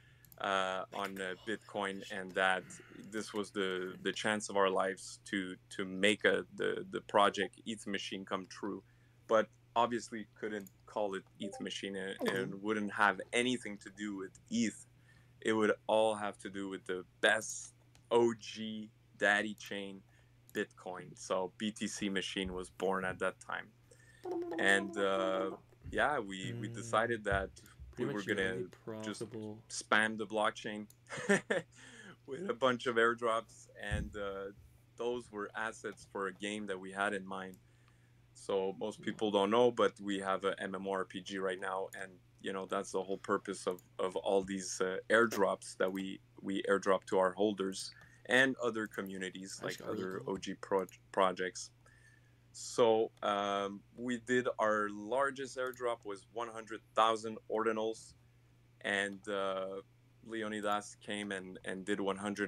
on Bitcoin, and that this was the chance of our lives to make the project ETH machine come true. But obviously couldn't call it ETH machine, and wouldn't have anything to do with ETH. It would all have to do with the best OG daddy chain, Bitcoin. So BTC machine was born at that time. And yeah, we decided that we were gonna just spam the blockchain with a bunch of airdrops, and those were assets for a game that we had in mind. So most people don't know, but we have a MMORPG right now, and you know, that's the whole purpose of all these airdrops that we airdrop to our holders and other communities, like other OG projects. So we did, our largest airdrop was 100,000 ordinals, and Leonidas came and did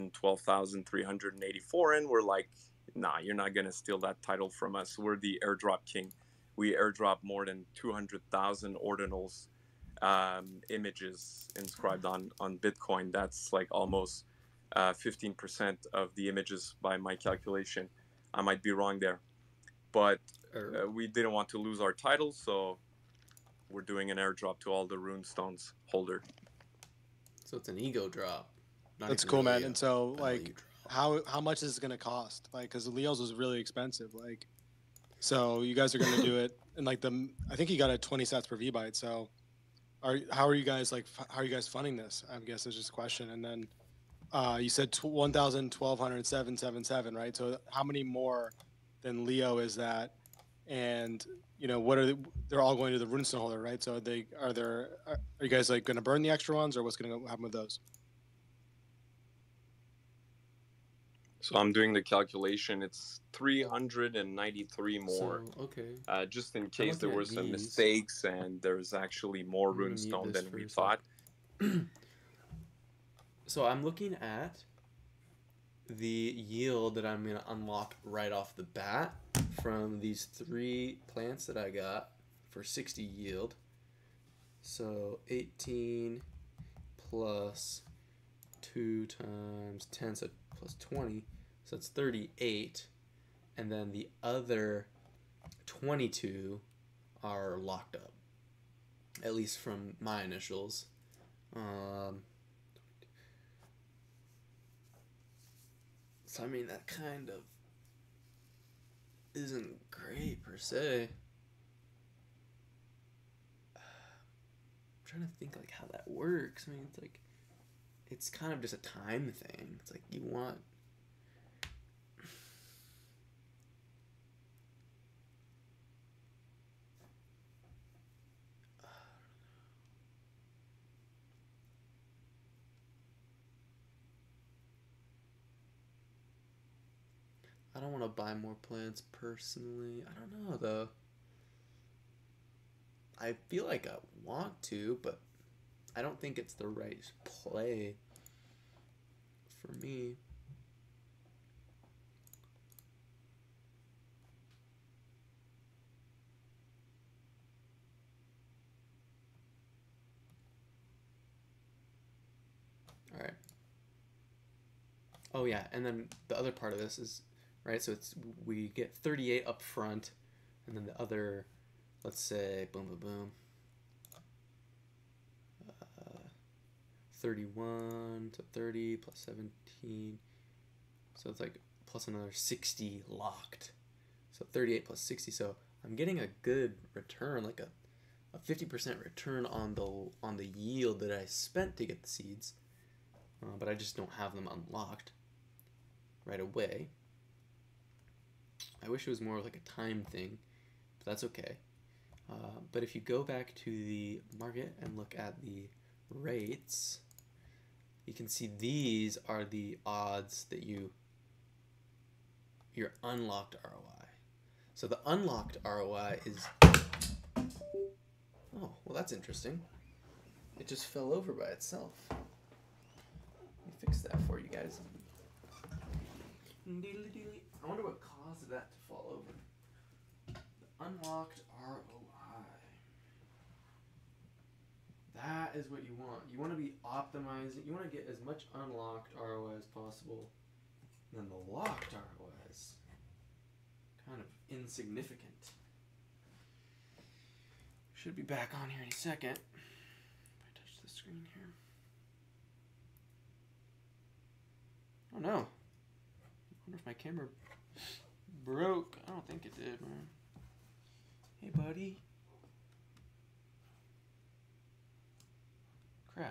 112,384, and we're like, nah, you're not gonna steal that title from us. We're the airdrop king. We airdrop more than 200,000 ordinals, images inscribed on Bitcoin. That's like almost 15% of the images by my calculation. I might be wrong there, but we didn't want to lose our title, so we're doing an airdrop to all the runestones holder. So it's an ego drop. That's cool, man. And so, like, how much is it gonna cost? Like, because Leo's was really expensive. Like, so you guys are gonna do it, and like I think you got a 20 sats per V-byte. So, how are you guys how are you guys funding this? I guess is just a question. And then you said 1,207.77, right? So how many more than Leo is that? And you know, what are they're all going to the runestone holder, right? So are you guys like going to burn the extra ones, or what's going to happen with those? So I'm doing the calculation. It's 393 more. So, okay. Just in case there were some mistakes and there's actually more runestone than we thought. So I'm looking at the yield that I'm going to unlock right off the bat from these 3 plants that I got for 60 yield. So 18 plus 2 times 10, so plus 20, so it's 38. And then the other 22 are locked up, at least from my initials. So I mean, that kind of isn't great per se. I'm trying to think like how that works. I mean, it's like, it's kind of just a time thing. It's like you want, I don't want to buy more plants personally. I don't know though. I feel like I want to, but I don't think it's the right play for me. All right. Oh yeah, and then the other part of this is, right, so we get 38 up front, and then the other, let's say, boom, boom, boom, 31 to 30 plus 17, so it's like plus another 60 locked, so 38 plus 60, so I'm getting a good return, like a 50% return on the yield that I spent to get the seeds, but I just don't have them unlocked right away. I wish it was more like a time thing, but that's okay. But if you go back to the market and look at the rates, you can see these are the odds that your unlocked ROI. So the unlocked ROI is, oh, well that's interesting. It just fell over by itself. Let me fix that for you guys. I wonder what caused that to fall over. The unlocked ROI. That is what you want. You want to be optimizing. You want to get as much unlocked ROI as possible. And then the locked ROI is kind of insignificant. Should be back on here in a second. If I touch the screen here. Oh no. I wonder if my camera broke. I don't think it did, man. Hey, buddy. Crap.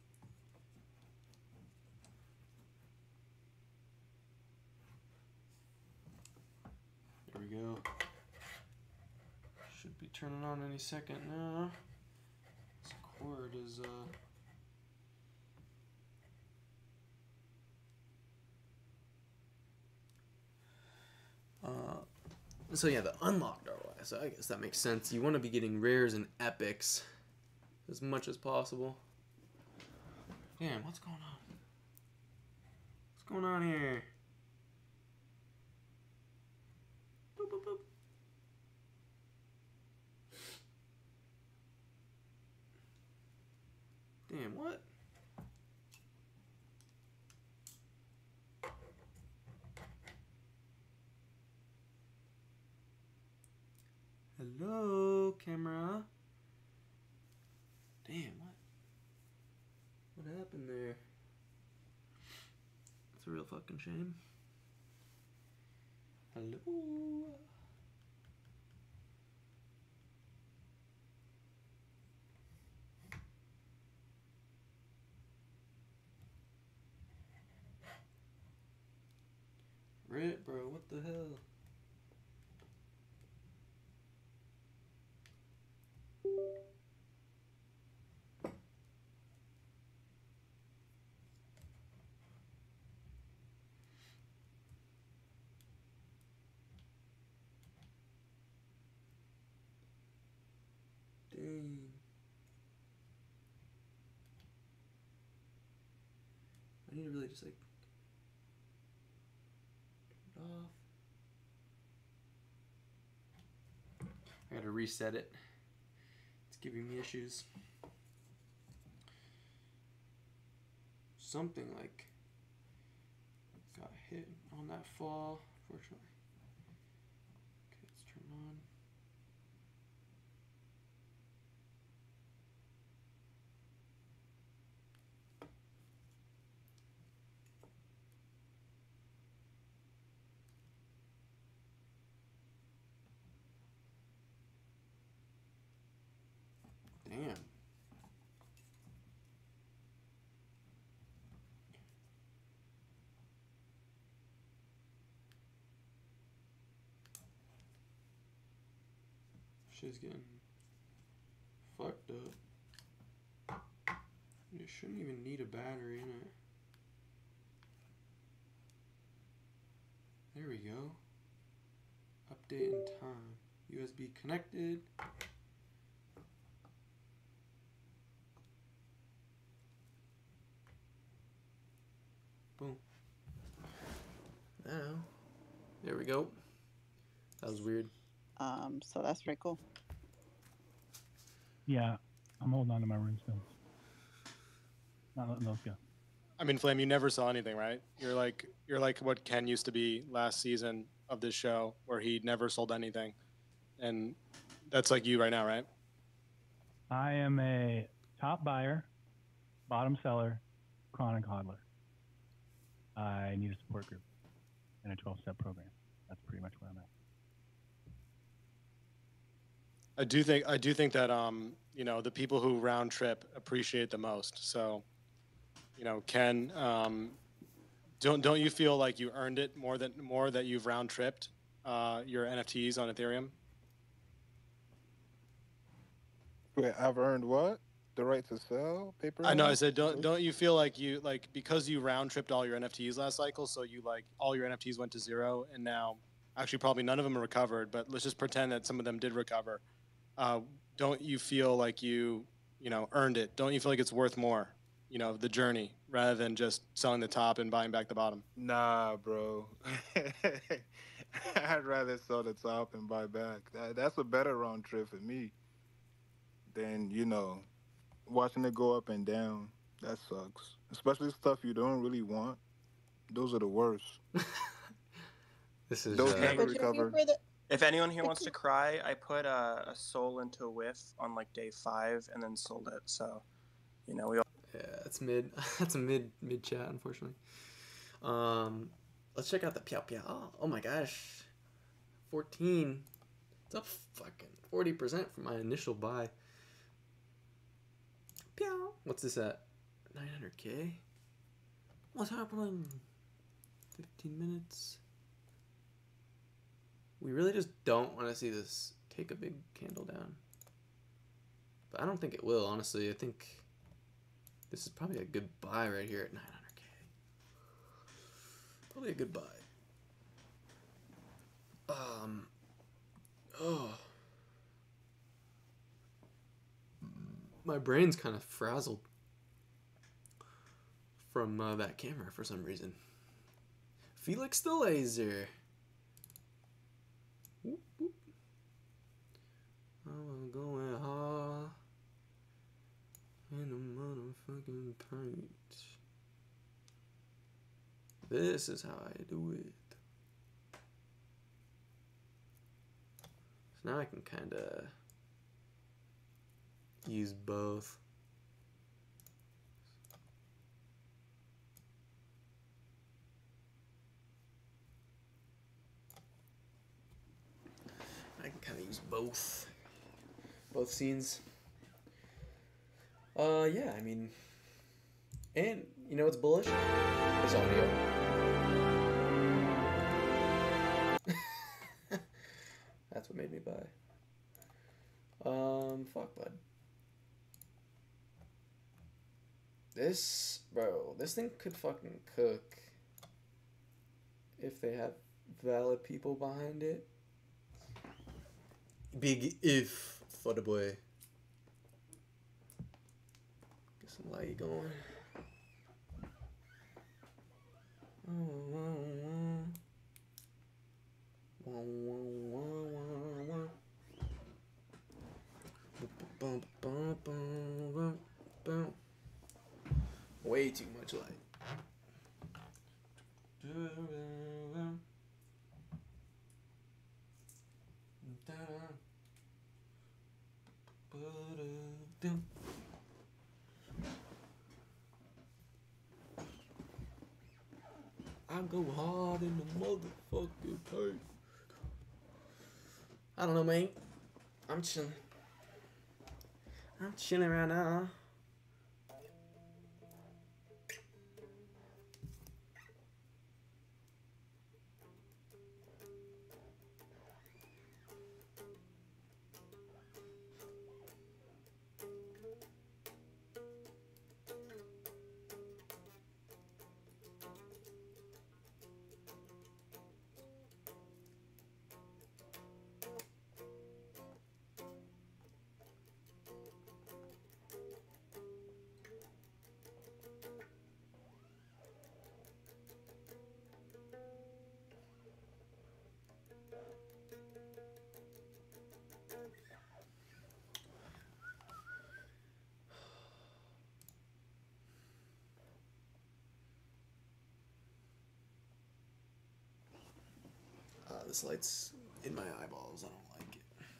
There we go. Should be turning on any second now. This cord is, so yeah, the unlocked ROI. So I guess that makes sense. You want to be getting rares and epics as much as possible. Damn, what's going on? What's going on here? Boop, boop, boop. Damn, what? Hello, camera. Damn, what happened there? It's a real fucking shame. Hello. Rip, bro, what the hell? Dang. I need to really just like turn it off. I gotta reset it. It's giving me issues. Something like got hit on that fall, fortunately. Okay, let's turn it on. Damn. Shit's getting fucked up. You shouldn't even need a battery in it. There we go. Update in time. USB connected. Boom. Now, there we go. That was weird. So that's pretty cool. Yeah, I'm holding on to my runestones. Not letting those go. I mean, Flame, you never saw anything, right? You're like what Ken used to be last season of this show, where he never sold anything, and that's like you right now, right? I am a top buyer, bottom seller, chronic hodler. I need a support group and a 12-step program. That's pretty much where I'm at. I do think that you know, the people who round trip appreciate the most. So, you know, Ken, don't you feel like you earned it more that you've round tripped your NFTs on Ethereum? Wait, I've earned what? The right to sell paper? I know. I said, don't you feel like you, like, because you round tripped all your NFTs last cycle, so you, like, all your NFTs went to zero, and now actually probably none of them are recovered, but let's just pretend that some of them did recover. Don't you feel like you know, earned it? Don't you feel like it's worth more, you know, the journey, rather than just selling the top and buying back the bottom? Nah, bro. I'd rather sell the top and buy back. That's a better round trip for me than, you know, watching it go up and down. That sucks. Especially stuff you don't really want. Those are the worst. This is those never recover. If anyone here wants to cry, I put a soul into a whiff on like day 5 and then sold it. So, you know, we all. Yeah, it's mid. That's a mid chat, unfortunately. Let's check out the Piao Piao. Oh my gosh, 14. It's up fucking 40% from my initial buy. Piao. What's this at? 900K. What's happening? 15 minutes. We really just don't want to see this take a big candle down. But I don't think it will, honestly. I think this is probably a good buy right here at 900K. Probably a good buy. Oh. My brain's kind of frazzled from that camera for some reason. Felix the Laser. Whoop, whoop. I'm going hard in the motherfucking paint. This is how I do it. So now I can kind of use both. I can kind of use both scenes. Yeah, I mean, and you know what's bullish? This audio. That's what made me buy. Fuck, bud. This, bro, this thing could fucking cook if they have valid people behind it. Big if for the boy. Get some light going. Way too much light. I go hard in the motherfucking paint. I don't know, mate. I'm chilling. I'm chilling right now. This light's in my eyeballs. I don't like it.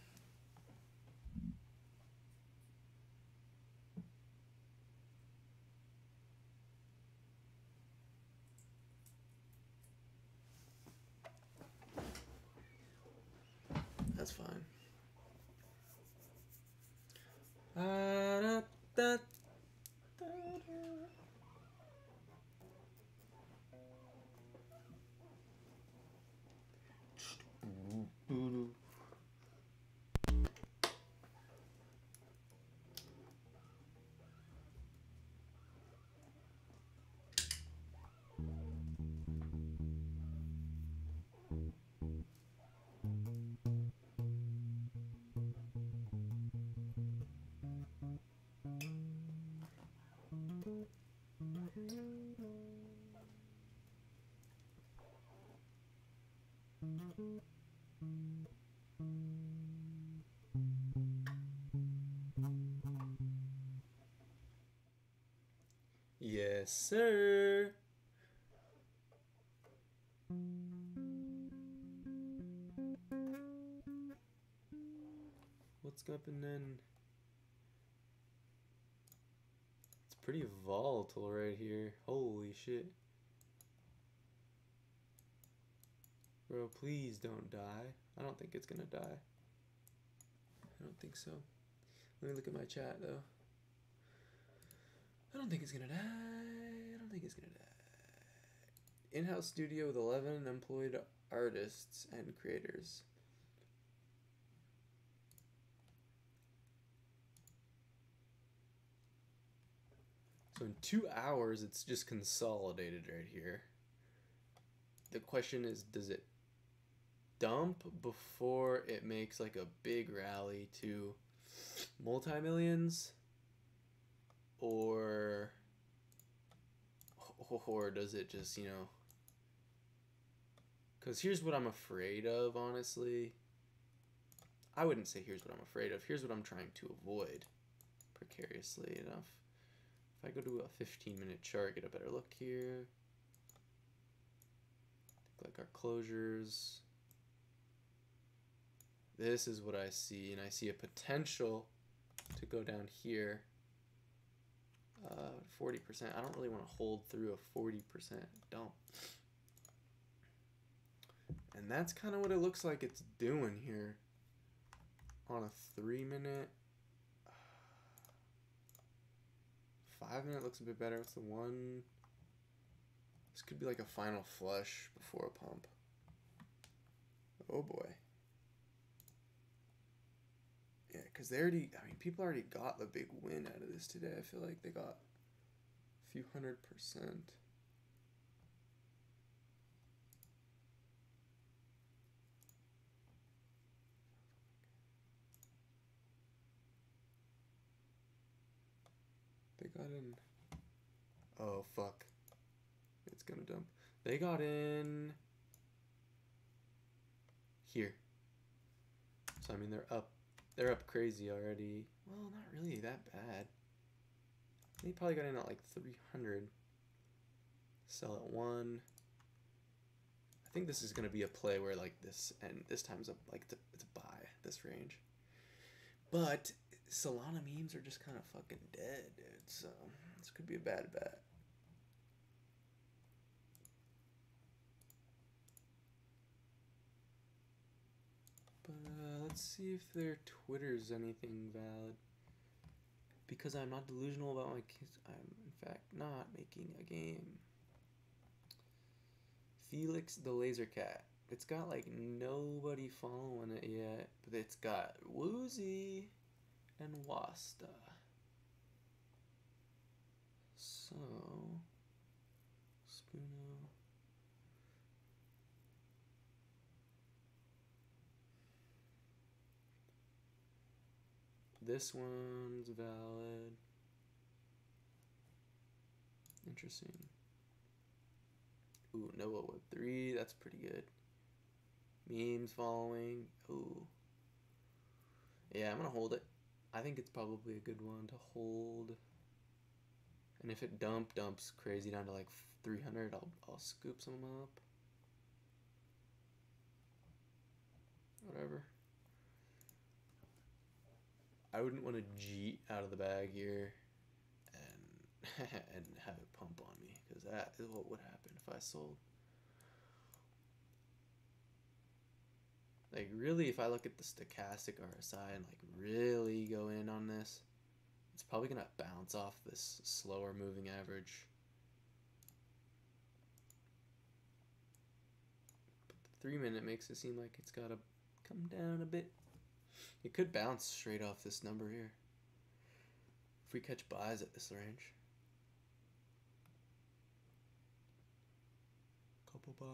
That's fine. Yes, sir. What's happening? It's pretty volatile right here. Holy shit. Bro, please don't die. I don't think it's gonna die. I don't think so. Let me look at my chat though. I don't think it's gonna die. I don't think it's gonna die. In-house studio with 11 employed artists and creators. So in 2 hours, it's just consolidated right here. The question is, does it dump before it makes like a big rally to multi-millions? Or does it just, you know... Because here's what I'm afraid of, honestly. I wouldn't say here's what I'm afraid of. Here's what I'm trying to avoid, precariously enough. If I go to a 15-minute chart, get a better look here. Like our closures. This is what I see, and I see a potential to go down here. 40%. I don't really want to hold through a 40% dump. And that's kind of what it looks like it's doing here. On a 3-minute. 5-minute looks a bit better. What's the one? This could be like a final flush before a pump. Oh boy. Yeah, because they already, I mean, people already got the big win out of this today. I feel like they got a few 100%. They got in. Oh, fuck. It's gonna dump. They got in here. So, I mean, they're up. They're up crazy already. Well, not really that bad. They probably got in at like 300. Sell at 1. I think this is gonna be a play where like this, and this time's up like it's a buy, this range. But Solana memes are just kind of fucking dead, dude. So this could be a bad bet. But let's see if their Twitter's anything valid. Because I'm not delusional about my kids. I'm in fact not making a game. Felix the Laser Cat. It's got like nobody following it yet, but it's got Woozy and Wasta. So, Spoono. This one's valid. Interesting. Ooh, Noah Web3, that's pretty good. Memes following. Ooh. Yeah, I'm gonna hold it. I think it's probably a good one to hold. And if it dumps crazy down to like 300, I'll scoop some up. whatever. I wouldn't want to jeet out of the bag here and and have it pump on me, because that is what would happen if I sold. Like, really, if I look at the stochastic RSI and like really go in on this, it's probably gonna bounce off this slower moving average. But the 3 minute makes it seem like it's gotta come down a bit. It could bounce straight off this number here if we catch buys at this range. Couple buys.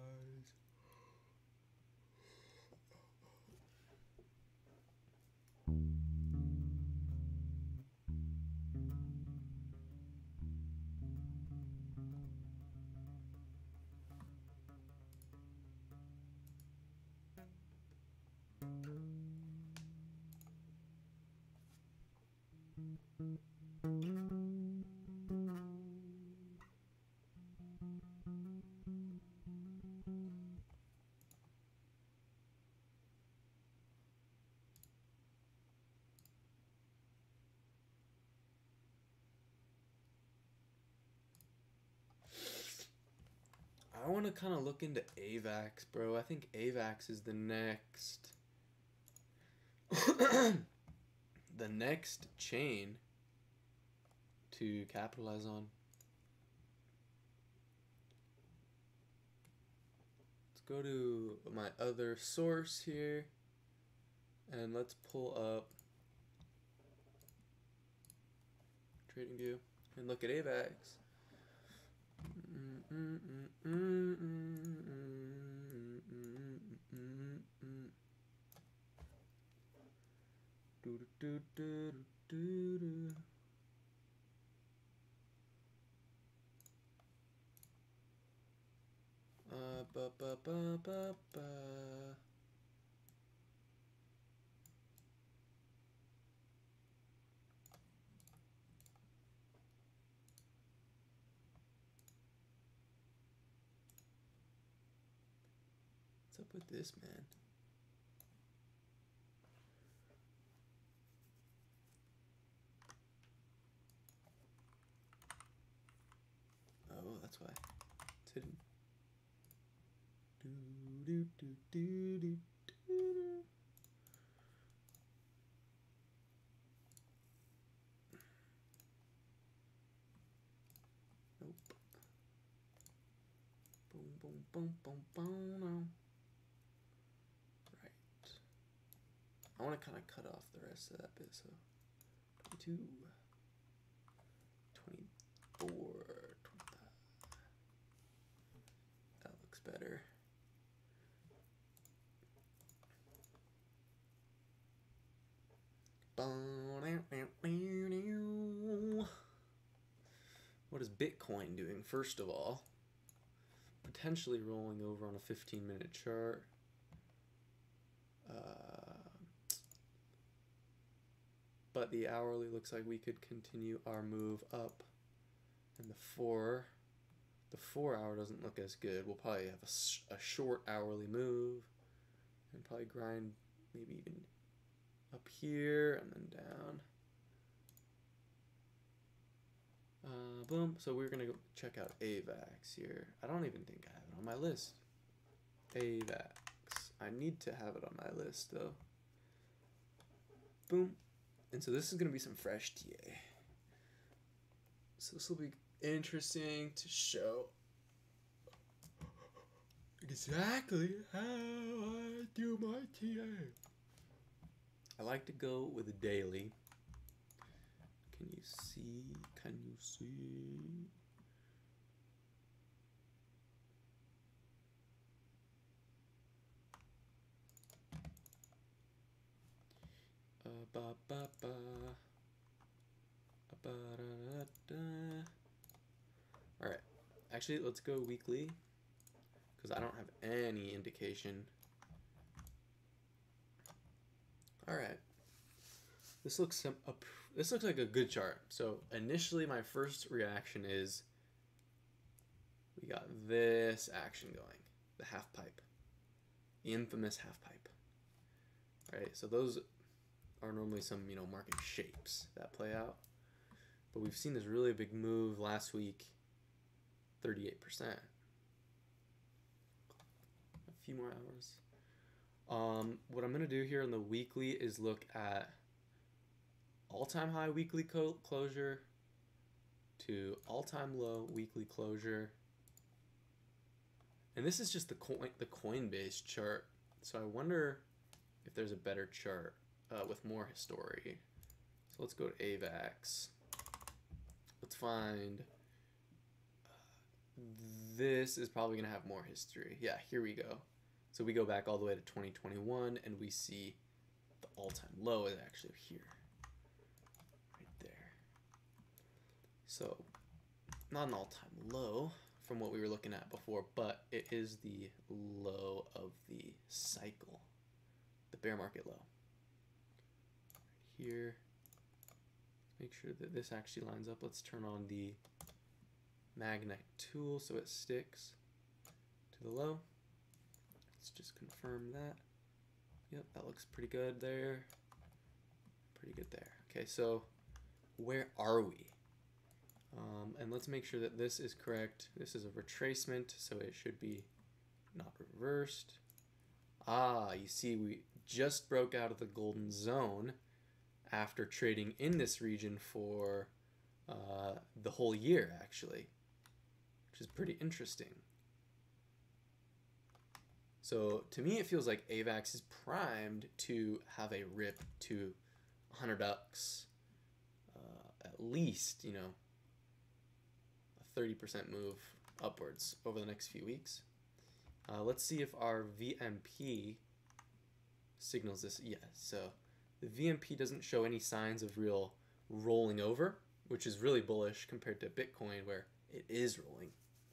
I want to kind of look into AVAX, bro. I think AVAX is the next the next chain to capitalize on. Let's go to my other source here and let's pull up TradingView and look at AVAX. What's up with this, man? Oh, that's why. It's hidden. Nope. Boom, boom, boom, boom, boom. No. Right. I want to kind of cut off the rest of that bit, so 22, 24, 25. That looks better. What is Bitcoin doing? First of all, potentially rolling over on a 15-minute chart. But the hourly looks like we could continue our move up. And the 4 hour doesn't look as good. We'll probably have a short hourly move and probably grind maybe even up here and then down. Boom. So we're gonna go check out AVAX here. I don't even think I have it on my list. AVAX. I need to have it on my list though. Boom. And so this is gonna be some fresh TA. So this will be interesting to show exactly how I do my TA. I like to go with a daily. Can you see? Can you see? Ba ba ba. Ba da da da. All right. Actually, let's go weekly because I don't have any indication. All right. This looks like a good chart. So initially, my first reaction is we got this action going, the half pipe, the infamous half pipe. right? So those are normally some, you know, market shapes that play out. But we've seen this really big move last week, 38%. A few more hours. What I'm going to do here on the weekly is look at all-time high weekly closure to all-time low weekly closure. And this is just the Coinbase chart. So I wonder if there's a better chart with more history. So let's go to AVAX. Let's find, this is probably going to have more history. Yeah, here we go. So we go back all the way to 2021 and we see the all-time low is actually here. Right there. So not an all-time low from what we were looking at before, but it is the low of the cycle, the bear market low. Right here. Make sure that this actually lines up. Let's turn on the magnet tool so it sticks to the low. Let's just confirm that. Yep, that looks pretty good there. Pretty good there. Okay, so where are we? And let's make sure that this is correct. This is a retracement, so it should be not reversed. Ah, you see we just broke out of the golden zone after trading in this region for the whole year, actually, which is pretty interesting. So to me, it feels like AVAX is primed to have a rip to 100 bucks, at least, you know, a 30% move upwards over the next few weeks. Let's see if our VMP signals this. Yeah, so the VMP doesn't show any signs of real rolling over, which is really bullish compared to Bitcoin where it is rolling.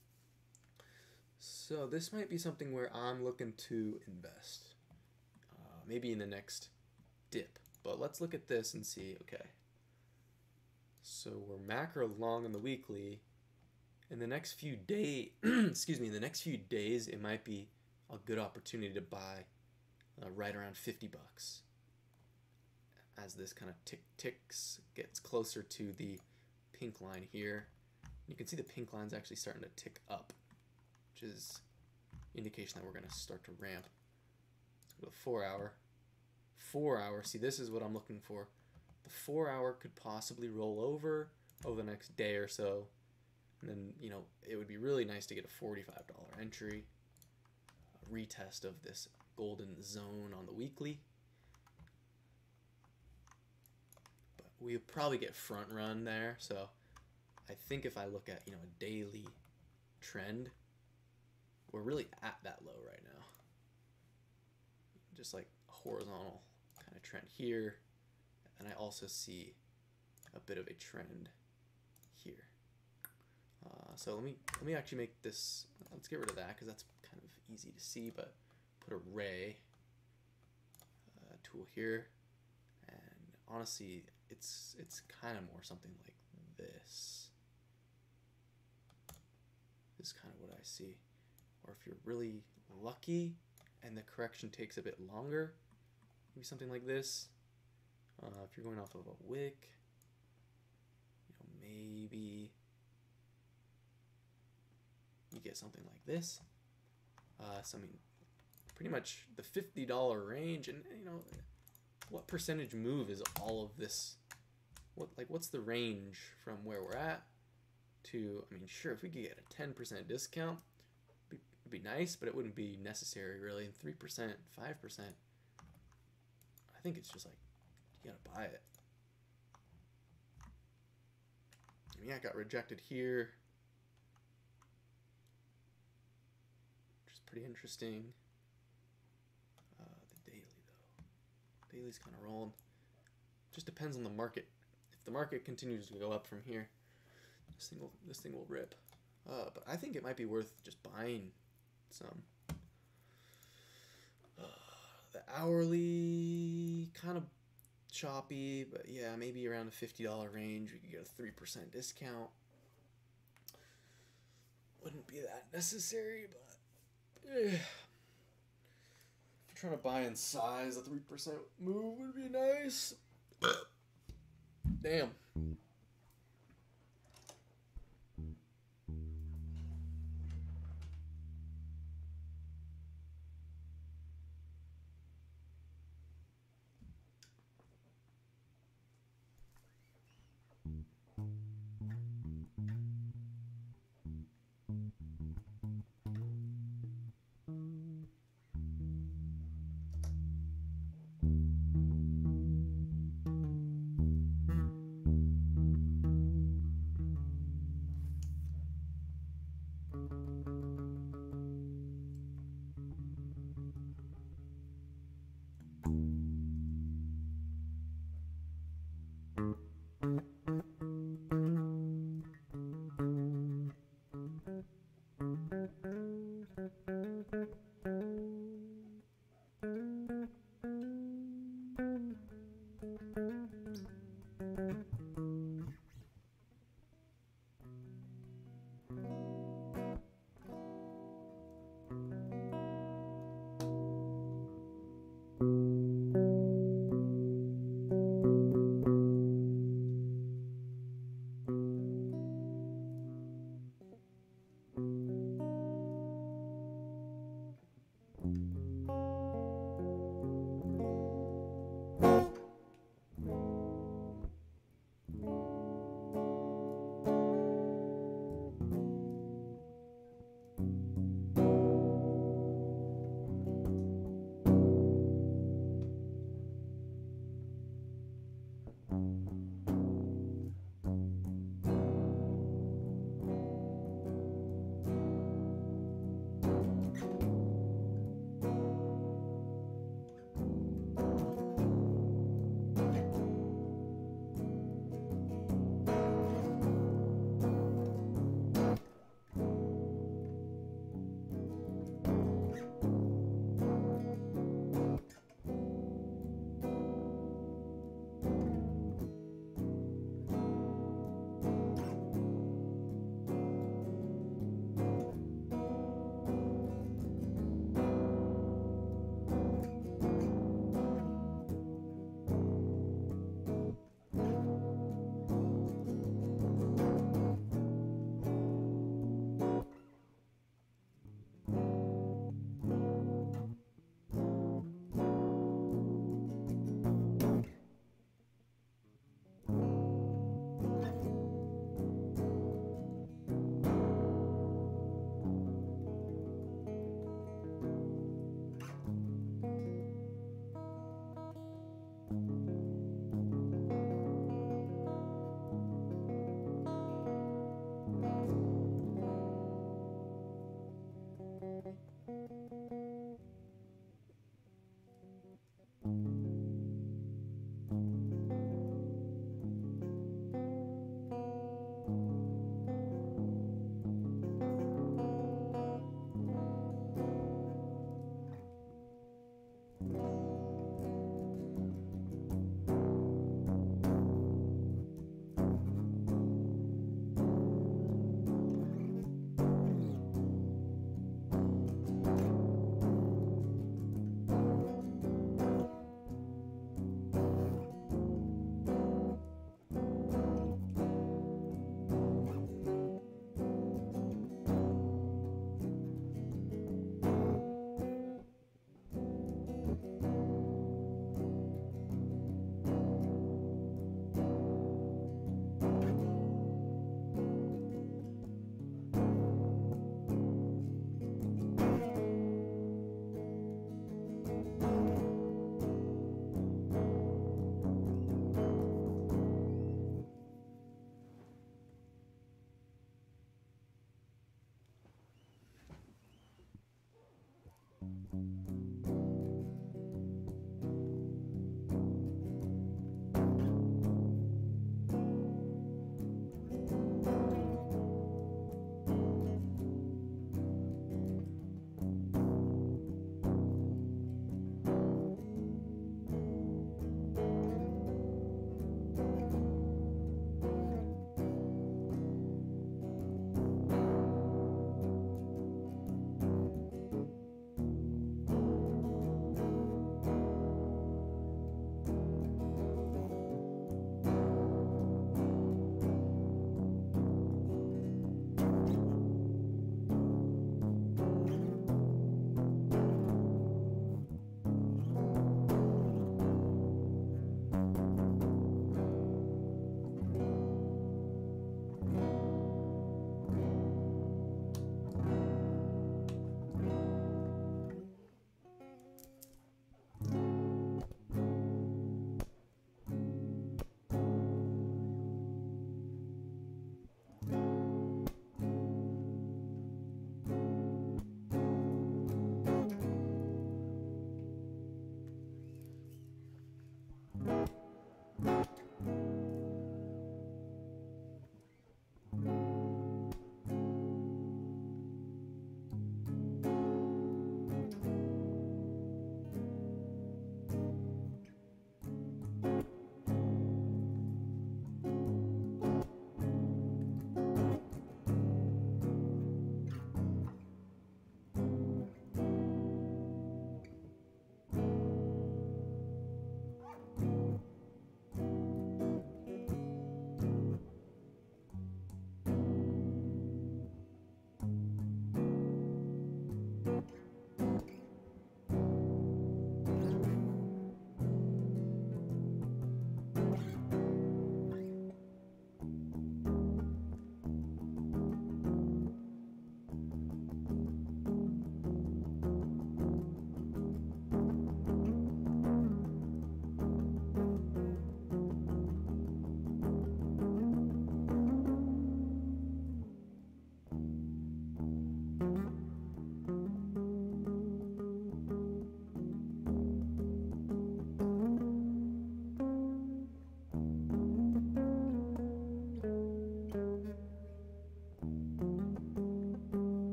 So this might be something where I'm looking to invest, maybe in the next dip. But let's look at this and see, okay. So we're macro long on the weekly. In the next few days, excuse me, in the next few days, it might be a good opportunity to buy right around 50 bucks. As this kind of ticks, gets closer to the pink line here. You can see the pink line's actually starting to tick up, which is indication that we're going to start to ramp. Let's go to the 4 hour. 4 hour, see, this is what I'm looking for. The 4 hour could possibly roll over the next day or so. And then, you know, it would be really nice to get a $45 entry. A retest of this golden zone on the weekly. But we'll probably get front run there. So I think if I look at, you know, a daily trend, we're really at that low right now. Just like a horizontal kind of trend here. And I also see a bit of a trend here. So let me actually make this, let's get rid of that because that's kind of easy to see, but put a ray tool here, and honestly it's kind of more something like this. This is kind of what I see. Or if you're really lucky and the correction takes a bit longer, maybe something like this. If you're going off of a wick, you know, maybe you get something like this. So I mean, pretty much the $50 range, and you know, what percentage move is all of this? What's the range from where we're at to? I mean, sure, if we could get a 10% discount, it'd be nice, but it wouldn't be necessary really. And 3%, 5%, I think it's just like you gotta buy it. I mean, I got rejected here. Pretty interesting. The daily though, daily's kind of rolling. Just depends on the market. If the market continues to go up from here, this thing will rip. But I think it might be worth just buying some. The hourly kind of choppy, but yeah, maybe around a $50 range. We could get a 3% discount. Wouldn't be that necessary, but if trying to buy in size. A 3% move would be nice. Damn.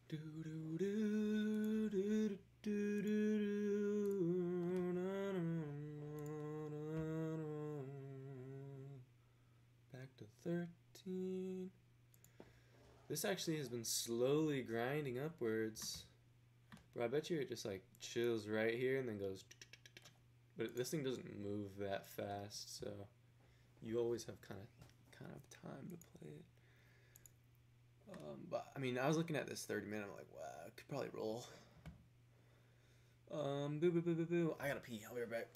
Back to 13. This actually has been slowly grinding upwards. Bro, I bet you it just like chills right here and then goes. But this thing doesn't move that fast, so you always have kind of time to play it. But I mean, I was looking at this 30-minute. I'm like, wow, I could probably roll. Boo boo boo boo boo. I gotta pee. I'll be right back.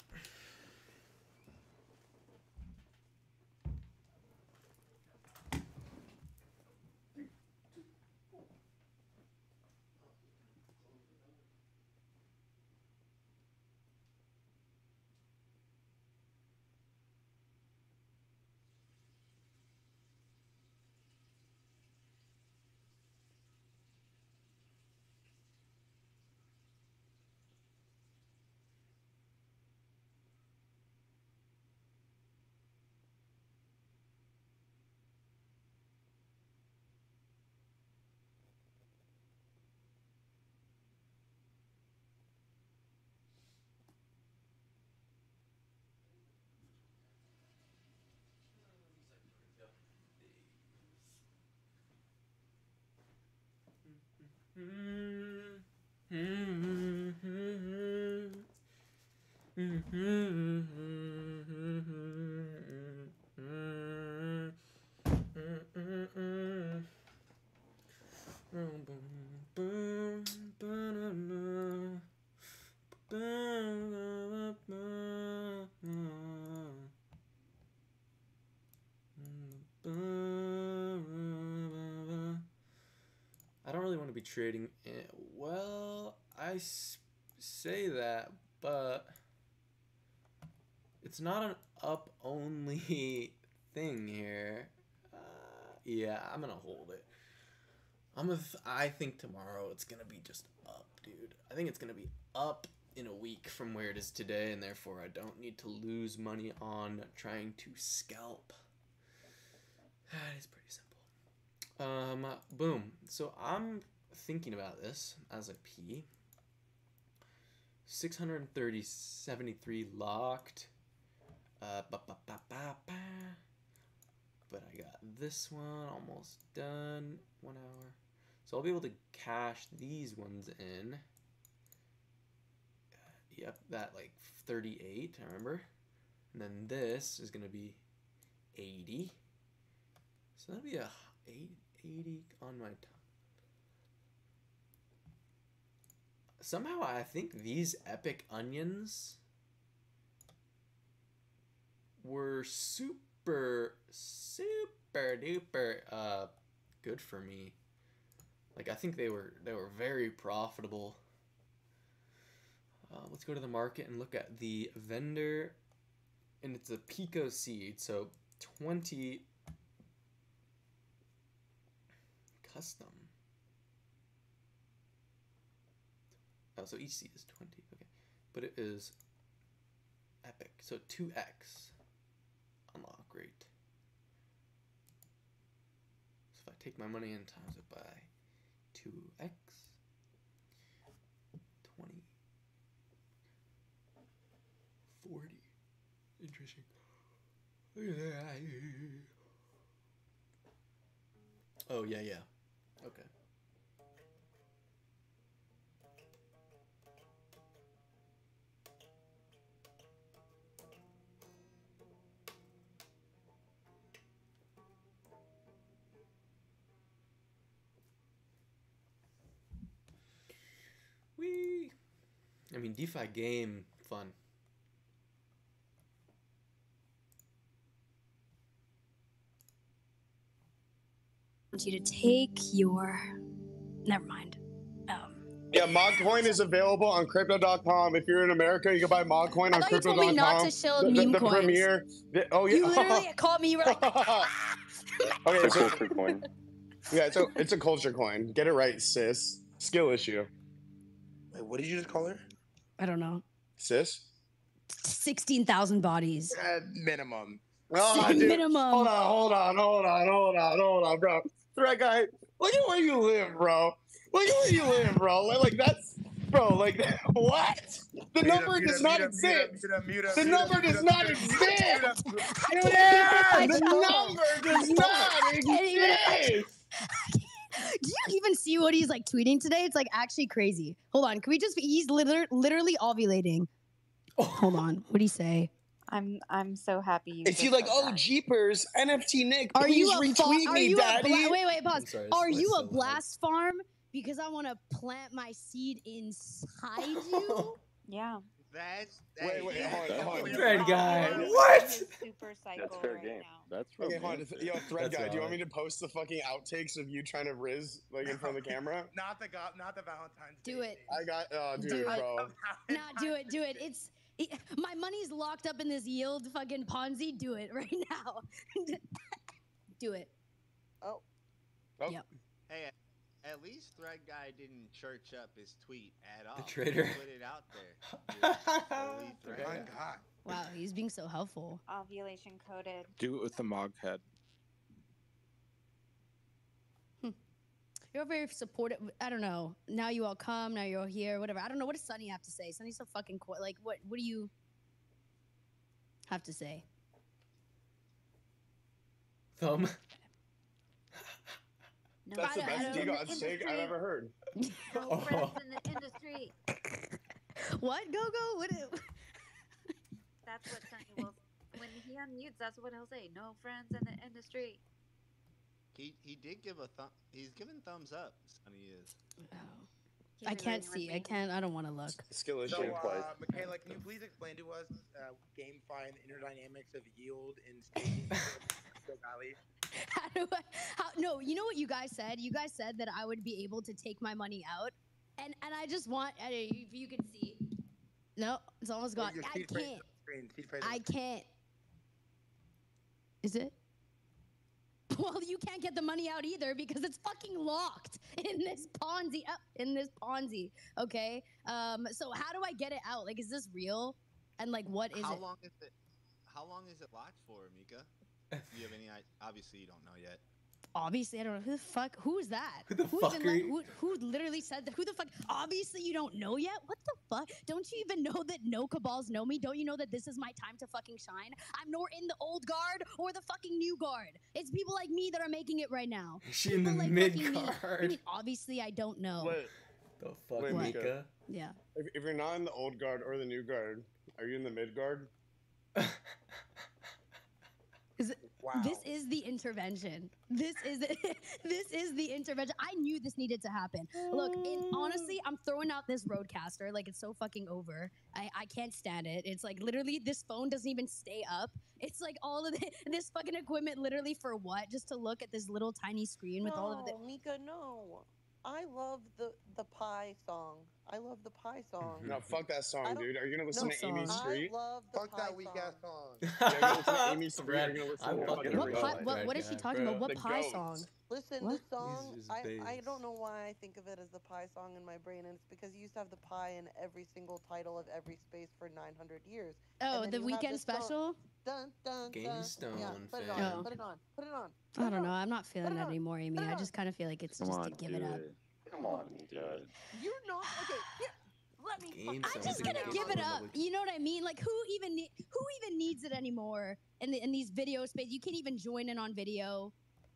I don't really want to be trading it. Well, I say that, but it's not an up only thing here. Yeah, I'm gonna hold it. I think tomorrow it's gonna be just up, dude. I think it's gonna be up in a week from where it is today, and therefore I don't need to lose money on trying to scalp. That is pretty simple. Boom. So I'm thinking about this as a P. 630, 73 locked. But I got this one almost done. 1 hour. So I'll be able to cash these ones in. Yep, that like 38, I remember. And then this is going to be 80. So that'll be a 80 on my top. Somehow I think these epic onions were super duper good for me. Like I think they were very profitable. Let's go to the market and look at the vendor, and it's a Pico seed, so 20 custom. Oh, so each seed is 20. Okay, but it is epic. So 2x unlock rate. So if I take my money and times it by 2x, 20, 40. Interesting. Oh yeah. Okay. Whee! I mean, DeFi game fun. I want you to take your. Never mind. Yeah, ModCoin is available on Crypto.com. If you're in America, you can buy ModCoin on I thought you Crypto.com. told me not to show meme the coins. premier. Oh yeah. You literally caught me. You were like, Okay, It's a so culture coin. yeah, it's a culture coin. Get it right, sis. Skill issue. Wait, what did you just call her? I don't know. Sis? 16,000 bodies. Minimum. Oh, dude. Minimum. Hold on, bro. Threat guy, look at where you live, bro. Look at where you live, bro. Like that's, bro. Like what? The number does not exist. The number does not exist. The number does not exist. Do you even see what he's like tweeting today? It's like actually crazy. Hold on, can we just? He's literally ovulating. Hold on, what do you say? I'm so happy you. If you like, oh jeepers, NFT Nick, Are please you a retweet me, daddy. wait, pause. I'm sorry, Are this you is a so loud. blast farm? Because I want to plant my seed inside you. Yeah. Wait, hold on. Thread guy. What? What? Super cycle That's fair right game. now. That's Okay, hold on. romantic. Yo, Thread That's guy, do you want me valid. to post the fucking outtakes of you trying to riz like in front of the camera? Not the Valentine's Day. Do it. I got, Do dude, it. bro. Nah, do it. My money's locked up in this yield fucking Ponzi. Do it right now. Do it. Oh. Yep. Hey, at least Thread Guy didn't church up his tweet at all. traitor. He put it out there. Fully Thread My Guy. God. Wow, he's being so helpful. Ovulation coded. Do it with the Mog head. You're very supportive. I don't know. Now you all come. Now you're all here. Whatever. I don't know. What does Sunny have to say? Sunny's so fucking like. What do you have to say? Thumb. No, That's the I best don't- DDoS take I've ever heard. No friends in the industry. What? Go. What? That's what Sonny will. When he unmutes, that's what he'll say. No friends in the industry. He did give a thumb. He's given thumbs up. Sonny is. He's I can't agreeing see. with I me. can't. I don't want to look. Skill issue. So, Michaela, can you please explain to us GameFi and the inner dynamics of yield and staking? No, you know what you guys said? You guys said that I would be able to take my money out, and I just want if you can see. No, it's almost gone. I can't. I can't. Is it? Well, you can't get the money out either because it's fucking locked in this Ponzi. Okay. So how do I get it out? Like, is this real? And like, what is How it? long is it? How long is it locked for, Mika? Do you have any? Obviously, you don't know yet. Obviously, I don't know who the fuck. Who's that? Who the Who fuck even are let- you? who literally said that? Who the fuck? Obviously, you don't know yet. What the fuck? Don't you even know that no cabals know me? Don't you know that this is my time to fucking shine? I'm nor in the old guard or the fucking new guard. It's people like me that are making it right now. Is she in the People like mid fucking me. I guard? mean, obviously, I don't know. Wait, The fuck, Wait, Mika? Mika. Yeah. if you're not in the old guard or the new guard, are you in the mid guard? Wow. This is the intervention. This is the intervention. I knew this needed to happen. Look, honestly, I'm throwing out this roadcaster. Like, it's so fucking over. I can't stand it. It's like literally this phone doesn't even stay up. It's like all of this fucking equipment literally for what? Just to look at this little tiny screen with all of the. Mika, no. I love the Pie song. I love the Pie song. No, fuck that I song, don't- dude. Are you gonna listen No to Amy song. Street? I love the Fuck Pie that weak ass song. Yeah, you're gonna listen to Amy Street. Brad, You're gonna listen I'm to fucking fucking real. What is she talking about? What The pie goats. song? Listen, What? the song, He's just I based. don't know why I think of it as the Pie song in my brain, and it's because you used to have the pie in every single title of every space for 900 years. Oh, And then the you have weekend this song- special? Dun, dun, Game dun. Stone, Yeah, put it fam. on, Oh. put it on, put it on. I don't know. I'm not feeling Put it that on. anymore, Amy. Put it I on. just kind of feel like it's Come just on, to give it do up. Come on, dude. You're not okay. Here, let me. Game fucking I'm sounds just like gonna a give it game up. of- You know what I mean? Like, who even needs it anymore in these video space? You can't even join in on video.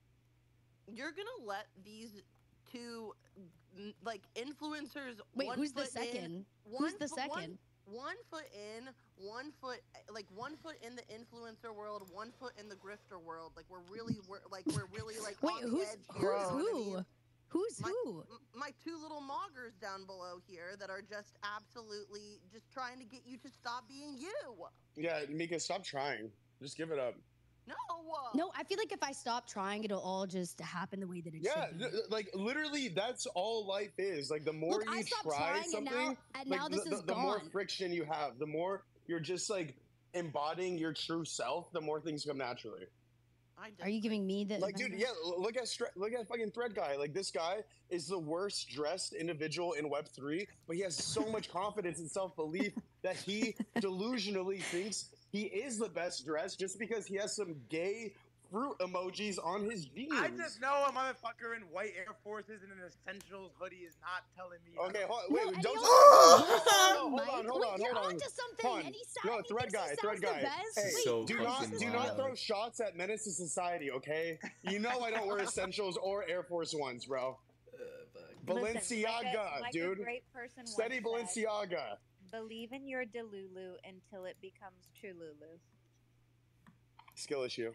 You're gonna let these two like influencers. Wait, one who's the foot in, second? one Who's the foot- one- second? 1 foot in, 1 foot one foot in the influencer world, 1 foot in the grifter world. Like we're really like Wait, on the who's edge here. who's you know what I who? mean? Who's my, who? My two little moggers down below here that are just absolutely just trying to get you to stop being you. Yeah, Mika, stop trying. Just give it up. No. No, I feel like if I stop trying, it'll all just happen the way that it Yeah, should be. like literally, that's all life is. Like the more Look, I you stopped try trying, and something, now- and like, now this is the more gone. friction you have, the more you're just like embodying your true self. The more things come naturally. Are you giving me the Like, dude, yeah, look at fucking Thread Guy. Like, this guy is the worst dressed individual in Web3, but he has so much confidence and self belief that he delusionally thinks he is the best dressed just because he has some gay fruit emojis on his jeans. I just know a motherfucker in white Air Forces and an Essentials hoodie is not telling me. Okay, hold, No, wait, and don't. he Hold also- on, Wait, you're hold on. onto something, Hold on. and he No, he thread thinks he guy, sounds thread the guy. best. Hey, Wait, So do fucking not wild. throw shots at Menace to Society, okay? You know I don't wear Essentials or Air Force Ones, bro. Listen, Balenciaga, like dude. a great person Steady once said, Balenciaga. believe in your Delulu until it becomes Trululu. Skill issue.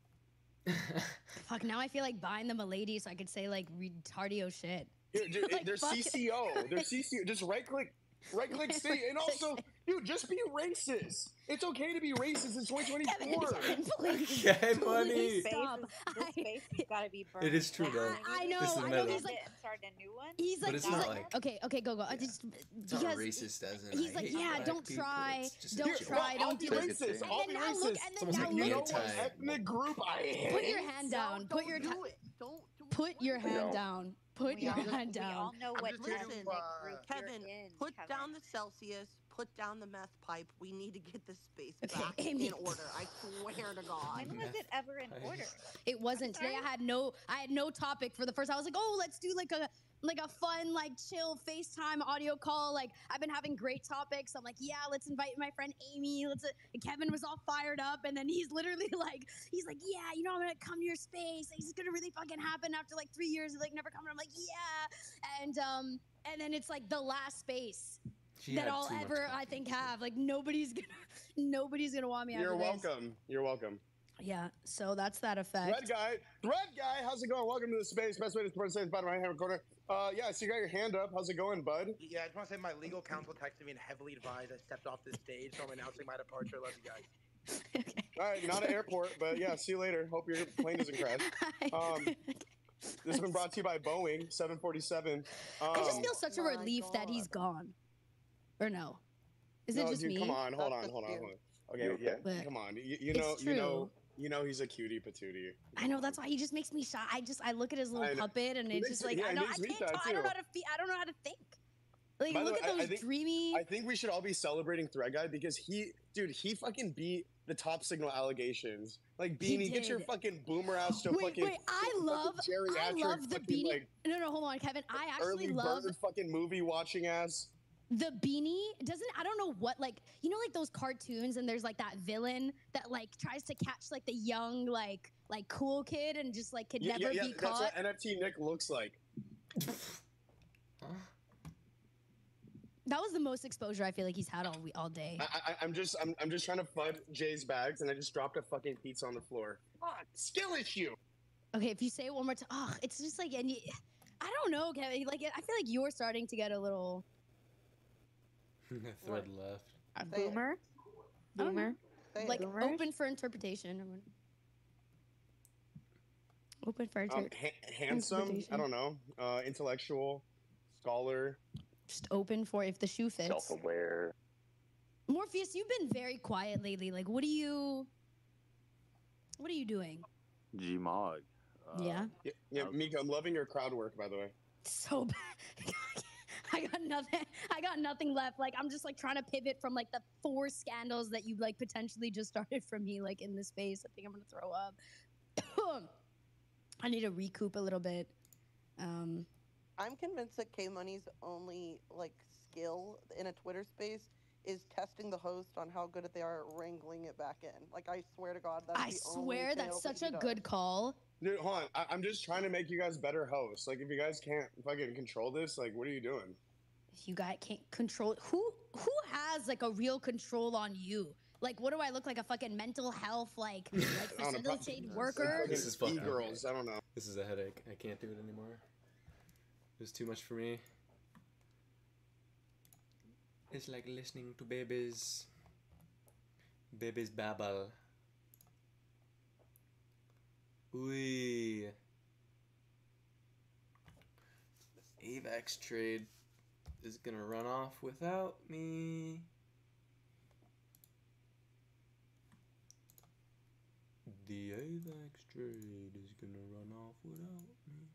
Fuck, now I feel like buying them a lady so I could say like retardio shit. Dude, Like, they're fuck it. CCO. They're CCO. Just right click C. And also, dude, just be racist. It's okay to be racist in 2024. Please. Get money. Stop. This space has got to be burned. It is true, though. I know. This is I know. meta. He's like, and start a new one. he's But like, it's he's not like, like- okay, go. I just It's not because racist as in he's I like, hate yeah, black don't people. try, It's just don't a try, joke. don't do I'll be this. racist. And I'll then be now look, racist. and It's then almost now like You know look. what anti- ethnic group I hate? Put your hand down. Put your do it. Don't put your hand No. down. Put your hand We all down. know I'm what just here to, ethnic group Kevin, you're in, put Kevin. down the Celsius, put down the meth pipe. We need to get this space Okay, back Amy. in order. I swear to God. When was it ever in order? It wasn't today. I had no topic for the first. I was like, oh, let's do like a fun, like chill FaceTime audio call. Like I've been having great topics. I'm like, yeah, let's invite my friend Amy. And Kevin was all fired up, and then he's literally like, yeah, you know, I'm gonna come to your space. Like, it's gonna really fucking happen after like 3 years of like never coming. I'm like, yeah, and then it's like the last space She that had I'll too much ever, I think, have. Like nobody's gonna want me. You're after this. welcome. You're welcome. Yeah, so that's that effect. Thread guy, how's it going? Welcome to the space. Best way to support the space, bottom right hand corner. Yeah, so you got your hand up. How's it going, bud? Yeah, I just want to say my legal counsel texted me and heavily advised I stepped off this stage, so I'm announcing my departure. Love you guys. All right, not an airport, but yeah, see you later. Hope your plane doesn't crash. This has been brought to you by Boeing 747. I just feel such a relief that he's gone. Or no? Is it No, just dude, me? Come on, hold on. Okay, You yeah, But come on. You it's know, true. he's a cutie patootie. I know, that's why he just makes me shy. I look at his I little know. puppet and It it's makes just it- like yeah, I it know I makes me can't sad, talk, I don't too. know how to feel. I don't know how to think. Like By the look way, at those dreamy. I think we should all be celebrating Thread Guy because he fucking beat the top signal allegations. Like He Beanie, get your did. fucking boomer ass to Wait, fucking. I fucking love geriatric the fucking, beanie. like, No, hold on, Kevin. I actually early love bird fucking movie watching ass. the beanie. Doesn't I don't know what, like, you know, like those cartoons and there's like that villain that like tries to catch like the young like cool kid and just like could never be That's caught. what NFT Nick looks like. That was the most exposure I feel like he's had all day. I'm just trying to fud Jay's bags and I just dropped a fucking pizza on the floor. Fuck, skill issue. Okay, if you say it one more time, it's just like, and I don't know, Kevin. Like, I feel like you're starting to get a little Thread left. Boomer. Boomer. like Boomer. open for interpretation. Open for Handsome. interpretation. I don't know. Intellectual, scholar. Just open for if the shoe fits. Self-aware. Morpheus, you've been very quiet lately. Like, what are you doing? Gmog. Yeah. Yeah, Mika, I'm loving your crowd work, by the way. So bad. I got nothing left. Like, I'm just like trying to pivot from like the 4 scandals that you like potentially just started from me like in this space. I think I'm gonna throw up. I need to recoup a little bit. I'm convinced that K Money's only like skill in a Twitter space is testing the host on how good they are at wrangling it back in. Like I swear to God, that's I the swear only that's fail that such a he does. good call. Dude, hold on. I'm just trying to make you guys better hosts. Like, if you guys can't fucking control this, like, what are you doing? If you guys can't control who has like a real control on you? Like, what do I look like, a fucking mental health like facilitated worker? This is fucking girls. I don't know. This is a headache. I can't do it anymore. It was too much for me. It's like listening to babies babble. Ooh. AVAX trade is gonna run off without me. The AVAX trade is gonna run off without me.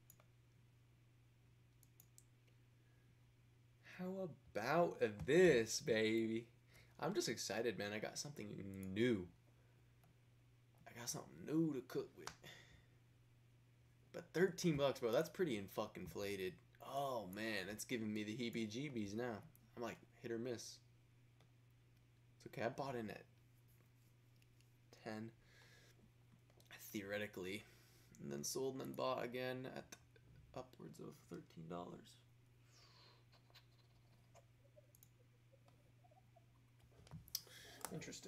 How about this, baby? I'm just excited, man. I got something new. I I got something new to cook with. But 13 bucks, bro, that's pretty fucking inflated. Oh man, that's giving me the heebie-jeebies now. I'm like hit or miss. It's okay, I bought in at 10 theoretically, and then sold and then bought again at upwards of $13. Interesting.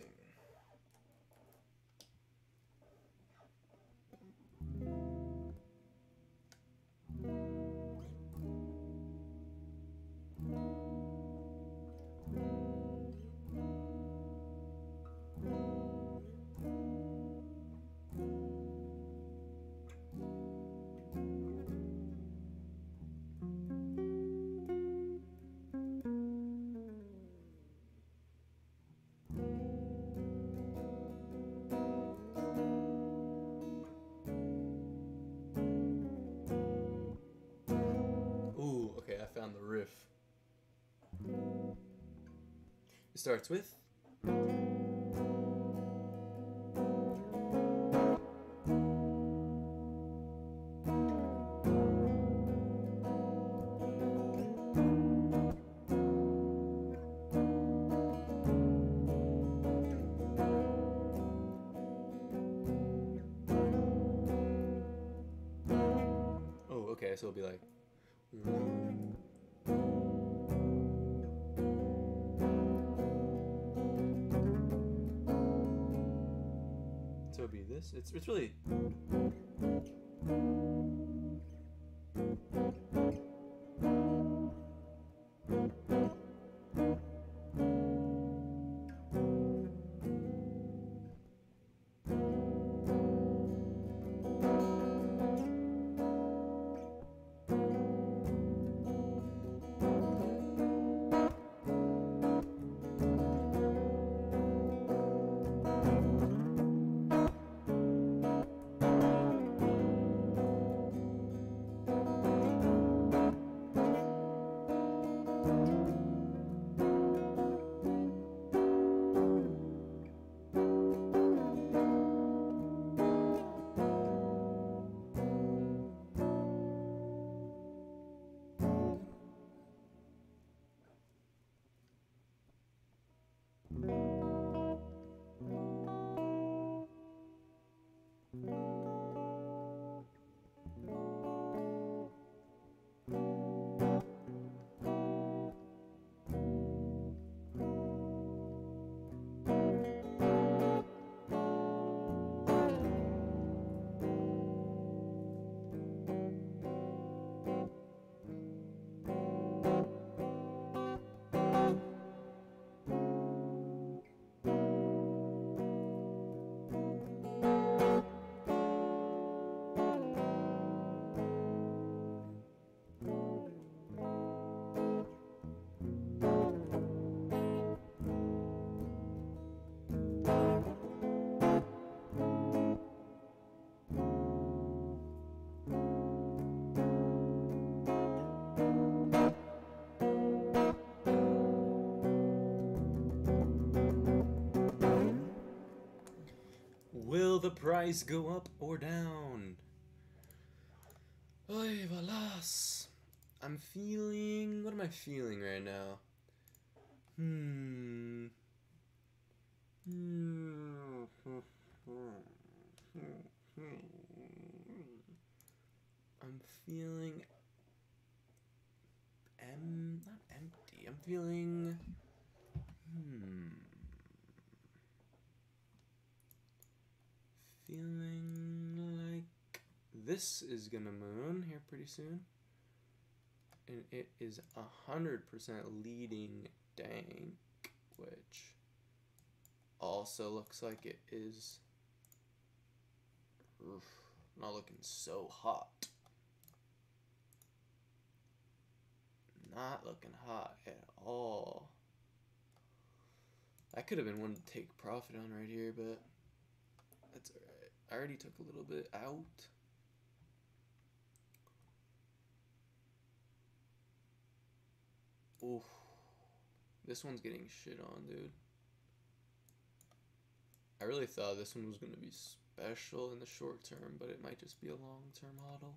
Ooh, okay, I found the riff. It starts with oh, okay, so it'll be like so it'll be this. It's really will the price go up or down? Oy, valas. I'm feeling... What am I feeling right now? I'm feeling... not empty. I'm feeling... Feeling like this is gonna moon here pretty soon. And it is 100% leading dank, which also looks like it is not looking so hot. Not looking hot at all. I could have been one to take profit on right here, but that's alright. I already took a little bit out. Oof. This one's getting shit on, dude. I really thought this one was gonna be special in the short term, but it might just be a long-term model.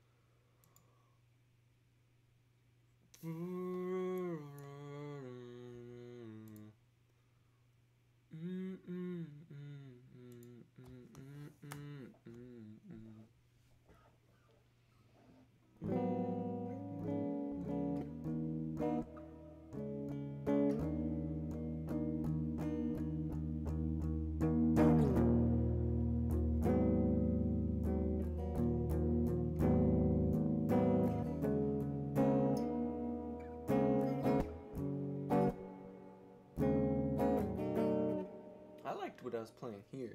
I liked what I was playing here.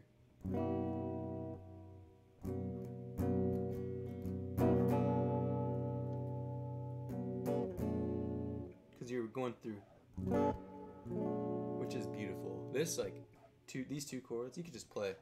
Because you were going through, which is beautiful. This like these two chords you could just play.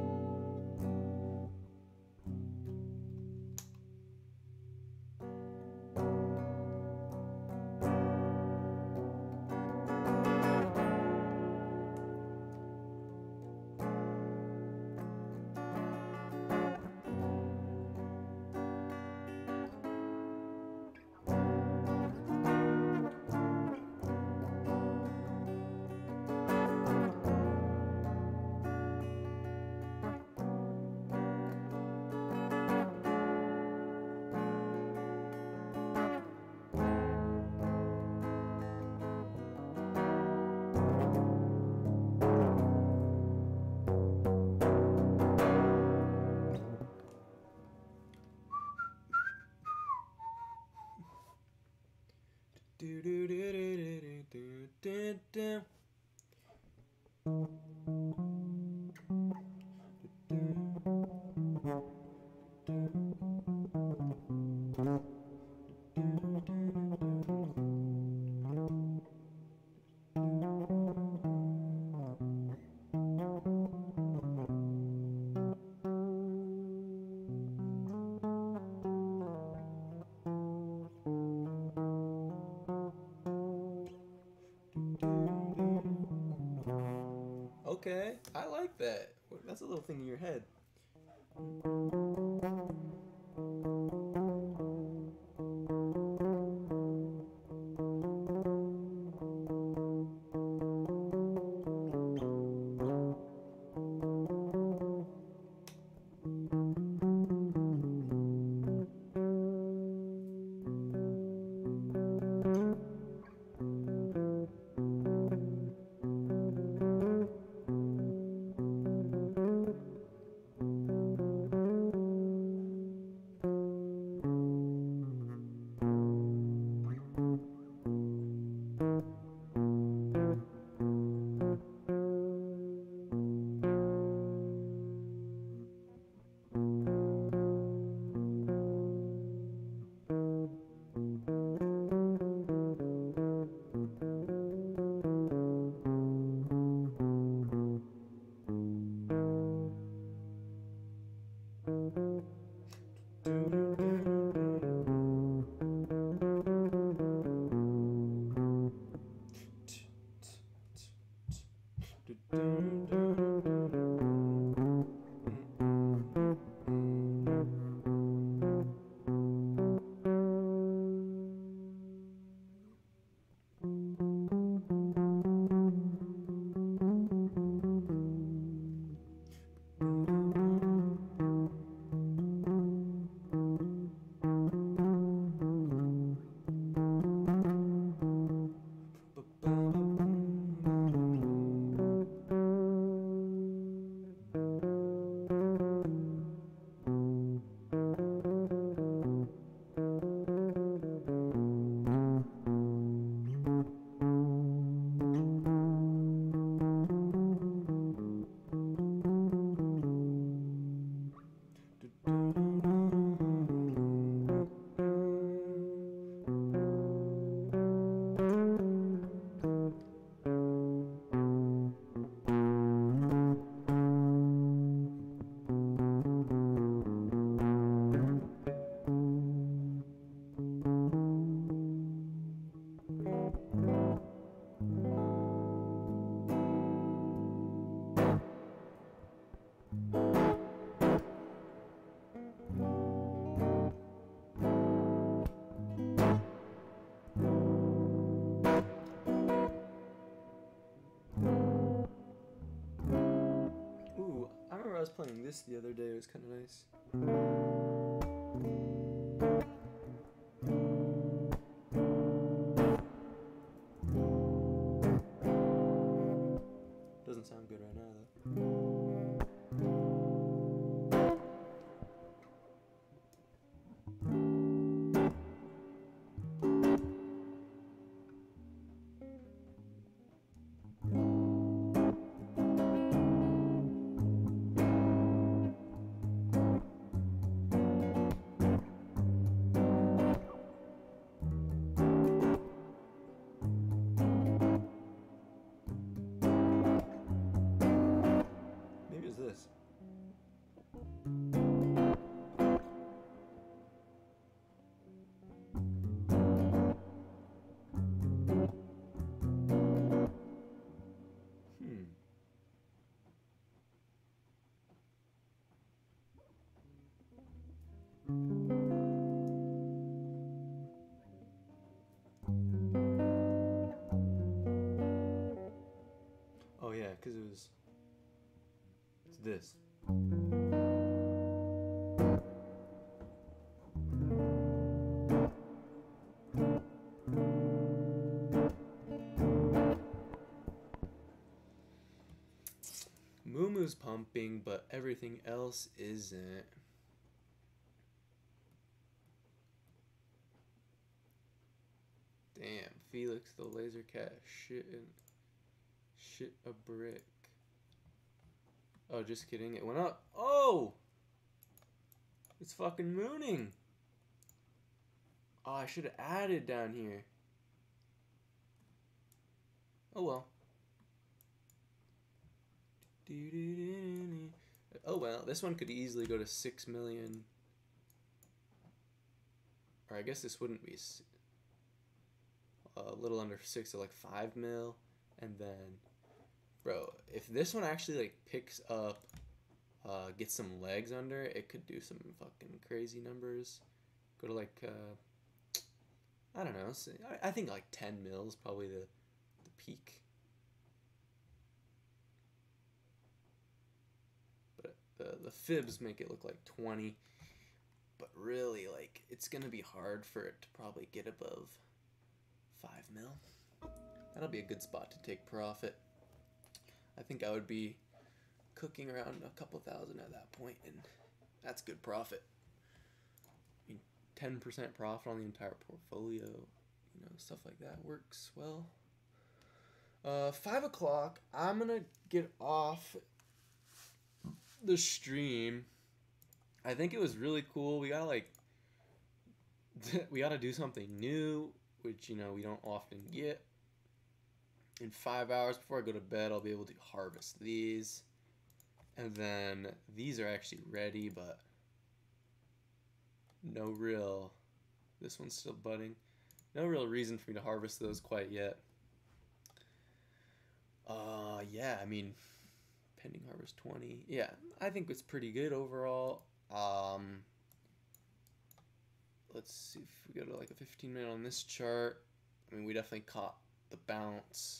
Okay, I like that. That's a little thing in your head. was playing this the other day. It was kind of nice. Doesn't sound good right now, though. Maybe it's this. Oh yeah, because it's this. Moomoo's pumping, but everything else isn't. Damn, Felix the laser cat shit a brick. Oh, just kidding. It went up. Oh! It's fucking mooning. Oh, I should have added down here. Oh well. Oh well, this one could easily go to 6 million. Or I guess this wouldn't be a little under 6, so like 5 mil. And then, bro, if this one actually like picks up, gets some legs under, it could do some fucking crazy numbers. Go to like, I don't know, I think like 10 mil is probably the peak. The fibs make it look like 20, but really, like, it's gonna be hard for it to probably get above 5 mil. That'll be a good spot to take profit. I think I would be cooking around a couple thousand at that point, and that's good profit. I mean, 10% profit on the entire portfolio, you know, stuff like that works well. 5 o'clock, I'm gonna get off the stream. I think it was really cool. We gotta like we gotta do something new, which, you know, we don't often get. In 5 hours before I go to bed, I'll be able to harvest these, and then these are actually ready, but no real, this one's still budding, no real reason for me to harvest those quite yet. Yeah, I mean, pending harvest 20. Yeah, I think it's pretty good overall. Let's see if we go to like a 15 minute on this chart. I mean, we definitely caught the bounce.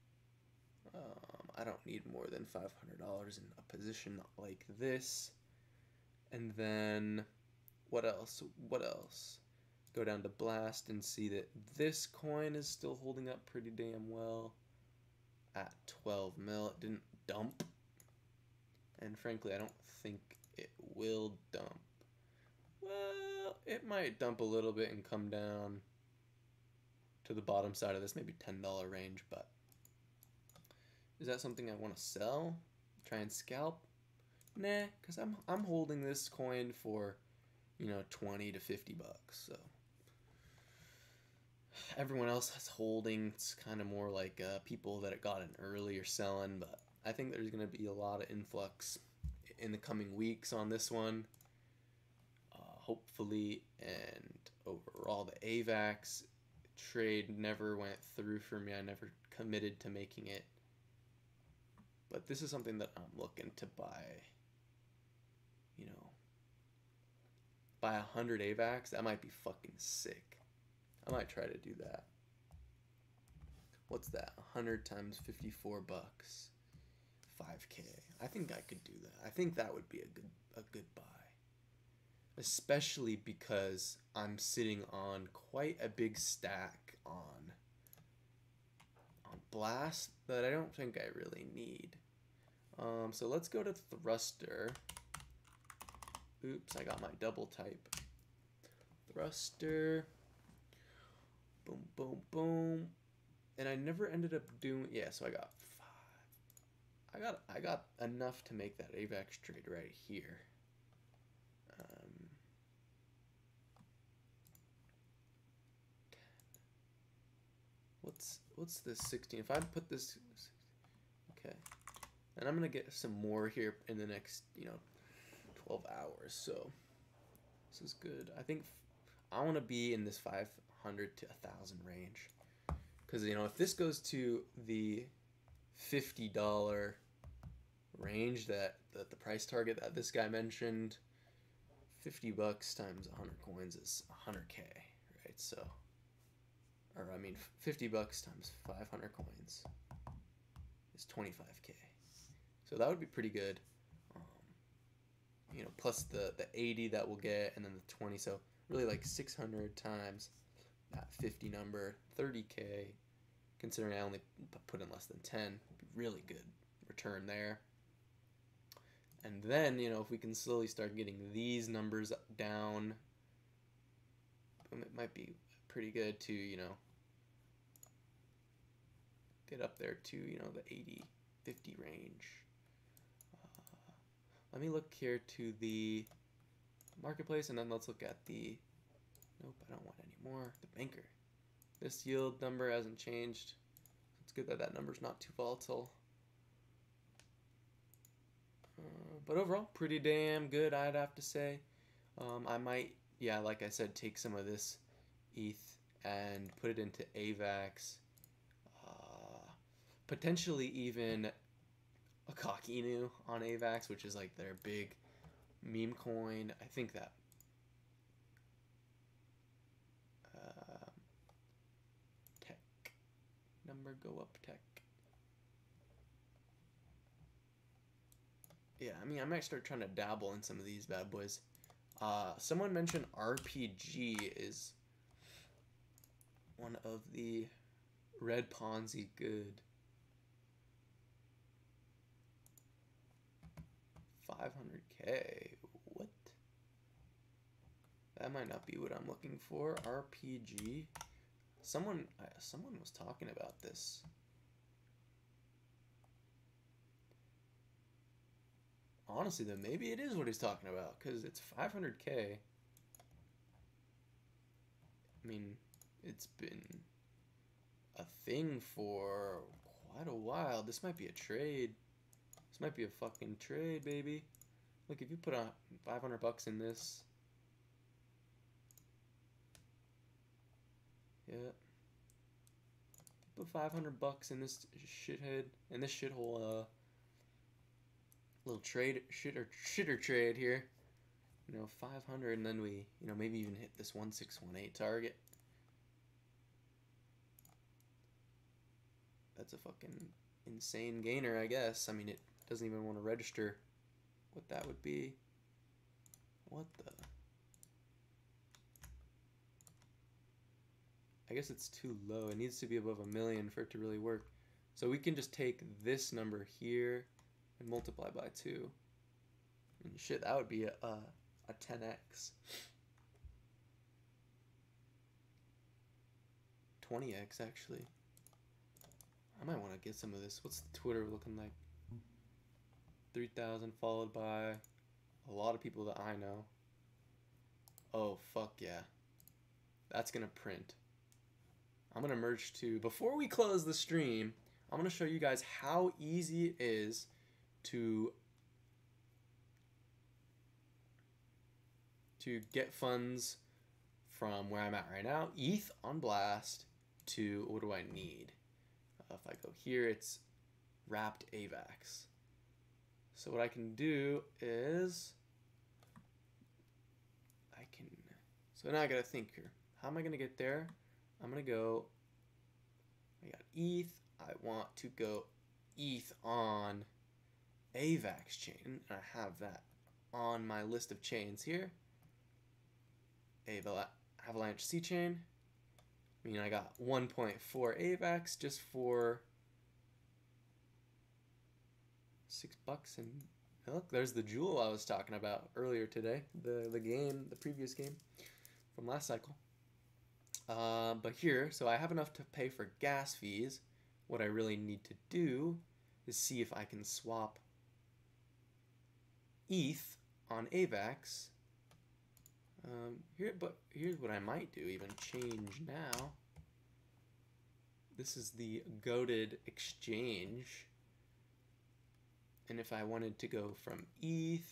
I don't need more than $500 in a position like this. And then what else? What else? Go down to Blast and see that this coin is still holding up pretty damn well at 12 mil. It didn't dump. And frankly, I don't think it will dump. Well, it might dump a little bit and come down to the bottom side of this, maybe $10 range, but is that something I want to sell? Try and scalp? Nah, because I'm holding this coin for, you know, 20 to 50 bucks, so everyone else is holding. It's kind of more like people that got in early are selling, but I think there's going to be a lot of influx in the coming weeks on this one, hopefully. And overall, the AVAX trade never went through for me. I never committed to making it, but this is something that I'm looking to buy. You know, buy 100 AVAX. That might be fucking sick. I might try to do that. What's that? 100 times 54 bucks. 5K. I think I could do that. I think that would be a good buy. Especially because I'm sitting on quite a big stack on Blast that I don't think I really need. So let's go to Thruster. Oops, I got my double type. Thruster. Boom, boom, boom. And I never ended up doing, yeah, so I got 5. I got enough to make that AVAX trade right here. What's this 16? If I put this, okay, and I'm gonna get some more here in the next 12 hours. So this is good. I think I want to be in this 500 to 1,000 range, because if this goes to the $50 range that the price target that this guy mentioned, $50 times 100 coins is 100K, right? So. Or I mean, $50 times 500 coins is 25K. So that would be pretty good. Plus the 80 that we'll get, and then the 20. So really, like 600 times that 50 number, 30K. Considering I only put in less than 10, would be really good return there. And then if we can slowly start getting these numbers down, it might be pretty good to get up there to the 80, 50 range. Let me look here to the marketplace, and then let's look at the, nope, I don't want any more, the banker. This yield number hasn't changed. It's good that that number's not too volatile. But overall, pretty damn good, I'd have to say. I might, yeah, like I said, take some of this ETH and put it into AVAX. Potentially even a Cockinu on AVAX, which is like their big meme coin. I think that tech number go up tech. Yeah, I mean, I might start trying to dabble in some of these bad boys. Someone mentioned RPG is one of the red Ponzi good. 500K. What? That might not be what I'm looking for. RPG. Someone was talking about this. Honestly, though, maybe it is what he's talking about, because it's 500K. I mean, it's been a thing for quite a while. This might be a trade. This might be a fucking trade, baby. Look, if you put $500 in this. Yeah. Put $500 in this shithead, in this shithole, little trade, shitter trade here. 500, and then we, maybe even hit this 1618 target. That's a fucking insane gainer, I guess. I mean, it doesn't even want to register what that would be. What the? I guess it's too low. It needs to be above 1 million for it to really work. So we can just take this number here and multiply by 2. And shit, that would be a 10x. 20x, actually. I might want to get some of this. What's the Twitter looking like? 3,000 followed by a lot of people that I know. Oh, fuck yeah. That's going to print. I'm going to merge to, before we close the stream, I'm going to show you guys how easy it is to get funds from where I'm at right now, ETH on Blast, to what do I need? If I go here, it's wrapped AVAX. So what I can do is, so now I gotta think here. How am I gonna get there? I'm gonna go, I got ETH, I want to go ETH on AVAX chain, and I have that on my list of chains here. Avalanche C chain. I mean, I got 1.4 AVAX just for $6, and look, there's the jewel I was talking about earlier today. The previous game from last cycle. But here, so I have enough to pay for gas fees. What I really need to do is see if I can swap ETH on AVAX. But here's what I might do, even change now. This is the goated exchange. And if I wanted to go from ETH,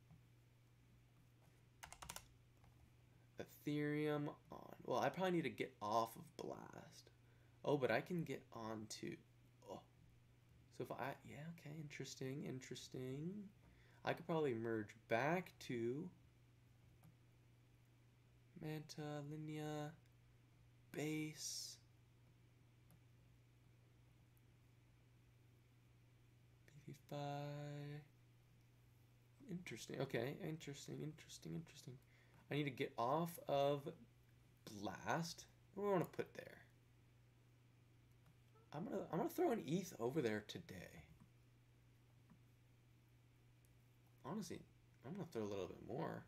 Ethereum on, well, I probably need to get off of Blast. Oh, but I can get on to, oh. So if I, yeah, okay, interesting. I could probably merge back to Manta, Linea, Base, BV5. Interesting. Okay, interesting. I need to get off of Blast. What do I want to put there? I'm gonna throw an ETH over there today. Honestly, I'm gonna throw a little bit more.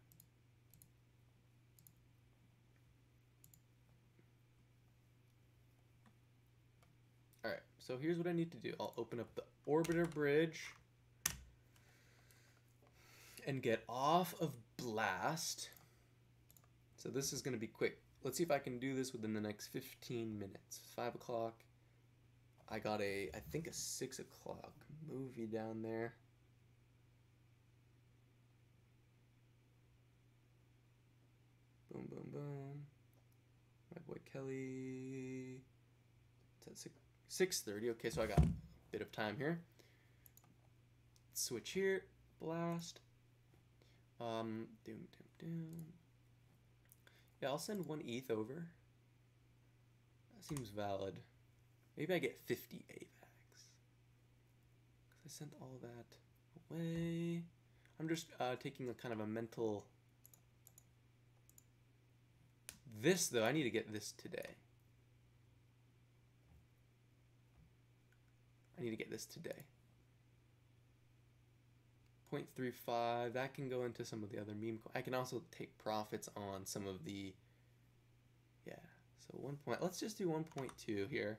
Alright, so here's what I need to do. I'll open up the Orbiter Bridge and get off of Blast. So this is going to be quick. Let's see if I can do this within the next 15 minutes. 5 o'clock. I got I think a 6 o'clock movie down there. Boom, boom, boom. My boy Kelly. It's at 6:30. Okay, so I got a bit of time here. Switch here. Blast. Doom. Yeah, I'll send 1 ETH over. That seems valid. Maybe I get 50 AVAX. I sent all that away. I'm just taking a kind of a mental... This, though, I need to get this today. I need to get this today. 0.35, that can go into some of the other meme. I can also take profits on some of the, yeah, so 1 point, let's just do 1.2 here.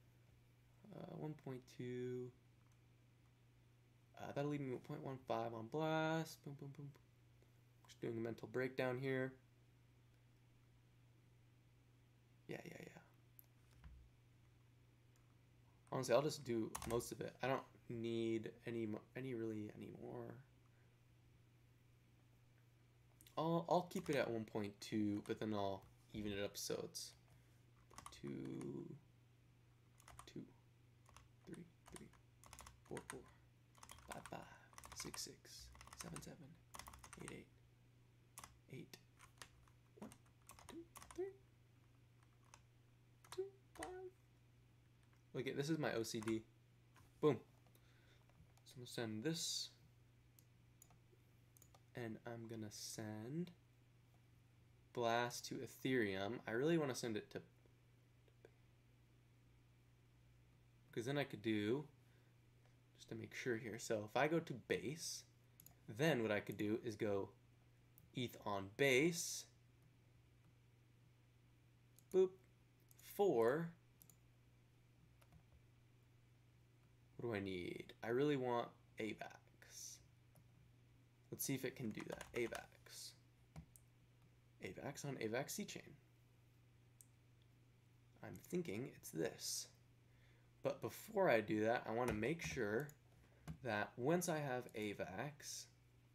1.2, that'll leave me with 0.15 on Blast. Boom, boom, boom. Just doing a mental breakdown here. Yeah. Honestly, I'll just do most of it. I don't need any more. I'll keep it at 1.2, but then I'll even it up so it's 2, 3, 4, 5, 6, 7, 8, 8, 1, 2, 3, 2, 5. Look at this is my OCD. Boom. So I'm gonna send this, and I'm gonna send Blast to Ethereum. I really want to send it to, because then I could do, just to make sure here. So if I go to Base, then what I could do is go ETH on Base. Boop. For, what do I need? I really want AVAX. Let's see if it can do that. AVAX. AVAX on AVAX C chain. I'm thinking it's this. But before I do that, I want to make sure that once I have AVAX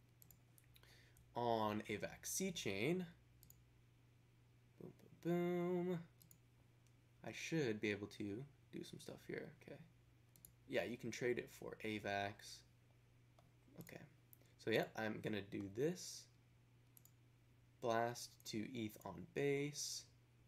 on AVAX C chain, boom, boom, boom, I should be able to do some stuff here. Okay. Yeah, you can trade it for AVAX. Okay. So yeah, I'm gonna do this. Blast to ETH on Base.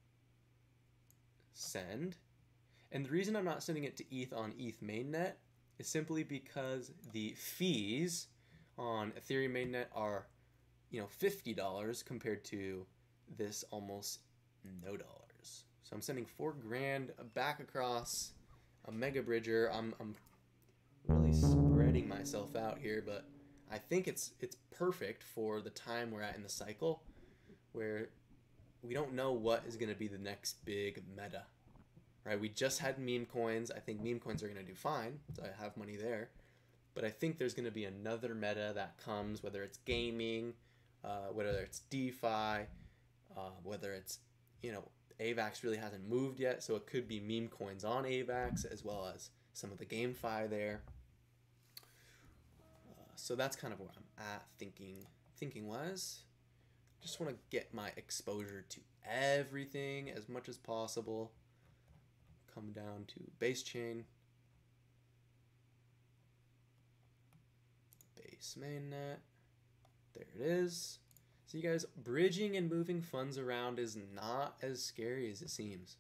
Send. And the reason I'm not sending it to ETH on ETH mainnet is simply because the fees on Ethereum mainnet are, you know, $50 compared to this almost no dollars. So I'm sending $4,000 back across a mega bridger. I'm really spreading myself out here, but I think it's perfect for the time we're at in the cycle, where we don't know what is going to be the next big meta, right? We just had meme coins. I think meme coins are going to do fine, so I have money there. But I think there's going to be another meta that comes, whether it's gaming, whether it's DeFi, whether it's, you know, AVAX really hasn't moved yet, so it could be meme coins on AVAX as well as some of the GameFi there. So that's kind of where I'm at thinking wise. Just want to get my exposure to everything as much as possible. Come down to base chain, base mainnet. There it is. So you guys, bridging and moving funds around is not as scary as it seems.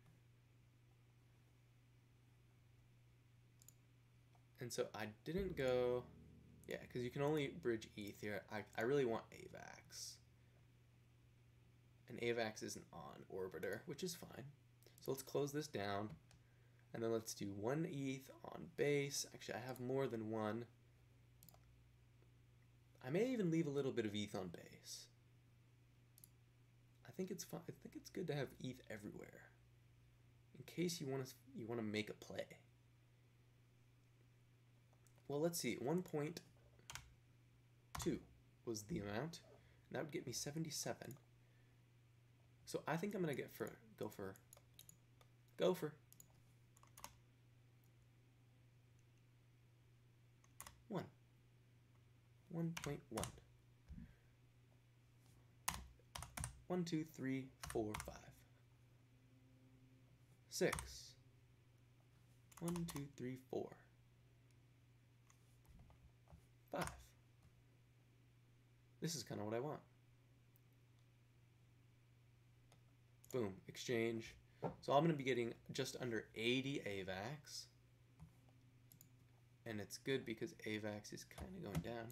And so I didn't go, yeah, because you can only bridge ETH here. I really want AVAX. And AVAX isn't on Orbiter, which is fine. So let's close this down. And then let's do 1 ETH on base. Actually, I have more than one. I may even leave a little bit of ETH on base. I think it's fun. I think it's good to have ETH everywhere, in case you want to make a play. Well, let's see. 1.2 was the amount. And that would get me 77. So I think I'm gonna go for 1.1. 1, 2, 3, 4, 5. 6. 1, 2, 3, 4. 5. This is kind of what I want. Boom, exchange. So I'm going to be getting just under 80 AVAX. And it's good because AVAX is kind of going down.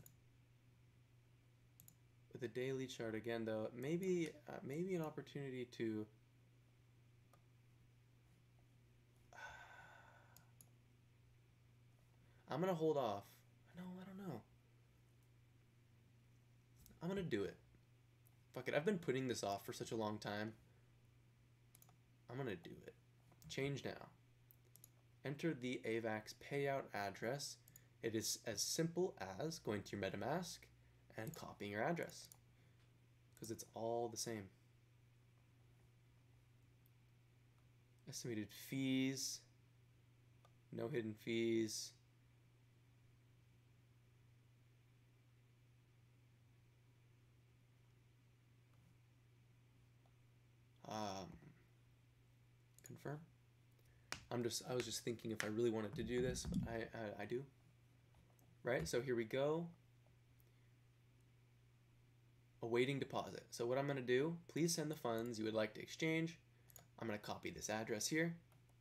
With a daily chart again, though, maybe an opportunity to I'm gonna hold off. No, I don't know. I'm gonna do it. Fuck it. I've been putting this off for such a long time. I'm gonna do it. Change now. Enter the AVAX payout address. It is as simple as going to your MetaMask and copying your address, because it's all the same. Estimated fees, no hidden fees. Confirm. I was just thinking if I really wanted to do this, but I do. Right, so here we go. Awaiting deposit. So what I'm going to do, please send the funds you would like to exchange. I'm going to copy this address here.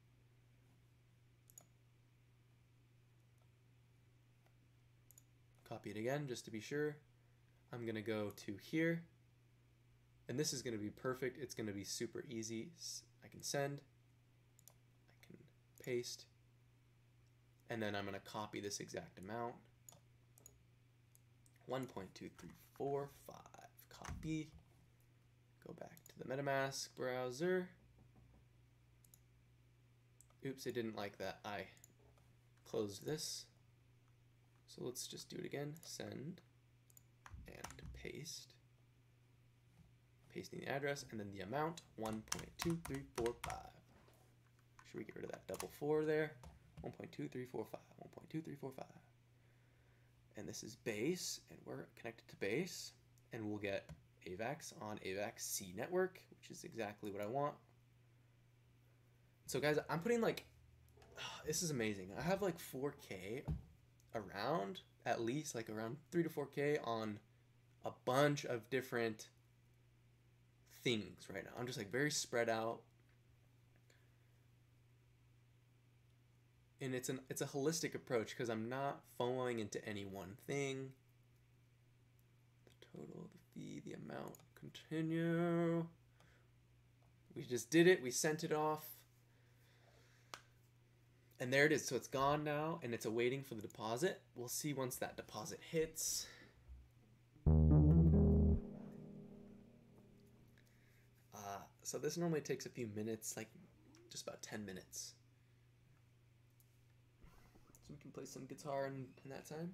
Copy it again just to be sure. I'm going to go to here. And this is going to be perfect. It's going to be super easy. I can send. I can paste. And then I'm going to copy this exact amount. 1.2345. Copy. Go back to the MetaMask browser. Oops, it didn't like that. I closed this. So let's just do it again. Send and paste. Pasting the address and then the amount, 1.2345. Should we get rid of that double 4 there? 1.2345, 1.2345. And this is base, and we're connected to base, and we'll get AVAX on AVAX C network, which is exactly what I want. So guys, I'm putting like, this is amazing. I have like 4K around, at least like around 3 to 4K on a bunch of different things right now. I'm just like very spread out. and it's a holistic approach because I'm not FOMOing into any one thing. The total, the fee, the amount, continue. We just did it. We sent it off. And there it is. So it's gone now, and it's awaiting for the deposit. We'll see once that deposit hits. So this normally takes a few minutes, like just about 10 minutes. So we can play some guitar in that time.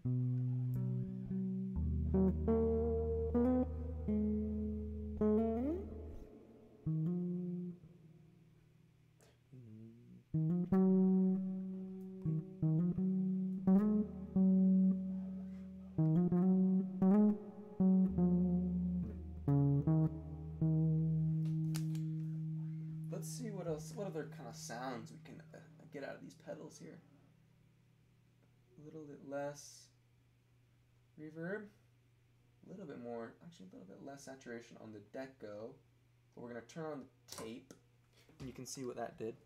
Let's see what else, what other kind of sounds we can get out of these pedals here. A little bit less reverb, a little bit more, actually a little bit less saturation on the deco. But we're going to turn on the tape, and you can see what that did.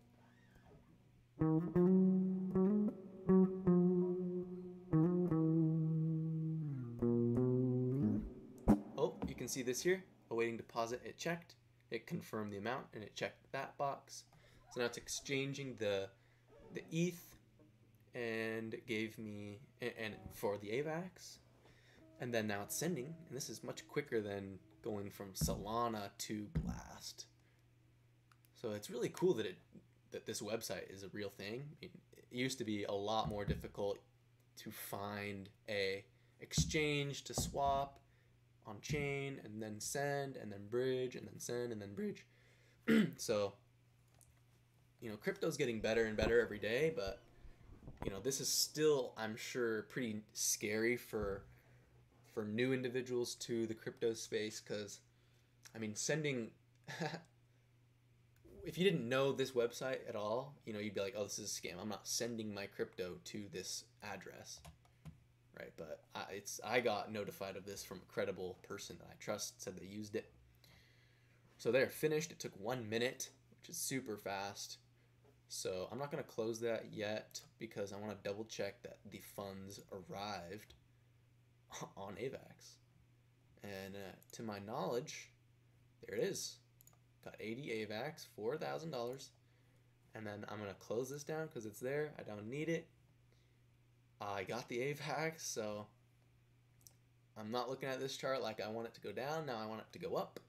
Oh, you can see this here, awaiting deposit, it checked. It confirmed the amount, and it checked that box. So now it's exchanging the ETH, and it gave me, and for the AVAX, and then now it's sending, and this is much quicker than going from Solana to Blast. So it's really cool that this website is a real thing. I mean, it used to be a lot more difficult to find a exchange to swap on chain and then send and then bridge and then send and then bridge. So, you know, crypto's getting better and better every day, but you know, this is still, I'm sure, pretty scary for new individuals to the crypto space, because I mean, sending if you didn't know this website at all, you know, you'd be like, oh, this is a scam. I'm not sending my crypto to this address. Right, but I got notified of this from a credible person that I trust, said they used it. So they're finished. It took 1 minute, which is super fast. So I'm not going to close that yet because I want to double check that the funds arrived on AVAX. And to my knowledge, there it is. Got 80 AVAX, $4,000. And then I'm going to close this down because it's there. I don't need it. I got the AVAX, so I'm not looking at this chart like I want it to go down. Now I want it to go up.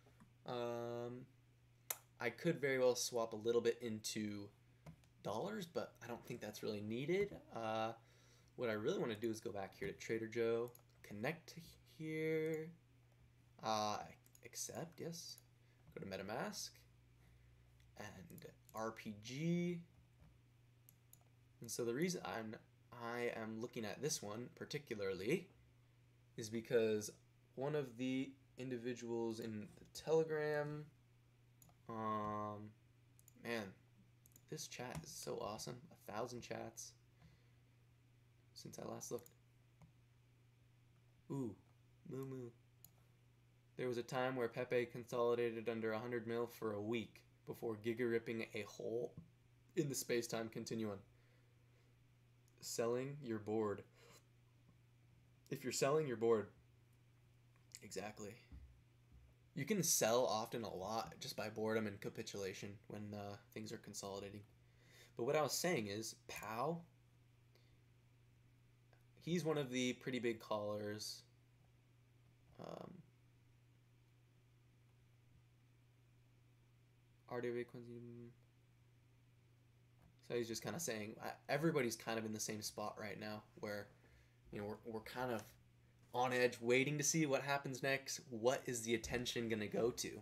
I could very well swap a little bit into dollars, but I don't think that's really needed. What I really want to do is go back here to Trader Joe, connect here, accept, yes, go to MetaMask, and RPG. And so the reason I am looking at this one particularly is because one of the individuals in the Telegram, man, this chat is so awesome. 1,000 chats since I last looked. Ooh, moo moo. There was a time where Pepe consolidated under 100 mil for a week before giga-ripping a hole in the space-time continuum. Selling, you're bored. If you're selling, you're bored. Exactly. You can sell often a lot just by boredom and capitulation when things are consolidating. But what I was saying is, Pow, he's one of the pretty big callers. RDB Quincy. So he's just kind of saying everybody's kind of in the same spot right now where, you know, we're kind of on edge waiting to see what happens next. What is the attention going to go to?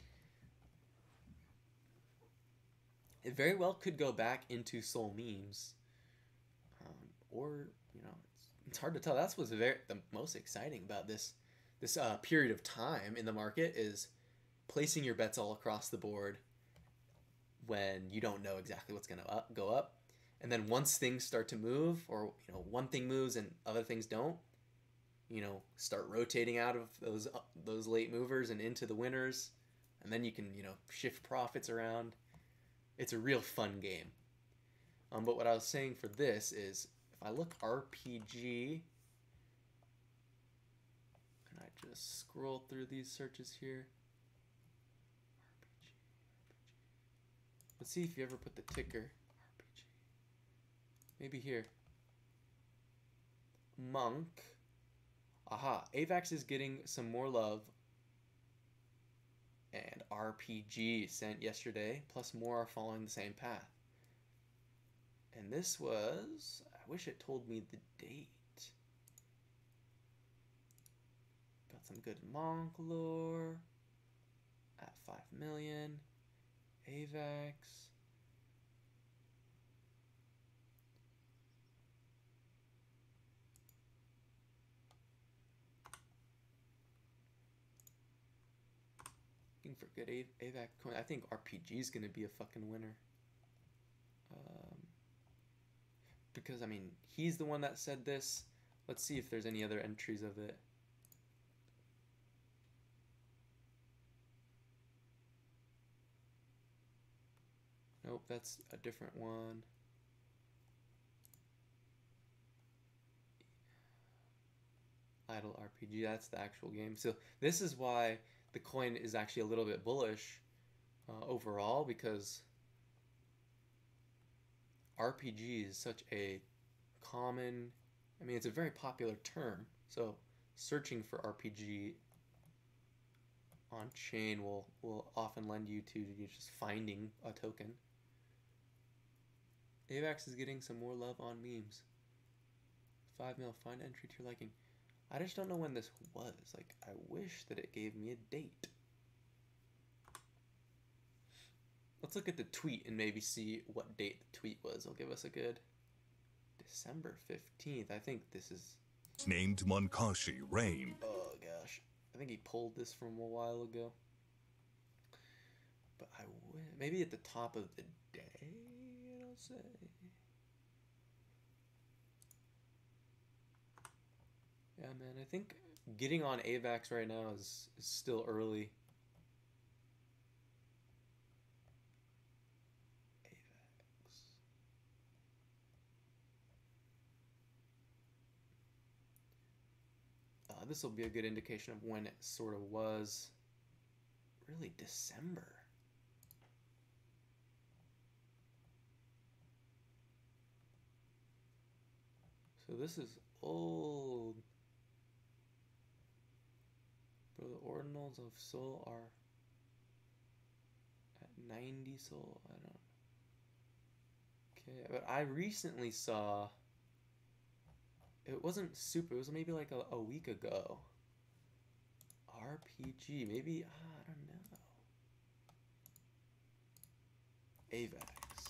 It very well could go back into Soul Memes. Or, you know, it's hard to tell. That's what's the most exciting about this period of time in the market is placing your bets all across the board when you don't know exactly what's going to go up. And then once things start to move, or, you know, one thing moves and other things don't, you know, start rotating out of those late movers and into the winners. And then you can, you know, shift profits around. It's a real fun game. But what I was saying for this is, if I look RPG, and I just scroll through these searches here, RPG. Let's see if you ever put the ticker, RPG. Maybe here. Monk. Aha, AVAX is getting some more love. And RPG sent yesterday, plus more are following the same path. And this was, I wish it told me the date. Got some good Monk lore at 5 million. AVAX. Looking for good AVAX coin. I think RPG is going to be a fucking winner. Because, I mean, he's the one that said this. Let's see if there's any other entries of it. Nope, that's a different one. Idle RPG, that's the actual game. So this is why the coin is actually a little bit bullish overall, because RPG is such a common, I mean, it's a very popular term. So searching for RPG on chain will often lend you to you just finding a token. AVAX is getting some more love on memes. 5 mil, find entry to your liking. I just don't know when this was. Like, I wish that it gave me a date. Let's look at the tweet and maybe see what date the tweet was. It'll give us a good December 15th. I think this is named Monkashi Rain. Oh gosh. I think he pulled this from a while ago. But maybe at the top of the day, I'll say. Yeah, man, I think getting on AVAX right now is still early. This will be a good indication of when it sort of was. Really, December. So this is old. Bro, the ordinals of soul are at 90 soul. I don't. Okay, but I recently saw. It wasn't super. It was maybe like a week ago. RPG, maybe, I don't know. AVAX.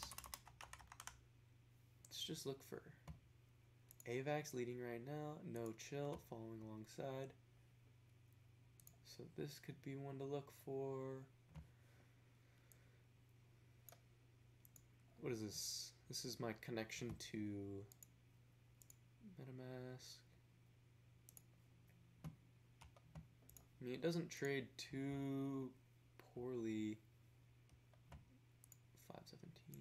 Let's just look for AVAX leading right now. No chill, following alongside. So this could be one to look for. What is this? This is my connection to MetaMask. I mean, it doesn't trade too poorly. 517.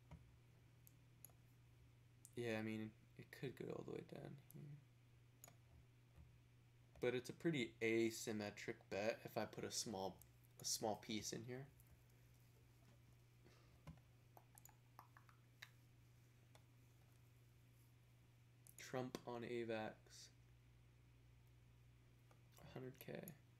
Yeah, I mean, it could go all the way down here. But it's a pretty asymmetric bet if I put a small piece in here. Trump on AVAX. 100K.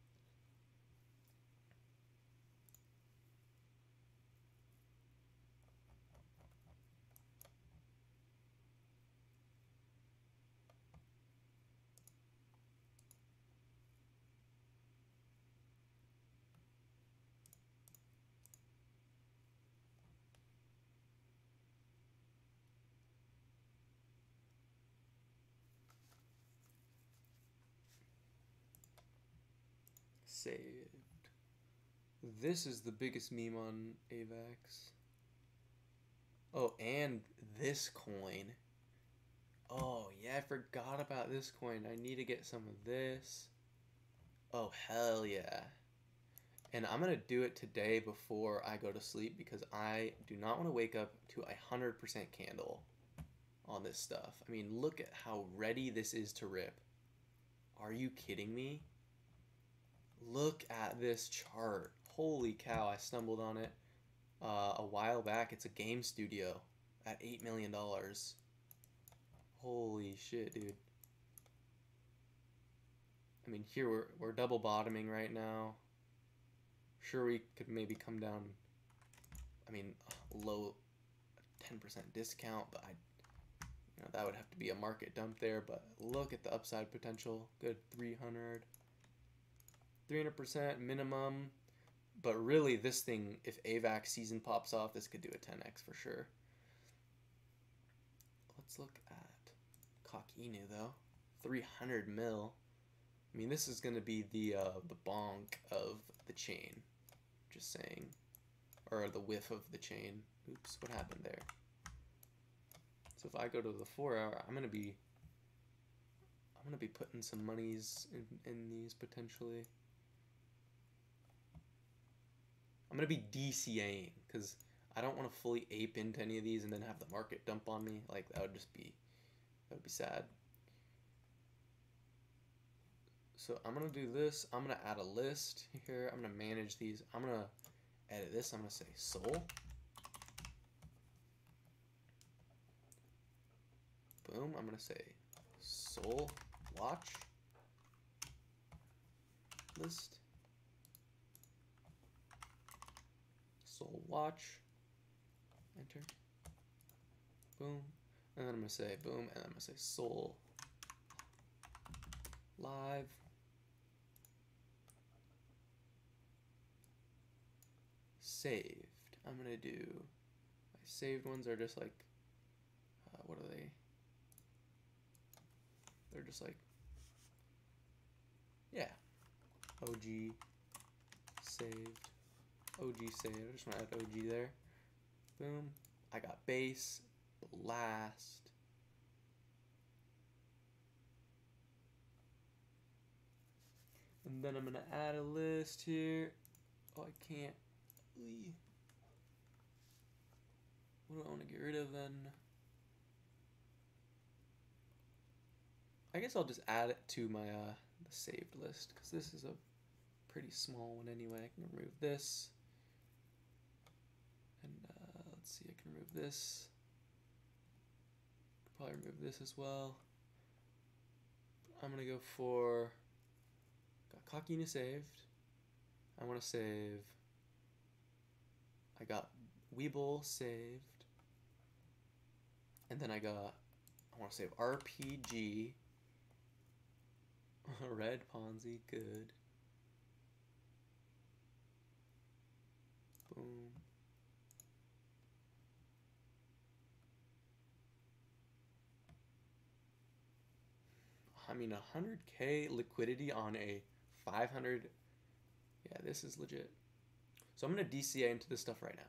Saved. This is the biggest meme on AVAX. Oh, and this coin. Oh, yeah, I forgot about this coin. I need to get some of this. Oh, hell yeah. And I'm going to do it today before I go to sleep because I do not want to wake up to a 100% candle on this stuff. I mean, look at how ready this is to rip. Are you kidding me? Look at this chart. Holy cow, I stumbled on it a while back. It's a game studio at $8 million. Holy shit, dude. I mean, here we're double bottoming right now. Sure, we could maybe come down, I mean, low 10% discount, but that would have to be a market dump there. But look at the upside potential. Good 300% minimum. But really, this thing, if AVAX season pops off, this could do a 10x for sure. Let's look at Cockinu though. 300 mil. I mean, this is going to be the bonk of the chain. Just saying. Or the whiff of the chain. Oops, what happened there? So if I go to the 4 hour, I'm gonna be putting some monies in these potentially. I'm gonna be DCAing because I don't want to fully ape into any of these and then have the market dump on me. Like that would be sad. So I'm gonna do this. I'm gonna add a list here. I'm gonna manage these. I'm gonna edit this. I'm gonna say Sol. Boom. I'm gonna say Sol watch list. Sol watch. Enter. Boom. And then I'm gonna say boom. And then I'm gonna say Sol live. Saved. I'm gonna do my saved ones are just like what are they? They're just like OG saved. OG saved. I just want to add OG there. Boom. I got base, blast. And then I'm gonna add a list here. Oh, I can't. What do I want to get rid of then? I guess I'll just add it to my the saved list because this is a pretty small one anyway. I can remove this, and let's see. I can remove this. Probably remove this as well. I'm gonna go for got Cockinu saved. I want to save. I got Weeble saved, and then I want to save RPG. Red Ponzi, good. Boom. I mean, 100K liquidity on a 500. Yeah, this is legit. So I'm gonna DCA into this stuff right now.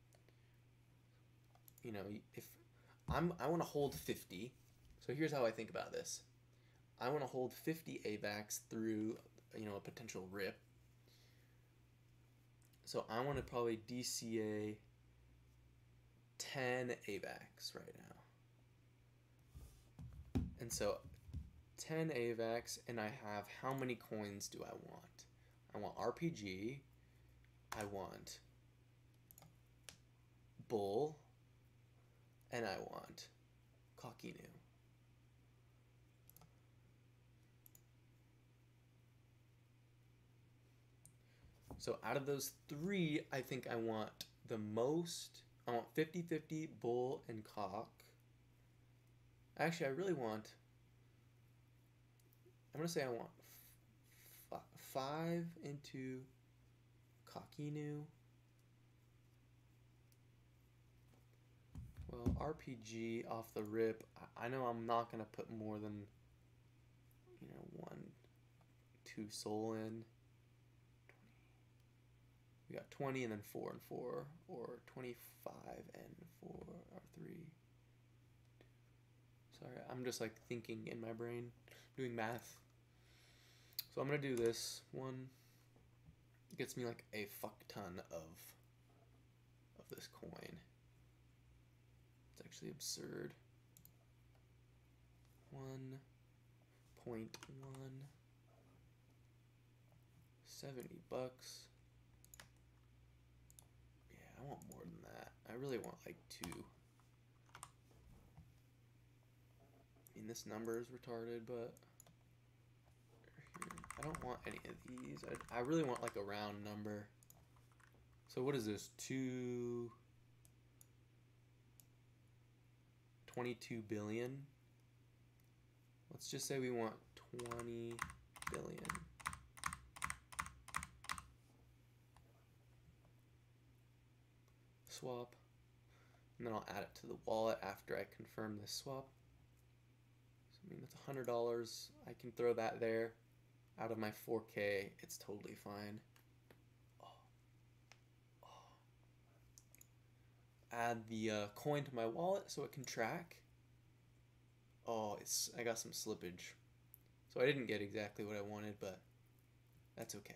You know, if I want to hold 50. So here's how I think about this. I want to hold 50 AVAX through, a potential rip. So I want to probably DCA 10 AVAX right now. And so 10 AVAX, and I have how many coins do I want? I want RPG. I want Bull. And I want Cockinu. So out of those three, I think I want the most. I want 50-50 Bull and Cock. Actually, I really want. I'm going to say I want 5 into Cockinu. Well, RPG off the rip. I know I'm not going to put more than, 1, 2 Sol in. We got 20 and then 4 and 4, or 25 and 4 or 3. Sorry, I'm just like thinking in my brain, doing math. So I'm gonna do this 1, It gets me like a fuck ton of this coin. It's actually absurd. 1.1 $70. Yeah, I want more than that. I really want like 2. I mean, this number is retarded, but I don't want any of these. I really want like a round number. So what is this? 22 billion. Let's just say we want 20 billion. Swap. And then I'll add it to the wallet after I confirm this swap. So, I mean, that's $100. I can throw that there. Out of my 4K, it's totally fine. Add the coin to my wallet so it can track. Oh, I got some slippage. So I didn't get exactly what I wanted, but that's okay.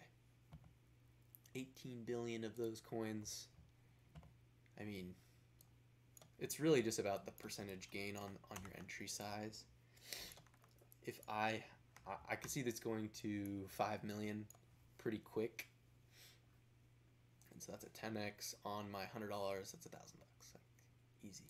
18 billion of those coins. I mean, it's really just about the percentage gain on your entry size. If I could see this going to 5 million pretty quick. And so that's a 10x on my $100. That's $1,000. Like, easy.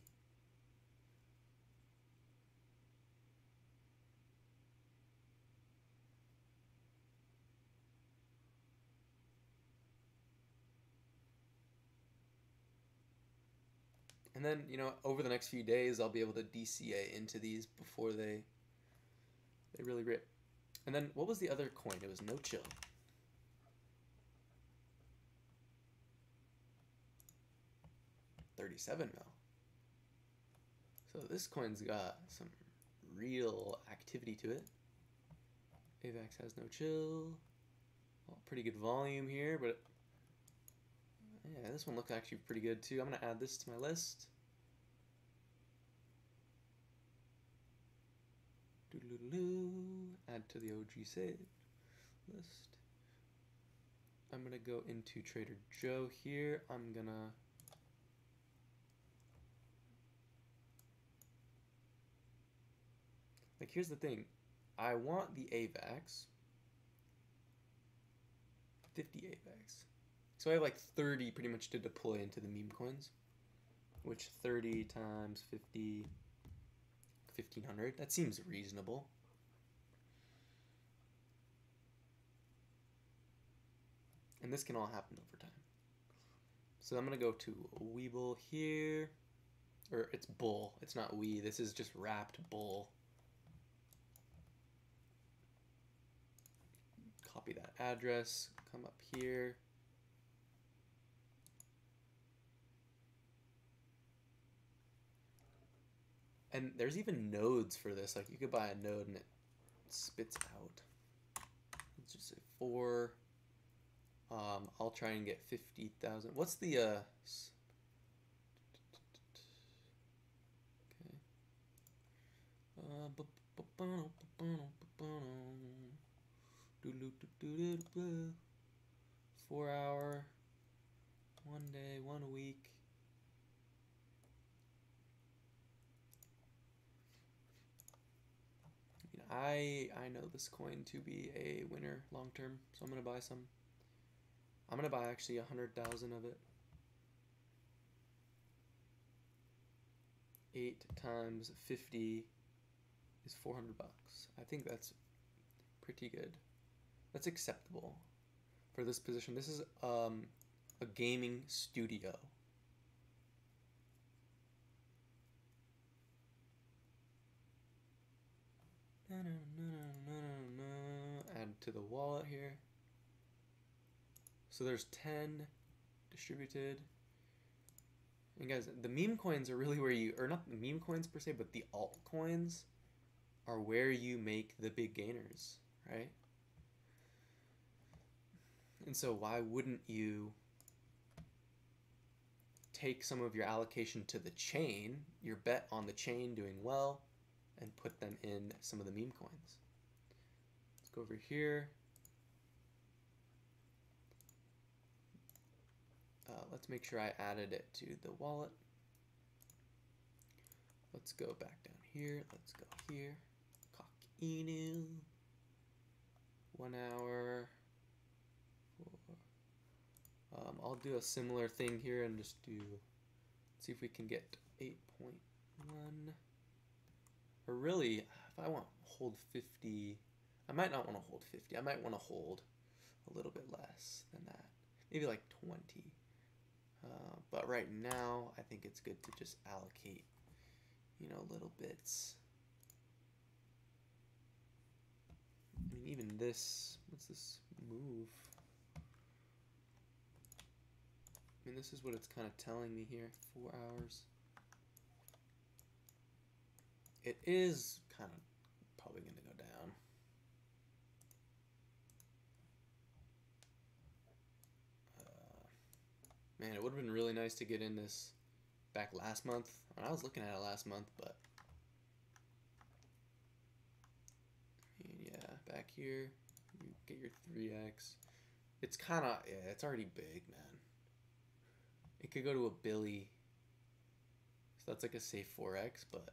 And then, you know, over the next few days, I'll be able to DCA into these before they really rip. And then, what was the other coin? It was No Chill. $37 mil. So this coin's got some real activity to it. AVAX has No Chill. Well, pretty good volume here, but yeah, this one looks actually pretty good too. I'm gonna add this to my list. Add to the OG save list. I'm gonna go into Trader Joe here. I'm gonna here's the thing. I want the AVAX. 50 AVAX. So I have like 30 pretty much to deploy into the meme coins, which 30 times 50, 1,500. That seems reasonable. And this can all happen over time. So I'm gonna go to Weeble here, or it's Bull. It's not We. This is just wrapped Bull. Copy that address. Come up here. And there's even nodes for this. Like you could buy a node and it spits out. Let's just say 4. I'll try and get 50,000. What's the okay. Uh, 4 hour, 1 day, 1 week. I know this coin to be a winner long term, so I'm gonna buy some. I'm gonna buy actually 100,000 of it. 8 times 50 is $400. I think that's pretty good. That's acceptable for this position. This is a gaming studio. Add to the wallet here. So there's 10 distributed. And guys, the meme coins are really where you, or not the meme coins per se, but the altcoins are where you make the big gainers, right? And so why wouldn't you take some of your allocation to the chain, your bet on the chain doing well, and put them in some of the meme coins? Let's go over here. let's make sure I added it to the wallet. Let's go back down here. Let's go here. Cock Inu. 1 hour. I'll do a similar thing here and just do, see if we can get 8.1. Or really, if I want to hold 50, I might not want to hold 50. I might want to hold a little bit less than that. Maybe like 20. But right now, I think it's good to just allocate, you know, little bits. I mean, even this, what's this move? I mean, this is what it's kind of telling me here, 4 hours. It is kind of probably going to go down. Man, it would have been really nice to get in this back last month. I was looking at it last month, but yeah, back here, you get your 3x. It's kind of, yeah, it's already big, man. It could go to a Billy. So that's like a safe 4x, but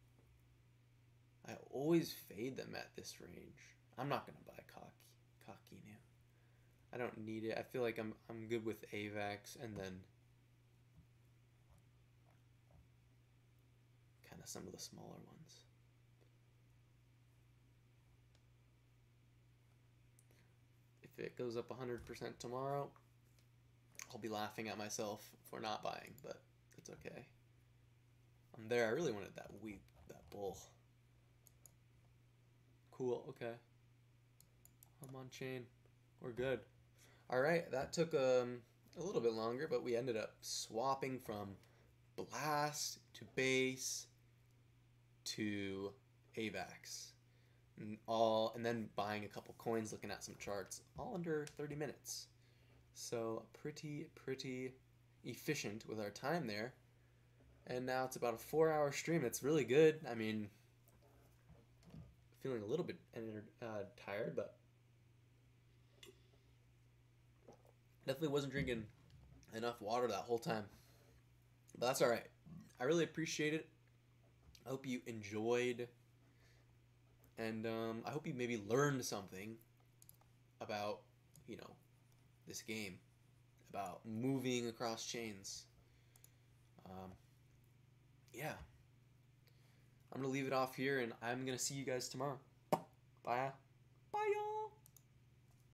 I always fade them at this range. I'm not going to buy Kakinu. I don't need it. I feel like I'm good with AVAX and then kind of some of the smaller ones. If it goes up 100% tomorrow, I'll be laughing at myself for not buying, but it's okay. I'm there. I really wanted that bull. Cool, okay. I'm on chain. We're good. Alright, that took a little bit longer, but we ended up swapping from Blast to Base to AVAX. And then buying a couple coins, looking at some charts, all under 30 minutes. So pretty efficient with our time there. And now it's about a 4-hour stream. It's really good. I mean, feeling a little bit tired, but definitely wasn't drinking enough water that whole time. But that's all right. I really appreciate it. I hope you enjoyed, and I hope you maybe learned something about, you know, this game, about moving across chains. Yeah. I'm going to leave it off here, and I'm going to see you guys tomorrow. Bye. Bye, y'all.